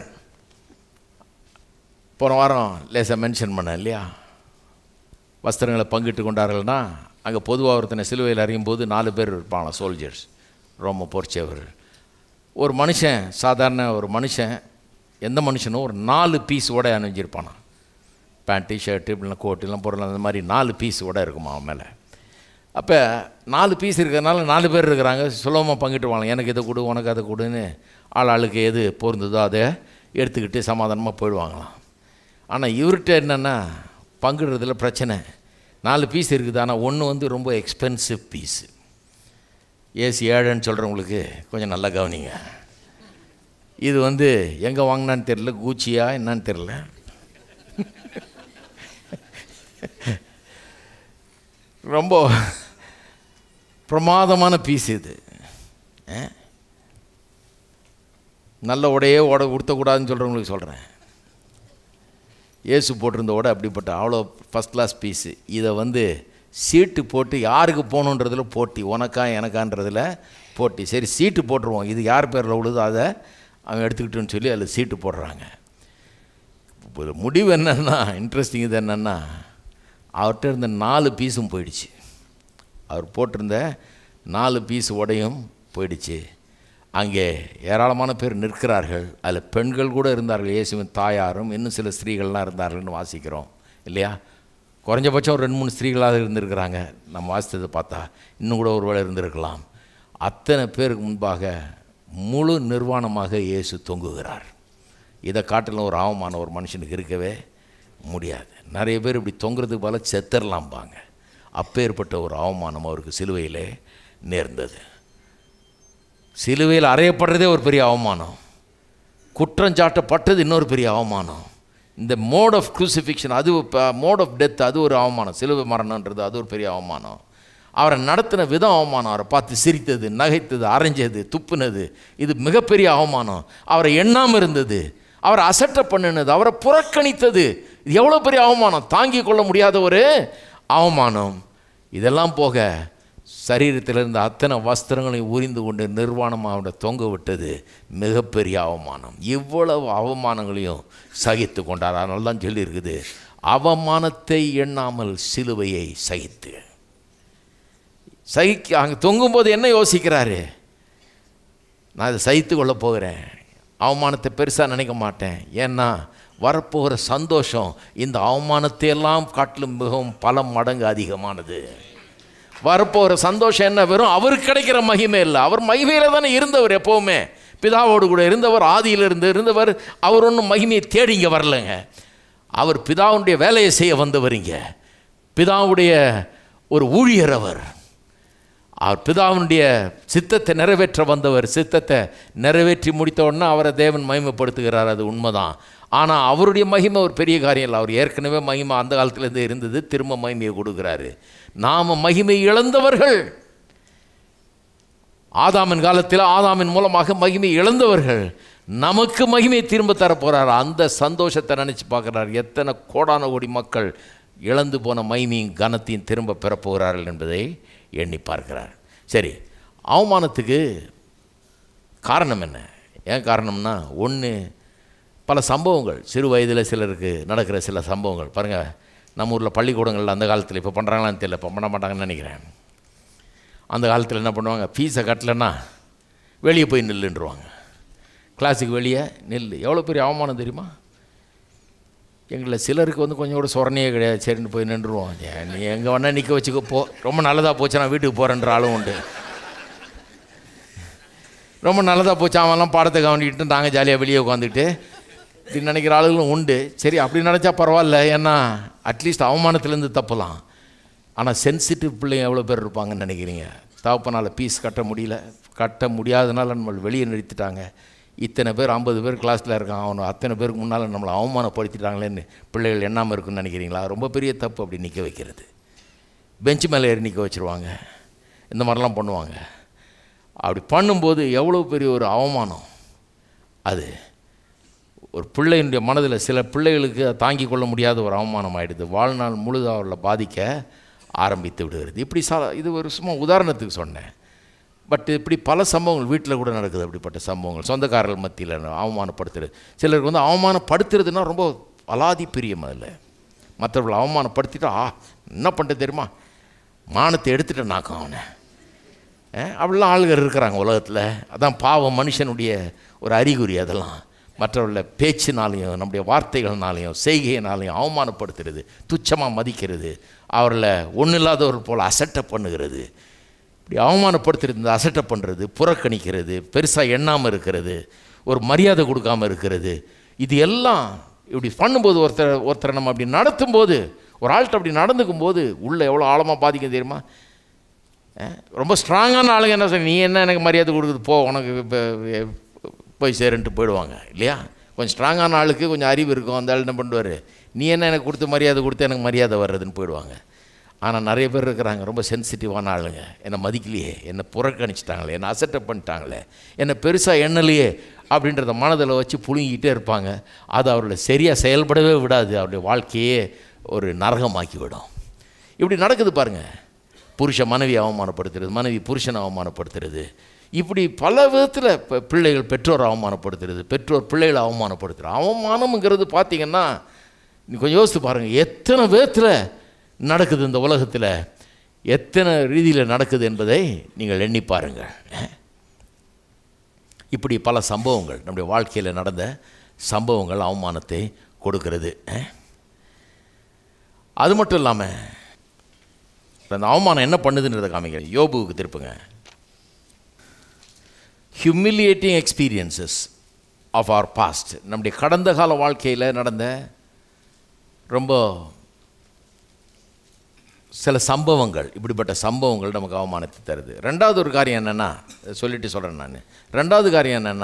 போன வாரம் லேசாக மென்ஷன் பண்ண இல்லையா? வஸ்திரங்களை பங்கிட்டு கொண்டார்கள்னா அங்கே பொதுவாக ஒருத்தனை சிலுவையில் அறியும் போது 4 பேர் இருப்பாங்க, சோல்ஜர்ஸ், ரோம போர்ச்சேவர். ஒரு மனுஷன், சாதாரண ஒரு மனுஷன், எந்த மனுஷனும் ஒரு 4 பீஸ் உடை அணிஞ்சிருப்பானா. பேண்ட்டு, ஷர்ட்டு, இப்படிலாம் கோட்டு எல்லாம் பொருள், அந்த மாதிரி 4 பீஸ் உடை இருக்குமா அவன் மேலே. அப்போ 4 பீஸ் இருக்கிறதுனால 4 பேர் இருக்கிறாங்க, சுலபமாக பங்கிட்டுவாங்க. எனக்கு இதை கொடு, உனக்கு அதை கொடுன்னு ஆளுக்கு எது பொருந்ததோ அதை எடுத்துக்கிட்டு சமாதானமாக போயிடுவாங்களாம். ஆனால் இவர்கிட்ட என்னென்னா பங்கிடுறதுல பிரச்சனை. 4 பீஸ் இருக்குது, ஆனால் ஒன்று ரொம்ப எக்ஸ்பென்சிவ் பீஸு. ஏசி 7ன்னு சொல்கிறவங்களுக்கு கொஞ்சம் நல்லா கவனிங்க. இது எங்கே வாங்கினான்னு தெரில, கூச்சியா என்னான்னு தெரில. ரொம்ப பிரமாதமான பீஸ் இது. நல்ல உடையே உடுத்தக்கூடாதுன்னு சொல்கிறவங்களுக்கு சொல்கிறேன். இயேசு போட்டிருந்த உடை அப்படிப்பட்ட அவ்வளோ ஃபஸ்ட் கிளாஸ் பீஸு. இதை சீட்டு போட்டு யாருக்கு போகணுன்றதில் போட்டி, உனக்கா எனக்கான்றதில் போட்டி. சரி, சீட்டு போட்டுருவோம், இது யார் பேரில் உள்ளதோ அதை அவன் எடுத்துக்கிட்டுன்னு சொல்லி அதில் சீட்டு போடுறாங்க. முடிவு என்னென்னா, இன்ட்ரெஸ்டிங் இது என்னென்னா, அவர்கிட்ட இருந்த 4 பீஸும் போயிடுச்சு. அவர் போட்டிருந்த 4 பீஸ் உடையும் போயிடுச்சு. அங்கே ஏராளமான பேர் நிற்கிறார்கள். அதில் பெண்கள் கூட இருந்தார்கள், இயேசுவின் தாயாரும் இன்னும் சில ஸ்திரீகள்லாம் இருந்தார்கள்னு வாசிக்கிறோம் இல்லையா? குறைஞ்சபட்சம் ஒரு 2-3 ஸ்திரீகளாக இருந்திருக்கிறாங்க. நம்ம வாசித்ததை பார்த்தா இன்னும் கூட ஒரு வேளை இருந்திருக்கலாம். அத்தனை பேருக்கு முன்பாக முழு நிர்வாணமாக இயேசு தொங்குகிறார். இதை காட்டிலும் ஒரு அவமானம் ஒரு மனுஷனுக்கு இருக்கவே முடியாது. நிறைய பேர் இப்படி தொங்குறதுக்கு பல செத்தரலாம்பாங்க. அப்பேற்பட்ட ஒரு அவமானம் அவருக்கு சிலுவையிலே நேர்ந்தது. சிலுவையில் அறையப்படுறதே ஒரு பெரிய அவமானம், குற்றஞ்சாட்டப்பட்டது இன்னொரு பெரிய அவமானம். இந்த மோட் ஆஃப் க்ரூசிஃபிக்ஷன், அது மோட் ஆஃப் டெத், அது ஒரு அவமானம். சிலுவை மரணன்றது அது ஒரு பெரிய அவமானம். அவரை நடத்தின விதம் அவமானம். அவரை பார்த்து சிரித்தது, நகைத்தது, அரைஞ்சது, துப்புனது, இது மிகப்பெரிய அவமானம். அவரை எண்ணாமல் இருந்தது, அவரை அசட்ட பண்ணினது, அவரை புறக்கணித்தது, இது எவ்வளோ பெரிய அவமானம், தாங்கி கொள்ள முடியாத ஒரு அவமானம். இதெல்லாம் போக சரீரத்தில் இருந்த அத்தனை வஸ்திரங்களையும் உரிந்து கொண்டு நிர்வாணமாக அவனை தொங்க விட்டது மிகப்பெரிய அவமானம். இவ்வளவு அவமானங்களையும் சகித்து கொண்டார். அதனால தான் சொல்லியிருக்குது, அவமானத்தை எண்ணாமல் சிலுவையை சகித்து. அங்கே தொங்கும்போது என்ன யோசிக்கிறாரு? நான் இதை சகித்து கொள்ள போகிறேன், அவமானத்தை பெருசாக நினைக்க மாட்டேன். ஏன்னா வரப்போகிற சந்தோஷம் இந்த அவமானத்தை எல்லாம் காட்டிலும் மிகவும் பல மடங்கு அதிகமானது. வரப்போகிற சந்தோஷம் என்ன? வெறும் அவருக்கு கிடைக்கிற மகிமை இல்லை. அவர் மகிமையில் தானே இருந்தவர், எப்போவுமே பிதாவோடு கூட இருந்தவர், ஆதியிலிருந்து இருந்தவர். அவர் ஒன்றும் மகிமையை தேடி இங்கே வரலைங்க. அவர் பிதாவுடைய வேலையை செய்ய வந்தவரிங்க. பிதாவுடைய ஒரு ஊழியர் அவர் பிதாவுடைய சித்தத்தை நிறைவேற்ற வந்தவர். சித்தத்தை நிறைவேற்றி முடித்த உடனே அவரை தேவன் மகிமைப்படுத்துகிறார், அது உண்மைதான். ஆனால் அவருடைய மகிமை ஒரு பெரிய காரியம் இல்லை. அவர் ஏற்கனவே மகிமை அந்த காலத்துலேருந்து இருந்தது, திரும்ப மகிமையை கொடுக்குறாரு. நாம் மகிமை இழந்தவர்கள், ஆதாமின் காலத்தில் ஆதாமின் மூலமாக மகிமை இழந்தவர்கள், நமக்கு மகிமையை திரும்ப தரப்போகிறார். அந்த சந்தோஷத்தை நினச்சி பார்க்குறார். எத்தனை கோடான கோடி மக்கள் இழந்து போன மகிமையும் கனத்தையும் திரும்ப பெறப்போகிறார்கள் என்பதை எண்ணி பார்க்கிறார். சரி, அவமானத்துக்கு காரணம் என்ன? ஏன் காரணம்னா, ஒன்று பல சம்பவங்கள், சிறு வயதில் சிலருக்கு நடக்கிற சில சம்பவங்கள் பாருங்கள். நம்ம ஊரில் பள்ளிக்கூடங்களில் அந்த காலத்தில், இப்போ பண்ணுறாங்களான்னு தெரியல, இப்போ பண்ண மாட்டாங்கன்னு நினைக்கிறேன். அந்த காலத்தில் என்ன பண்ணுவாங்க, ஃபீஸை கட்டலைன்னா வெளியே போய் நில்லுன்றுவாங்க. கிளாஸுக்கு வெளியே நில்லு. எவ்வளோ பெரிய அவமானம் தெரியுமா? எங்களில் சிலருக்கு வந்து கொஞ்சம் கூட சொரணையே கிடையாது. சரின்னு போய் நின்றுருவோம். நீ எங்கே வேணால் நிற்க வச்சுக்க போ, ரொம்ப நல்லதாக போச்சு நான் வீட்டுக்கு போகிறேன்ற ஆளும் உண்டு. ரொம்ப நல்லதாக போச்சு அவன்லாம் பாடத்தை கவனிக்கிட்டு நாங்கள் ஜாலியாக வெளியே உட்காந்துக்கிட்டு இப்படி நினைக்கிற ஆளுகளும் உண்டு. சரி அப்படி நினச்சா பரவாயில்ல, ஏன்னா அட்லீஸ்ட் அவமானத்துலேருந்து தப்பலாம். ஆனால் சென்சிட்டிவ் பிள்ளைங்க எவ்வளோ பேர் இருப்பாங்கன்னு நினைக்கிறீங்க? தகப்பனால் பீஸ் கட்ட முடியாதனால நம்மளை வெளியே நிறுத்திட்டாங்க. இத்தனை பேர் 50 பேர் கிளாஸில் இருக்கான், அவனை அத்தனை பேருக்கு முன்னால் நம்மளை அவமானப்படுத்திட்டாங்களேன்னு பிள்ளைகள் எண்ணாமல் இருக்குன்னு நினைக்கிறீங்களா? ரொம்ப பெரிய தப்பு அப்படி நிற்க வைக்கிறது. பெஞ்சு மேலே ஏறி நிற்க வச்சுருவாங்க, இந்த மாதிரிலாம் பண்ணுவாங்க. அப்படி பண்ணும்போது எவ்வளோ பெரிய ஒரு அவமானம் அது. ஒரு பிள்ளையினுடைய மனதில் சில பிள்ளைகளுக்கு தாங்கி கொள்ள முடியாத ஒரு அவமானம் ஆகிடுது. வாழ்நாள் முழுது அவர்களை பாதிக்க ஆரம்பித்து விடுகிறது. இப்படி இது ஒரு சும்மா உதாரணத்துக்கு சொன்னேன். பட் இப்படி பல சம்பவங்கள் வீட்டில் கூட நடக்குது. அப்படிப்பட்ட சம்பவங்கள் சொந்தக்காரர்கள் மத்தியில் அவமானப்படுத்துறது. சிலருக்கு வந்து அவமானப்படுத்துறதுன்னா ரொம்ப அலாதி பிரியம். அதில் மற்றவர்களை அவமானப்படுத்திட்டா என்ன பண்ணுறது தெரியுமா, மானத்தை எடுத்துட்டேன் நாக்கம் அவனை. அப்படிலாம் ஆளுகள் இருக்கிறாங்க உலகத்தில். அதான் பாவம் மனுஷனுடைய ஒரு அறிகுறி. அதெல்லாம் மற்றவர்களை பேச்சினாலையும் நம்முடைய வார்த்தைகள்னாலையும் செய்கையினாலையும் அவமானப்படுத்துறது, துச்சமாக மதிக்கிறது, அவர்களை ஒன்றும் இல்லாதவர்கள் போல் அசட்டை பண்ணுகிறது. இப்படி அவமானப்படுத்துறது, இந்த அசட்டை பண்ணுறது, புறக்கணிக்கிறது, பெருசாக எண்ணாமல் இருக்கிறது, ஒரு மரியாதை கொடுக்காமல் இருக்கிறது, இது எல்லாம் இப்படி பண்ணும்போது ஒருத்தரை நம்ம அப்படி நடத்தும்போது, ஒரு ஆள்கிட்ட அப்படி நடந்துக்கும் போது உள்ளே எவ்வளோ ஆழமாக பாதிக்கும் தெரியுமா? ரொம்ப ஸ்ட்ராங்கான ஆளுங்க என்ன சொல்ல, நீ என்ன எனக்கு மரியாதை கொடுக்குறது, போ உனக்கு போய் சேருன்ட்டு போயிடுவாங்க இல்லையா? கொஞ்சம் ஸ்ட்ராங்கான ஆளுக்கு கொஞ்சம் அறிவு இருக்கும், அந்த ஆள் என்ன பண்ணுவார், நீ என்ன எனக்கு கொடுத்து மரியாதை கொடுத்து எனக்கு மரியாதை வர்றதுன்னு போயிடுவாங்க. ஆனால் நிறைய பேர் இருக்கிறாங்க ரொம்ப சென்சிட்டிவான ஆளுங்க. என்னை மதிக்கலையே, என்னை புறக்கணிச்சிட்டாங்களே, என்னை அசட்டை பண்ணிட்டாங்களே, என்னை பெருசாக எண்ணலையே அப்படின்றத மனதில் வச்சு புழுங்கிக்கிட்டே இருப்பாங்க. அது அவர்களை சரியாக செயல்படவே விடாது, அவருடைய வாழ்க்கையே ஒரு நரகமாக்கி விடும். இப்படி நடக்குது பாருங்கள். புருஷன் மனைவி அவமானப்படுத்துறது, மனைவி புருஷனை அவமானப்படுத்துறது, இப்படி பல விதத்தில் பிள்ளைகள் பெற்றோரை அவமானப்படுத்துறது, பெற்றோர் பிள்ளைகளை அவமானப்படுத்துறது. அவமானம்ங்கிறது பார்த்திங்கன்னா நீ கொஞ்சம் யோசித்து பாருங்கள், எத்தனை விதத்தில் நடக்குது இந்த உலகத்தில், எத்தனை ரீதியில் நடக்குது என்பதை நீங்கள் எண்ணி பாருங்கள். இப்படி பல சம்பவங்கள் நம்முடைய வாழ்க்கையில் நடந்த சம்பவங்கள் அவமானத்தை கொடுக்கிறது. அது மட்டும் இல்லாமல் அந்த அவமானம் என்ன பண்ணுதுன்றதை காமிக்கிறேன். யோபுவுக்கு திருப்புங்க. Humiliating experiences of our past, நம்முடைய கடந்த கால வாழ்க்கையில் நடந்த ரொம்ப சில சம்பவங்கள், இப்படிப்பட்ட சம்பவங்கள் நமக்கு அவமானத்தை தருது. ரெண்டாவது ஒரு காரியம் என்னென்னா, சொல்லிட்டு சொல்கிறேன் நான், ரெண்டாவது காரியம் என்னென்னா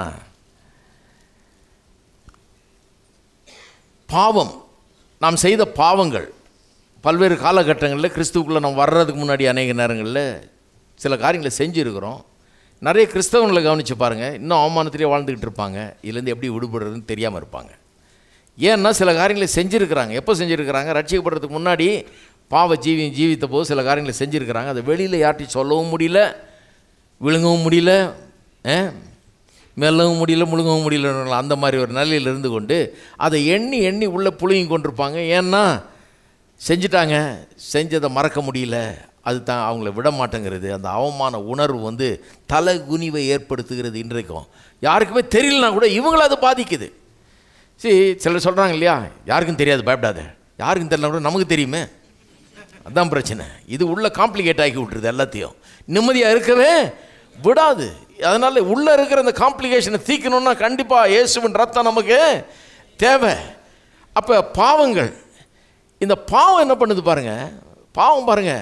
பாவம். நாம் செய்த பாவங்கள் பல்வேறு காலகட்டங்களில் கிறிஸ்துவுக்குள்ளே நம்ம வர்றதுக்கு முன்னாடி அநேக நேரங்களில் சில காரியங்களை செஞ்சுருக்கிறோம். நிறைய கிறிஸ்தவங்களை கவனித்து பாருங்கள், இன்னும் அவமானத்திலே வாழ்ந்துக்கிட்டு இருப்பாங்க. இதுலேருந்து எப்படி விடுபடுறதுன்னு தெரியாமல் இருப்பாங்க. ஏன்னா சில காரியங்களை செஞ்சுருக்கிறாங்க. எப்போ செஞ்சுருக்கிறாங்க? ரட்சிக்கப்படுறதுக்கு முன்னாடி பாவ ஜீவித்த போது சில காரியங்களை செஞ்சுருக்கிறாங்க. அதை வெளியில் யார்ட்டையும் சொல்லவும் முடியல, விழுங்கவும் முடியல, மெல்லவும் முடியல, முழுங்கவும் முடியல. அந்த மாதிரி ஒரு நிலையில் இருந்து கொண்டு அதை எண்ணி எண்ணி உள்ளே புழுங்கி கொண்டிருப்பாங்க. ஏன்னா செஞ்சிட்டாங்க, செஞ்சதை மறக்க முடியல, அது தான் அவங்கள விட மாட்டேங்கிறது. அந்த அவமான உணர்வு வந்து தலை குனிவை ஏற்படுத்துகிறது. இன்றைக்கும் யாருக்குமே தெரியலனா கூட இவங்கள அது பாதிக்குது. சரி, சிலர் சொல்கிறாங்க இல்லையா, யாருக்கும் தெரியாது பயப்படாத, யாருக்கும் தெரியல கூட நமக்கு தெரியுமே, அதுதான் பிரச்சனை. இது உள்ள காம்ப்ளிகேட் ஆக்கி விட்டுருது, எல்லாத்தையும் நிம்மதியாக இருக்கவே விடாது. அதனால் உள்ளே இருக்கிற அந்த காம்ப்ளிகேஷனை தீக்கணும்னா கண்டிப்பாக இயேசுவின் ரத்தம் நமக்கு தேவை. அப்போ பாவங்கள், இந்த பாவம் என்ன பண்ணுது பாருங்கள். பாவம் பாருங்கள்,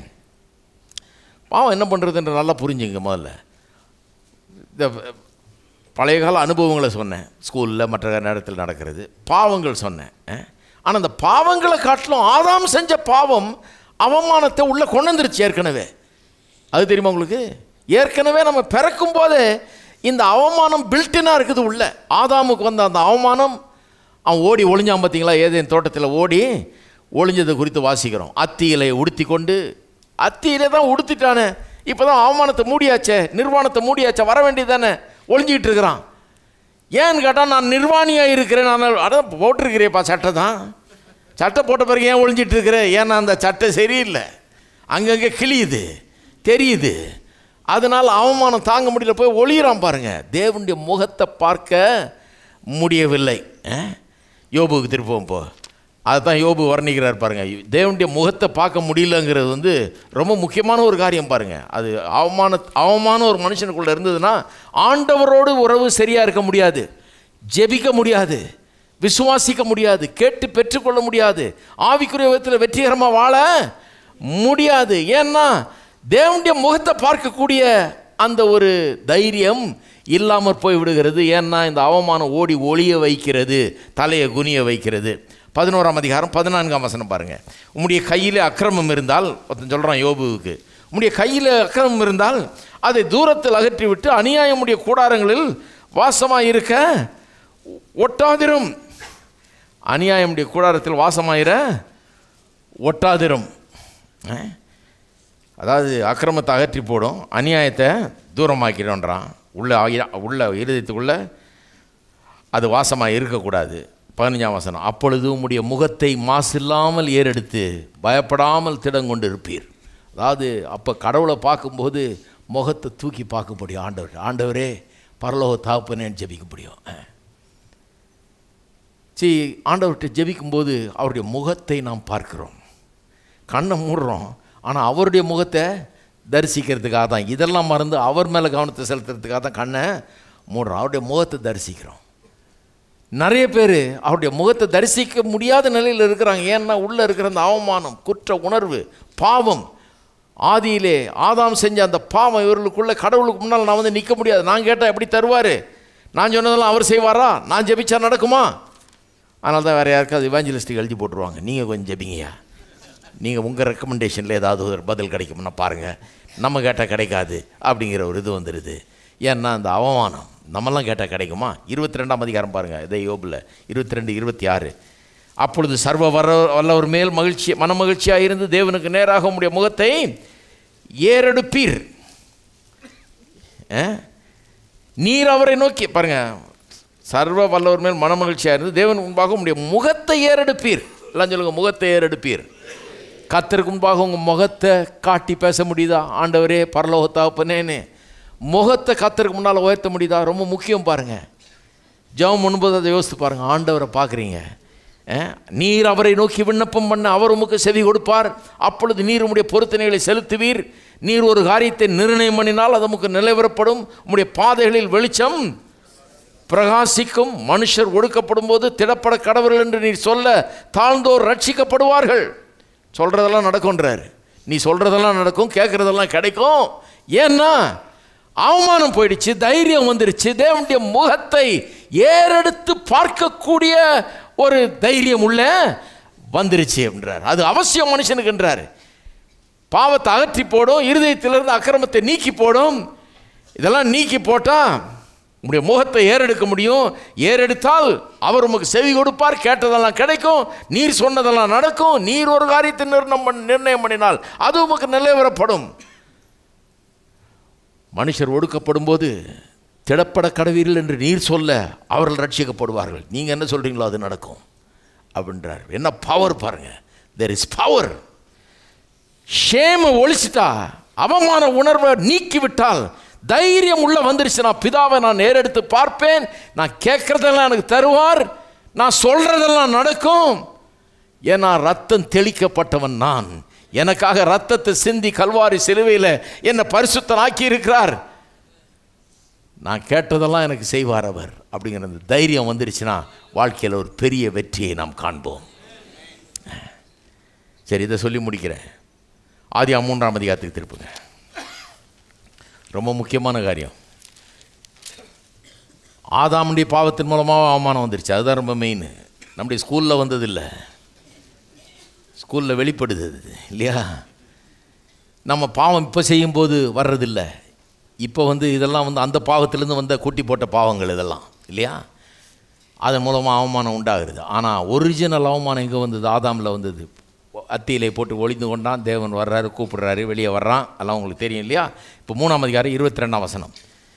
பாவம் என்ன பண்ணுறதுன்ற நல்லா புரிஞ்சுங்க. முதல்ல இந்த பழைய கால அனுபவங்களை சொன்னேன், ஸ்கூலில் மற்ற நேரத்தில் நடக்கிறது பாவங்கள் சொன்னேன். ஆனால் அந்த பாவங்களை காட்டிலும் ஆதாம் செஞ்ச பாவம் அவமானத்தை உள்ளே கொண்டு வந்துருச்சு ஏற்கனவே. அது தெரியுமா உங்களுக்கு? ஏற்கனவே நம்ம பிறக்கும் போதே இந்த அவமானம் பில்டினாக இருக்குது உள்ள. ஆதாமுக்கு வந்த அந்த அவமானம், அவன் ஓடி ஒளிஞ்சான் பார்த்தீங்களா, ஏதேன் தோட்டத்தில் ஓடி ஒளிஞ்சதை குறித்து வாசிக்கிறோம். அத்தியிலை உடுத்தி கொண்டு, அத்தியிலே தான் உடுத்திட்டானே, இப்போ தான் அவமானத்தை மூடியாச்சே, நிர்வாணத்தை மூடியாச்சே, வர வேண்டியது தானே, ஒளிஞ்சிக்கிட்டு இருக்கிறான். ஏன்னு கேட்டால் நான் நிர்வாணியாக இருக்கிறேன், நான் அதான் போட்டிருக்கிறேப்பா சட்டை தான், சட்டை போட்ட பிறகு ஏன் ஒளிஞ்சிட்டு இருக்கிறேன்? ஏன்னா அந்த சட்டை சரியில்லை, அங்கங்கே கிழியுது தெரியுது, அதனால் அவமானம் தாங்க முடியல, போய் ஒளியிறான் பாருங்கள். தேவனுடைய முகத்தை பார்க்க முடியவில்லை. யோபுக்கு திருப்பவும் போ, அதுதான் யோபு வர்ணிக்கிறார் பாருங்க. தேவனுடைய முகத்தை பார்க்க முடியலங்கிறது வந்து ரொம்ப முக்கியமான ஒரு காரியம் பாருங்க. அது அவமானம் ஒரு மனுஷனுக்குள்ள இருந்ததுன்னா ஆண்டவரோடு உறவு சரியா இருக்க முடியாது, ஜெபிக்க முடியாது, விசுவாசிக்க முடியாது, கேட்டு பெற்றுக்கொள்ள முடியாது, ஆவிக்குரிய விதத்தில் வெற்றிகரமாக வாழ முடியாது. ஏன்னா தேவனுடைய முகத்தை பார்க்கக்கூடிய அந்த ஒரு தைரியம் இல்லாமல் போய் விடுகிறது. ஏன்னா இந்த அவமானம் ஓடி ஒளிய வைக்கிறது, தலையை குனிய வைக்கிறது. 11ஆம் அதிகாரம் 14ஆம் வசனம் பாருங்க. உம்முடைய கையில் அக்கிரமம் இருந்தால், ஒருத்தன் சொல்கிறான் யோபுவுக்கு, உம்முடைய கையில் அக்கிரமம் இருந்தால் அதை தூரத்தில் அகற்றிவிட்டு அநியாயமுடைய கூடாரங்களில் வாசமாக இருக்க ஒட்டாதிரும். அநியாயமுடைய கூடாரத்தில் வாசமாயிர ஒட்டாதிரும். அதாவது அக்கிரமத்தை அகற்றி போடும், அநியாயத்தை தூரமாக்கிறோன்றான். உள்ள இருதயத்துக்குள்ளே அது வாசமாக இருக்கக்கூடாது. 15ஆம் வசனம், அப்பொழுது உம்முடைய முகத்தை மாசில்லாமல் ஏறெடுத்து பயப்படாமல் திடங்கொண்டு இருப்பீர். அதாவது அப்போ கடவுளை பார்க்கும்போது முகத்தை தூக்கி பார்க்க முடியும். ஆண்டவரே பரலோக தகப்பனேன்னு ஜெபிக்க முடியும். ஆண்டவர்கிட்ட ஜெபிக்கும்போது அவருடைய முகத்தை நாம் பார்க்கிறோம், கண்ணை மூடுறோம். ஆனால் அவருடைய முகத்தை தரிசிக்கிறதுக்காக தான், இதெல்லாம் மறந்து அவர் மேலே கவனத்தை செலுத்துறதுக்காக தான் கண்ணை மூடுறோம். அவருடைய முகத்தை தரிசிக்கிறோம். நிறைய பேர் அவருடைய முகத்தை தரிசிக்க முடியாத நிலையில் இருக்கிறாங்க. ஏன்னா உள்ளே இருக்கிற அந்த அவமானம், குற்ற உணர்வு, பாவம், ஆதியிலே ஆதாம் செஞ்ச அந்த பாவம் இவர்களுக்குள்ளே கடவுளுக்கு முன்னால் நான் வந்து நிற்க முடியாது. நான் கேட்டால் எப்படி தருவார்? நான் சொன்னதெல்லாம் அவர் செய்வாரா? நான் ஜெபிச்சா நடக்குமா? அதனால தான் வேறு யாருக்காவது இவாஞ்சலிஸ்ட்டுக்கு எழுதி போட்டுருவாங்க, நீங்கள் கொஞ்சம் ஜெபிங்கய்யா, நீங்கள் உங்கள் ரெக்கமெண்டேஷனில் ஏதாவது ஒரு பதில் கிடைக்கும்னா பாருங்கள், நம்ம கேட்டால் கிடைக்காது அப்படிங்கிற ஒரு இது வந்துடுது. ஏன்னா அந்த அவமானம் நம்மெல்லாம் கேட்டால் கிடைக்குமா? 22ஆம் அதிகாரம் பாருங்கள், இதே யோபில் 22-26. அப்பொழுது சர்வ வல்லவர் மேல் மனமகிழ்ச்சியாக இருந்து தேவனுக்கு நேராக உம்முடைய முகத்தை ஏறெடுப்பீர். நீர் அவரை நோக்கி பாருங்கள், சர்வ வல்லவர் மேல் மனமகிழ்ச்சியாக இருந்து தேவனுக்கு முன்பாக உம்முடைய முகத்தை ஏறெடுப்பீர். எல்லாம் சொல்லுங்கள், முகத்தை ஏறெடுப்பீர். கர்த்தருக்கு முன்பாக உங்கள் முகத்தை காட்டி பேச முடியுதா? ஆண்டவரே பரலோக தகப்பனேன்னு முகத்தை கர்த்தருக்கு முன்னால் உயர்த்த முடியுதா? ரொம்ப முக்கியம் பாருங்கள். ஜெபம் பண்ணும்போது அதை யோசித்து பாருங்கள். ஆண்டவரை பார்க்குறீங்க, நீர் அவரை நோக்கி விண்ணப்பம் பண்ண அவர் உமக்கு செவி கொடுப்பார். அப்பொழுது நீர் உம்முடைய பொருத்தனைகளை செலுத்துவீர். நீர் ஒரு காரியத்தை நிர்ணயம் பண்ணினால் அது உமக்கு நிலைவரப்படும். உம்முடைய பாதைகளில் வெளிச்சம் பிரகாசிக்கும். மனுஷர் ஒடுக்கப்படும் போது திடப்பட கடவர்கள் என்று நீர் சொல்ல தாழ்ந்தோர் ரட்சிக்கப்படுவார்கள். சொல்கிறதெல்லாம் நடக்கும்ன்றார். நீ சொல்கிறதெல்லாம் நடக்கும், கேட்குறதெல்லாம் கிடைக்கும். ஏன்னா அவமானம் போயிடுச்சு, தைரியம் வந்துடுச்சு, தேவனுடைய முகத்தை ஏறெடுத்து பார்க்கக்கூடிய ஒரு தைரியம் உள்ள வந்துருச்சு அப்படின்றார். அது அவசியம் மனுஷனுக்குன்றார். பாவத்தை அகற்றி போடும், இருதயத்திலிருந்து அக்கிரமத்தை நீக்கி போடும். இதெல்லாம் நீக்கி போட்டால் உங்களுடைய முகத்தை ஏறெடுக்க முடியும். ஏறெடுத்தால் அவர் உமக்கு செவி கொடுப்பார், கேட்டதெல்லாம் கிடைக்கும், நீர் சொன்னதெல்லாம் நடக்கும். நீர் ஒரு காரியத்தை நிர்ணயம் பண்ணினால் அது உமக்கு நிலைவரப்படும். மனுஷர் ஒடுக்கப்படும் போது திடப்பட கடவீர்கள் என்று நீர் சொல்ல அவர்கள் ரட்சிக்கப்படுவார்கள். நீங்கள் என்ன சொல்கிறீங்களோ அது நடக்கும் அப்படின்றார். என்ன பவர் பாருங்க, தேர் இஸ் பவர். ஷேமை ஒழிச்சிட்டா, அவமான உணர்வை நீக்கிவிட்டால் தைரியம் உள்ள வந்துருச்சுன்னா, பிதாவை நான் நேரெடுத்து பார்ப்பேன், நான் கேட்குறதெல்லாம் எனக்கு தருவார், நான் சொல்கிறதெல்லாம் நடக்கும். ஏன்னா ரத்தம் தெளிக்கப்பட்டவன் நான், எனக்காக ரத்தத்தை சிந்தி கல்வாரி சிலுவையில் என்னை பரிசுத்தன் ஆக்கி இருக்கிறார், நான் கேட்டதெல்லாம் எனக்கு செய்வார் அவர் அப்படிங்கிற அந்த தைரியம் வந்துருச்சுன்னா வாழ்க்கையில் ஒரு பெரிய வெற்றியை நாம் காண்போம். சரி, இதை சொல்லி முடிக்கிறேன். ஆதியாகமம் 3ஆம் அதிகாரத்துக்கு திருப்புங்க. ரொம்ப முக்கியமான காரியம். ஆதாமுடைய பாவத்தின் மூலமாக அவமானம் வந்துருச்சு, அதுதான் ரொம்ப மெயின். நம்முடைய ஸ்கூலில் வந்ததில்லை, ஸ்கூலில் வெளிப்படுது இல்லையா? நம்ம பாவம் இப்போ செய்யும்போது வர்றதில்லை. இப்போ இதெல்லாம் அந்த பாவத்திலேருந்து வந்த கூட்டி போட்ட பாவங்கள் இதெல்லாம் இல்லையா? அதன் மூலமாக அவமானம் உண்டாகிறது. ஆனால் ஒரிஜினல் அவமானம் எங்கே வந்தது? ஆதாமில் வந்தது. அத்தியிலே போட்டு ஒளிந்து கொண்டான், தேவன் வர்றாரு, கூப்பிடுறாரு, வெளியே வர்றான், அதெல்லாம் உங்களுக்கு தெரியும் இல்லையா? இப்போ 3ஆம் அதிகாரம் 22ஆம் வசனம்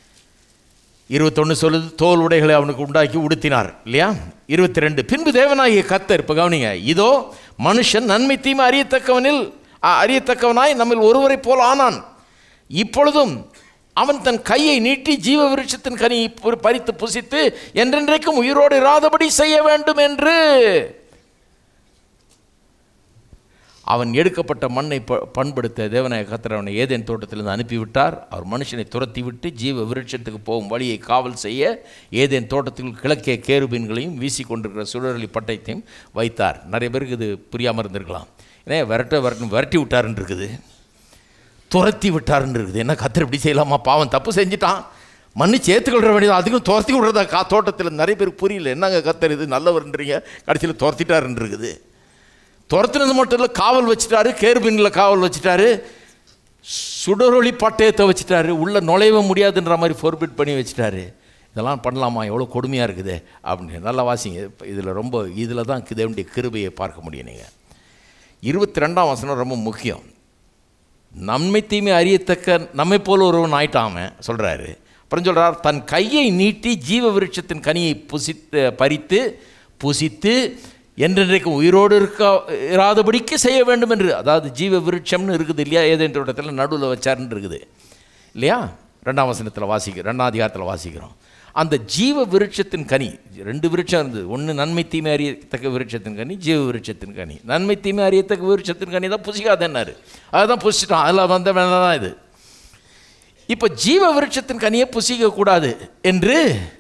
21 சொல்லுது, தோல் உடைகளை அவனுக்கு உண்டாக்கி உடுத்தினார் இல்லையா? 22 பின்பு தேவனாகிய கர்த்தர், இப்போ கவனிங்க, இதோ மனுஷன் நன்மை தீமை அறியத்தக்கவனாய் நம்மில் ஒருவரை போல் ஆனான். இப்பொழுதும் அவன் தன் கையை நீட்டி ஜீவ விருட்சத்தின் கனியை பறித்து புசித்து என்றென்றைக்கும் உயிரோடு இராதபடி செய்ய வேண்டும் என்று அவன் எடுக்கப்பட்ட மண்ணை பண்படுத்த தேவனாய கர்த்தர் அவனை ஏதேன் தோட்டத்திலிருந்து அனுப்பிவிட்டார். அவர் மனுஷனை துரத்தி விட்டு ஜீவ விருட்சத்துக்கு போகும் வழியை காவல் செய்ய ஏதேன் தோட்டத்தில் கிழக்கே கேருபீன்களையும் வீசி கொண்டிருக்கிற சுழலி பட்டயத்தையும் வைத்தார். நிறைய பேருக்கு இது புரியாமல் இருந்திருக்கலாம். ஏன்னா விரட்டி விட்டாருன்னு இருக்குது, துரத்தி விட்டாருன்னு இருக்குது. என்ன கர்த்தர் இப்படி செய்யலாமா? பாவம் தப்பு செஞ்சுட்டான், மன்னிச்சு ஏற்றுக்கொள்கிற வேண்டியது, அதுக்கும் துரத்தி விடுறதா தோட்டத்தில் நிறைய பேருக்கு புரியல. என்னங்க கர்த்தர் இது நல்லவர்ன்றீங்க, கடைசியில் துரத்திட்டாருன்னு இருக்குது. துரத்துனது மட்டும் இல்லை, காவல் வச்சுட்டாரு, கேருபீனில் காவல் வச்சுட்டாரு, சுடரொளி பட்டயத்தை வச்சுட்டாரு, உள்ளே நுழைய முடியாதுன்ற மாதிரி ஃபோர்பிட் பண்ணி வச்சுட்டாரு. இதெல்லாம் பண்ணலாமா? எவ்வளோ கொடுமையாக இருக்குது அப்படின்னு நல்லா வாசிங்க. இதில் தான் தேவனுடைய கிருபையை பார்க்க முடியும். நீங்கள் 22ஆம் வசனம் ரொம்ப முக்கியம். நன்மை தீமை அறியத்தக்க நம்மை போல ஒருவன் ஆயிட்டாம சொல்கிறாரு. அப்புறம் சொல்கிறார், தன் கையை நீட்டி ஜீவ விருட்சத்தின் கனியை பறித்து புசித்து என்றென்றைக்கு உயிரோடு இராதபடிக்கு செய்ய வேண்டும் என்று. அதாவது ஜீவ விருட்சம்னு இருக்குது இல்லையா, ஏதேன் இடத்துல நடுவில் வச்சாருன்னு இருக்குது இல்லையா. 2ஆம் வசனத்தில் 2ஆம் அதிகாரத்தில் வாசிக்கிறோம். அந்த ஜீவ விருட்சத்தின் கனி, 2 விருட்சம் இருந்தது. ஒன்று நன்மை தீமை அறியத்தக்க விருட்சத்தின் கனி, ஜீவ விருட்சத்தின் கனி. நன்மை தீமை அறியத்தக்க விருட்சத்தின் கனி தான் புசிக்காதேன்னாரு, அதுதான் புசிச்சிட்டான். அதில் வந்த வேணாம் தான் இது. இப்போ ஜீவ விருட்சத்தின் கனியை புசிக்கக்கூடாது என்று,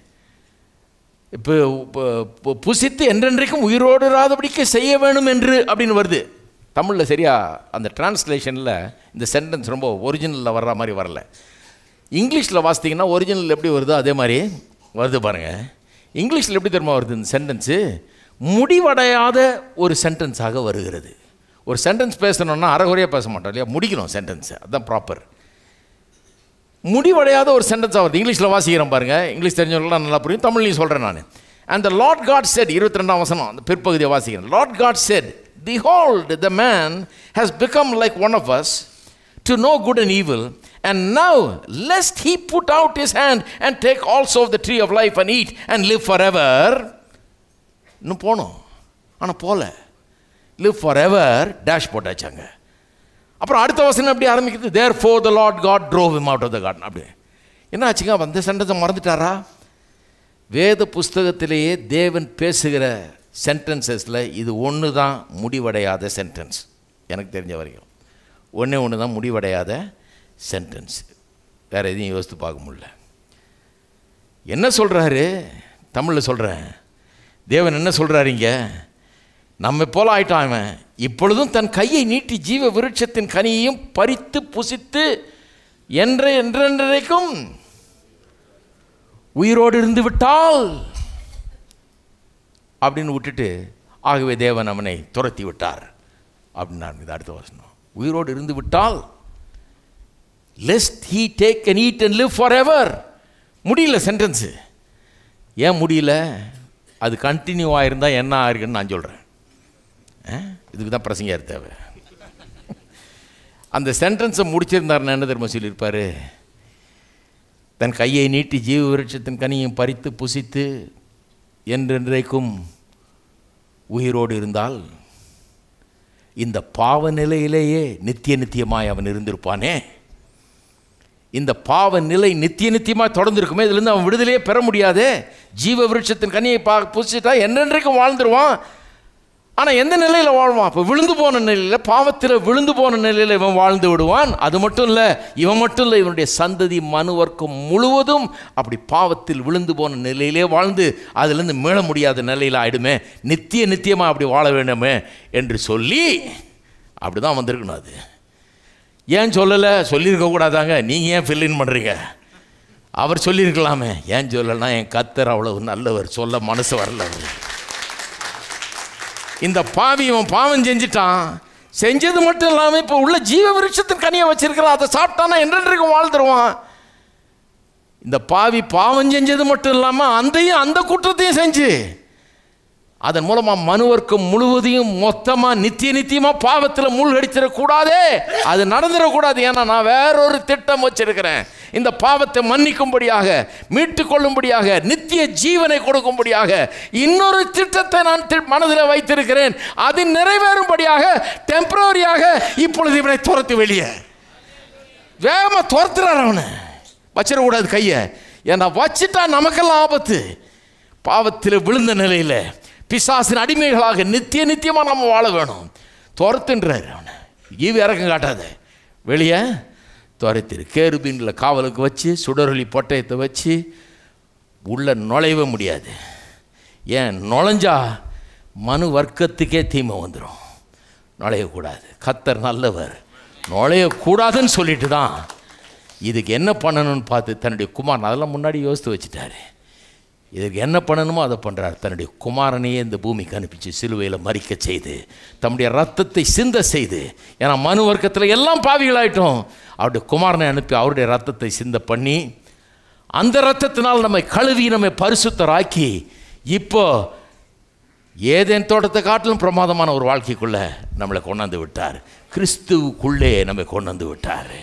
இப்போ புசித்து என்றென்றைக்கும் உயிரோடு இராதபடிக்கு செய்ய வேணும் என்று அப்படின்னு வருது. தமிழில் சரியா அந்த டிரான்ஸ்லேஷனில் இந்த சென்டென்ஸ் ரொம்ப ஒரிஜினலில் வர்ற மாதிரி வரல. இங்கிலீஷில் வாசித்திங்கன்னா ஒரிஜினல் எப்படி வருதோ அதே மாதிரி வருது பாருங்கள். இங்கிலீஷில் எப்படி தெரியுமா வருது இந்த சென்டென்ஸு? முடிவடையாத ஒரு சென்டென்ஸாக வருகிறது. ஒரு சென்டென்ஸ் பேசணுன்னா அரைகுறையாக பேச மாட்டோம் இல்லையா, முடிக்கணும் சென்டென்ஸை, அதுதான் ப்ராப்பர். முடிவடையாத ஒரு சென்டென்ஸாக வருது. இங்கிலீஷில் வாசிக்கிறேன் பாருங்கள், இங்கிலீஷ் தெரிஞ்சவங்களாம் நல்லா புரியும், தமிழ்லையும் சொல்கிறேன் நான். And the Lord God said, 22ஆம் வசனம் அந்த பிற்பகுதியை வாசிக்கிறேன். Lord God said, behold, the man has become like one of us to know good and evil, and now lest he put out his hand and take also of the tree of life and eat and live forever. இன்னும் போனோம் ஆனால் போல, live forever dash போட்டாச்சாங்க. அப்புறம் அடுத்த வசனம் அப்படி ஆரம்பிக்குது, therefore the Lord God drove him out of the garden. அப்படி என்ன ஆச்சுங்க? அந்த சென்டென்ஸை மறந்துட்டாரா? வேத புஸ்தகத்திலேயே தேவன் பேசுகிற சென்டென்சஸில் இது ஒன்று தான் முடிவடையாத சென்டென்ஸ். எனக்கு தெரிஞ்ச வரைக்கும் ஒன்று தான் முடிவடையாத சென்டென்ஸ். வேறு எதையும் யோசித்து பார்க்க முடியல. என்ன சொல்கிறாரு? தமிழில் சொல்கிறேன், தேவன் என்ன சொல்கிறாருங்க? நம்ம போல ஆயிட்டான் அவன். இப்பொழுதும் தன் கையை நீட்டி ஜீவ விருட்சத்தின் கனியையும் பறித்து புசித்து என்றென்றைக்கும் உயிரோடு இருந்து விட்டால் அப்படின்னு விட்டுட்டு, ஆகவே தேவன் அவனை துரத்தி விட்டார் அப்படின்னு இது அடுத்த வசனம். உயிரோடு இருந்து விட்டால் lest he take and eat and live forever. முடியல சென்டென்ஸு. ஏன் முடியல? அது கண்டினியூ ஆகிருந்தால் என்ன ஆயிருக்குன்னு நான் சொல்கிறேன். இதுக்கு தான் பிரசங்கர் தேவை. அந்த சென்டென்ஸை முடிச்சிருந்தாருன்னு என்ன தெரியுமா சொல்லியிருப்பார்? தன் கையை நீட்டி ஜீவ விருட்சத்தின் கனியும் பறித்து புசித்து என்றென்றைக்கும் உயிரோடு இருந்தால் இந்த பாவ நிலையிலேயே நித்தியமாய் அவன் இருந்திருப்பானே. இந்த பாவ நிலை நித்தியமாய் தொடர்ந்துருக்குமே, இதுலேருந்து அவன் விடுதலையே பெற முடியாதே. ஜீவ விருட்சத்தின் கனியை புசிச்சிட்டா என்றென்றைக்கும் வாழ்ந்துருவான். ஆனால் எந்த நிலையில் வாழ்வான்? இப்போ விழுந்து போன நிலையில், பாவத்தில் விழுந்து போன நிலையில் இவன் வாழ்ந்து விடுவான். அது மட்டும் இல்லை, இவன் மட்டும் இல்லை, இவனுடைய சந்ததி மனுவர்க்கம் முழுவதும் அப்படி பாவத்தில் விழுந்து போன நிலையிலே வாழ்ந்து அதுலேருந்து மீள முடியாத நிலையில் ஆகிடுமே, நித்தியமாக அப்படி வாழ வேண்டுமே என்று சொல்லி அப்படி தான் வந்திருக்கணும். அது ஏன் சொல்லலை? சொல்லியிருக்க கூடாதாங்க. நீங்கள் ஏன் ஃபில்லின் பண்ணுறீங்க? அவர் சொல்லியிருக்கலாமே. ஏன் சொல்லலைன்னா, என் கர்த்தர் அவ்வளவு நல்லவர், சொல்ல மனசு வரல. இந்த பாவி இவன் பாவம் செஞ்சிட்டான். செஞ்சது மட்டும் இல்லாமல் இப்போ உள்ள ஜீவ விருட்சத்தின் கனியை வச்சிருக்கிறான், அதை சாப்பிட்டானா என்றென்றைக்கும் வாழ்ந்துருவான். இந்த பாவி பாவம் செஞ்சது மட்டும் இல்லாமல் அந்த குற்றத்தையும் செஞ்சு அதன் மூலமாக மனுவர்க்கம் முழுவதையும் மொத்தமாக நித்தியமாக பாவத்தில் மூழ்கடிச்சிடக்கூடாதே, அது நடந்துடக்கூடாது. ஏன்னா நான் வேறொரு திட்டம் வச்சிருக்கிறேன். இந்த பாவத்தை மன்னிக்கும்படியாக, மீட்டு கொள்ளும்படியாக, நித்திய ஜீவனை கொடுக்கும்படியாக இன்னொரு திட்டத்தை நான் மனதில் வைத்திருக்கிறேன். அது நிறைவேறும்படியாக டெம்பரரியாக இப்பொழுது இவனை துரத்து வெளியே வேகமாக துரத்துறார். அவனை வச்சிடக்கூடாது கையை. ஏன்னா வச்சுட்டா நமக்கெல்லாம் ஆபத்து. பாவத்தில் விழுந்த நிலையில் பிசாசின் அடிமைகளாக நித்தியமாக நம்ம வாழ வேணும். துரத்துன்றார். அவனை ஈவு இறக்கம் காட்டாத, வெளியே துரத்திரு. கேருபீனில் காவலுக்கு வச்சு சுடரொலி பட்டயத்தை வச்சு உள்ளே நுழையவே முடியாது. ஏன் நுழைஞ்சா மனு வர்க்கத்துக்கே தீமை வந்துடும். நுழையக்கூடாது. கர்த்தர் நல்லவர், நுழையக்கூடாதுன்னு சொல்லிட்டு தான் இதுக்கு என்ன பண்ணணும்னு பார்த்து தன்னுடைய குமாரன் அதெல்லாம் முன்னாடி யோசித்து வச்சுட்டாரு. இதுக்கு என்ன பண்ணணுமோ அதை பண்ணுறார். தன்னுடைய குமாரனையே இந்த பூமிக்கு அனுப்பிச்சு சிலுவையில் மரிக்க செய்து தம்முடைய ரத்தத்தை சிந்த செய்து, ஏன்னா மனு வர்க்கத்தில் எல்லாம் பாவிகளாயிட்டோம், அவருடைய குமாரனை அனுப்பி அவருடைய ரத்தத்தை சிந்த பண்ணி அந்த ரத்தத்தினால் நம்மை கழுவி நம்மை பரிசுத்தராக்கி இப்போ ஏதேன் தோட்டத்தை காட்டிலும் பிரமாதமான ஒரு வாழ்க்கைக்குள்ளே நம்மளை கொண்டாந்து விட்டார். கிறிஸ்துவுக்குள்ளே நம்மை கொண்டாந்து விட்டார்.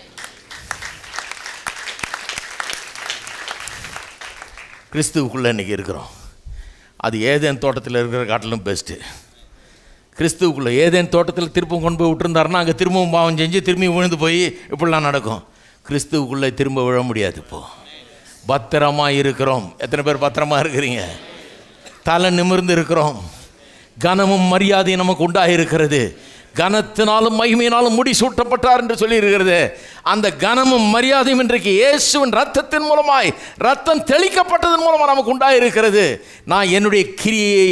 கிறிஸ்துவுக்குள்ளே இன்றைக்கி இருக்கிறோம். அது ஏதேன் தோட்டத்தில் இருக்கிற காட்டிலும் பெஸ்ட்டு. கிறிஸ்துவுக்குள்ளே ஏதேன் தோட்டத்தில் திரும்பவும் கொண்டு போய் விட்டுருந்தாருன்னா அங்கே திரும்பவும் பாவம் செஞ்சு திரும்பி விழுந்து போய் இப்படிலாம் நடக்கும். கிறிஸ்துவுக்குள்ளே திரும்ப விழ முடியாது. இப்போது பத்திரமாக இருக்கிறோம். எத்தனை பேர் பத்திரமா இருக்கிறீங்க? தலை நிமிர்ந்து இருக்கிறோம். கனமும் மரியாதையும் நமக்கு உண்டாயிருக்கிறது. கனத்தினாலும் மகிமையினாலும் முடி சூட்டப்பட்டார் என்று சொல்லி இருக்கிறது. அந்த கனமும் மரியாதையும் இன்றைக்கு இயேசுவின் ரத்தத்தின் மூலமாய், ரத்தம் தெளிக்கப்பட்டதன் மூலமாக நமக்கு உண்டாயிருக்கிறது. நான் என்னுடைய கிரியை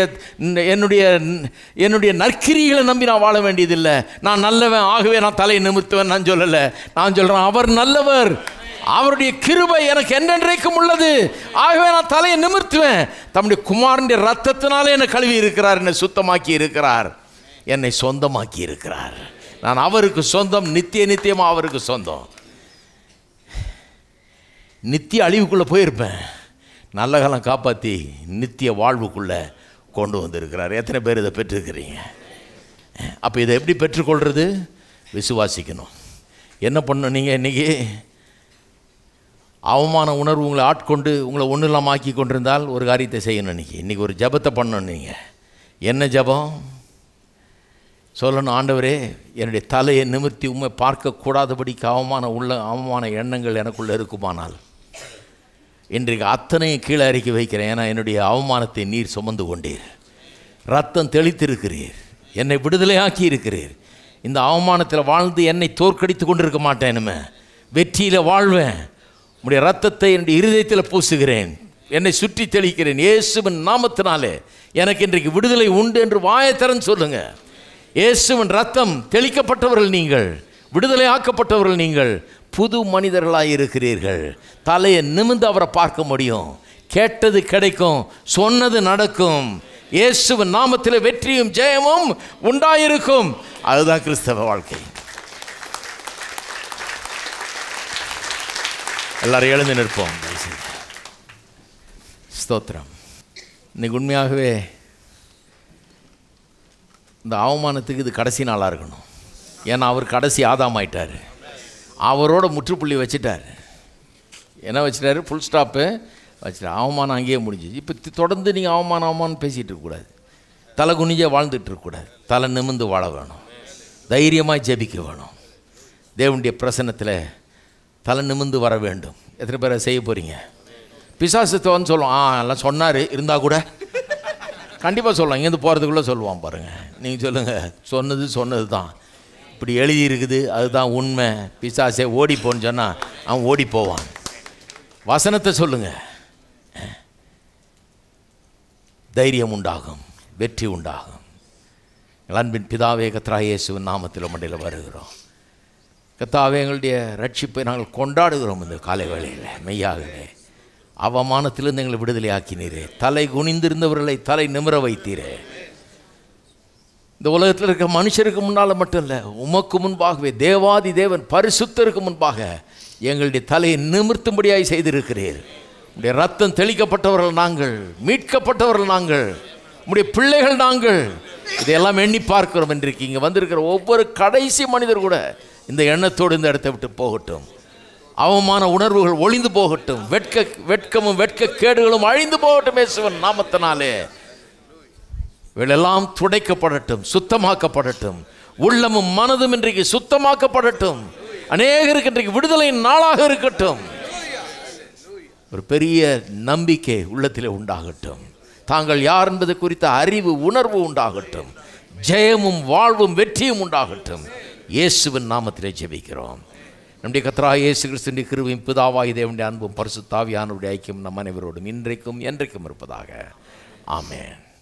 என்னுடைய நற்கிரிகளை நம்பி நான் வாழ வேண்டியதில்லை. நான் நல்லவன் ஆகவே நான் தலையை நிமிர்த்துவேன் நான் சொல்லலை. நான் சொல்கிறேன், அவர் நல்லவர், அவருடைய கிருபை எனக்கு என்றென்றைக்கும் உள்ளது, ஆகவே நான் தலையை நிமிர்த்துவேன். தம்முடைய குமாரனுடைய ரத்தத்தினாலே என்னை கழுவி இருக்கிறார், என்னை சுத்தமாக்கி இருக்கிறார், என்னை சொந்தமாக்கி இருக்கிறார். நான் அவருக்கு சொந்தம், நித்தியமாக அவருக்கு சொந்தம். நித்திய அழிவுக்குள்ளே போயிருப்பேன், நல்ல காலம் காப்பாற்றி நித்திய வாழ்வுக்குள்ளே கொண்டு வந்திருக்கிறார். எத்தனை பேர் இதை பெற்றிருக்கிறீங்க? அப்போ இதை எப்படி பெற்றுக்கொள்வது? விசுவாசிக்கணும். என்ன பண்ணணும்? நீங்கள் இன்றைக்கி அவமான உணர்வு உங்களை ஆட்கொண்டு உங்களை ஒன்றும் இல்லாமல் ஆக்கி கொண்டிருந்தால் ஒரு காரியத்தை செய்யணும். இன்றைக்கி ஒரு ஜபத்தை பண்ணணும். நீங்கள் என்ன ஜபம் சொல்லணும்? ஆண்டவரே, என்னுடைய தலையை நிமிர்த்தி உண்மை பார்க்கக்கூடாதபடிக்கு அவமான எண்ணங்கள் எனக்குள்ளே இருக்குமானால் இன்றைக்கு அத்தனையும் கீழே இறக்கி வைக்கிறேன். ஏன்னா என்னுடைய அவமானத்தை நீர் சுமந்து கொண்டீர், ரத்தம் தெளித்திருக்கிறீர், என்னை விடுதலையாக்கி இருக்கிறீர். இந்த அவமானத்தில் வாழ்ந்து என்னை தோற்கடித்து கொண்டு இருக்க மாட்டேன், இனிமே வெற்றியில் வாழ்வேன். உம்முடைய ரத்தத்தை என்னுடைய இருதயத்தில் பூசுகிறேன், என்னை சுற்றி தெளிக்கிறேன். இயேசுவின் நாமத்தினாலே எனக்கு இன்றைக்கு விடுதலை உண்டு என்று வாயத்தரன்னு சொல்லுங்கள். இயேசுவின் ரத்தம் தெளிக்கப்பட்டவர்கள் நீங்கள், விடுதலை ஆக்கப்பட்டவர்கள் நீங்கள், புது மனிதர்களாக இருக்கிறீர்கள். தலையை நிமிர்ந்து அவரை பார்க்க முடியும், கேட்டது கிடைக்கும், சொன்னது நடக்கும். இயேசுவின் நாமத்தில் வெற்றியும் ஜெயமும் உண்டாயிருக்கும். அதுதான் கிறிஸ்தவ வாழ்க்கை. எல்லாரும் எழுந்து நிற்போம். ஸ்தோத்திரம். இன்னைக்கு உண்மையாகவே இந்த அவமானத்துக்கு இது கடைசி நாளாக இருக்கணும். ஏன்னா அவர் கடைசி ஆதாம் ஆயிட்டார், அவரோட முற்றுப்புள்ளி வச்சுட்டார். என்ன வச்சுட்டாரு? ஃபுல் ஸ்டாப்பு வச்சுட்டார். அவமானம் அங்கேயே முடிஞ்சிச்சு. இப்போ தொடர்ந்து நீங்கள் அவமானம் பேசிகிட்டு இருக்கக்கூடாது, தலை குனிஞ்சே வாழ்ந்துட்டு இருக்கக்கூடாது. தலை நிமிர்ந்து வாழ வேணும், தைரியமாக ஜெபிக்க வேணும், தேவனுடைய பிரசன்னத்தில் தலை நிமிர்ந்து வர வேண்டும். எத்தனை பேரை செய்ய போகிறீங்க? பிசாசுத்தவன்னு சொல்லுவான், எல்லாம் சொன்னார் இருந்தால் கூட கண்டிப்பாக சொல்லலாம். இங்கேருந்து போகிறதுக்குள்ளே சொல்லுவான் பாருங்கள். நீங்கள் சொல்லுங்கள், சொன்னது தான், இப்படி எழுதி இருக்குது, அதுதான் உண்மை, பிசாசே ஓடிப்போன்னு சொன்னால் அவன் ஓடி போவான். வசனத்தை சொல்லுங்கள், தைரியம் உண்டாகும், வெற்றி உண்டாகும். அன்பின் பிதாவே, கர்த்தராகிய இயேசுவின் நாமத்தில் மண்டையில் வருகிறோம். கர்த்தாவே, எங்களுடைய ரட்சிப்பை நாங்கள் கொண்டாடுகிறோம். இந்த காலை வேளையில் மெய்யாகவே அவமானத்திலிருந்து எங்களை விடுதலை ஆக்கினீரே, தலை குனிந்திருந்தவர்களை தலை நிமிர வைத்தீரே. இந்த உலகத்தில் இருக்க மனுஷருக்கு முன்னால் மட்டும் இல்லை, உமக்கு முன்பாகவே தேவாதி தேவன் பரிசுத்தருக்கு முன்பாக எங்களுடைய தலையை நிமிர்த்தும்படியாய் செய்திருக்கிறீர். உடைய ரத்தம் தெளிக்கப்பட்டவர்கள் நாங்கள், மீட்கப்பட்டவர்கள் நாங்கள், உடைய பிள்ளைகள் நாங்கள். இதையெல்லாம் எண்ணி பார்க்கிறோம். இன்றைக்கு இங்கே வந்திருக்கிற ஒவ்வொரு கடைசி மனிதர் கூட இந்த எண்ணத்தோடு இந்த இடத்தை விட்டு போகட்டும். அவமான உணர்வுகள் ஒளிந்து போகட்டும், வெட்கமும் வெட்கக்கேடுகளும் அழிந்து போகட்டும். இயேசுவின் நாமத்தினாலே இவையெல்லாம் துடைக்கப்படட்டும், சுத்தமாக்கப்படட்டும். உள்ளமும் மனதும் இன்றைக்கு சுத்தமாக்கப்படட்டும். அநேகருக்கு இன்றைக்கு விடுதலையின் நாளாக இருக்கட்டும். ஒரு பெரிய நம்பிக்கை உள்ளத்திலே உண்டாகட்டும். தாங்கள் யார் என்பது குறித்த அறிவு உணர்வு உண்டாகட்டும். ஜெயமும் வாழ்வும் வெற்றியும் உண்டாகட்டும். இயேசுவின் நாமத்திலே ஜெபிக்கிறோம். நம்முடைய கர்த்தராகிய இயேசு கிறிஸ்துவின் கிருபையும் பிதாவாகிய தேவனுடைய அன்பும் பரிசுத்த ஆவியானவருடைய ஐக்கியம் நம் அனைவரோடும் இன்றைக்கும் என்றைக்கும் இருப்பதாக. ஆமென்.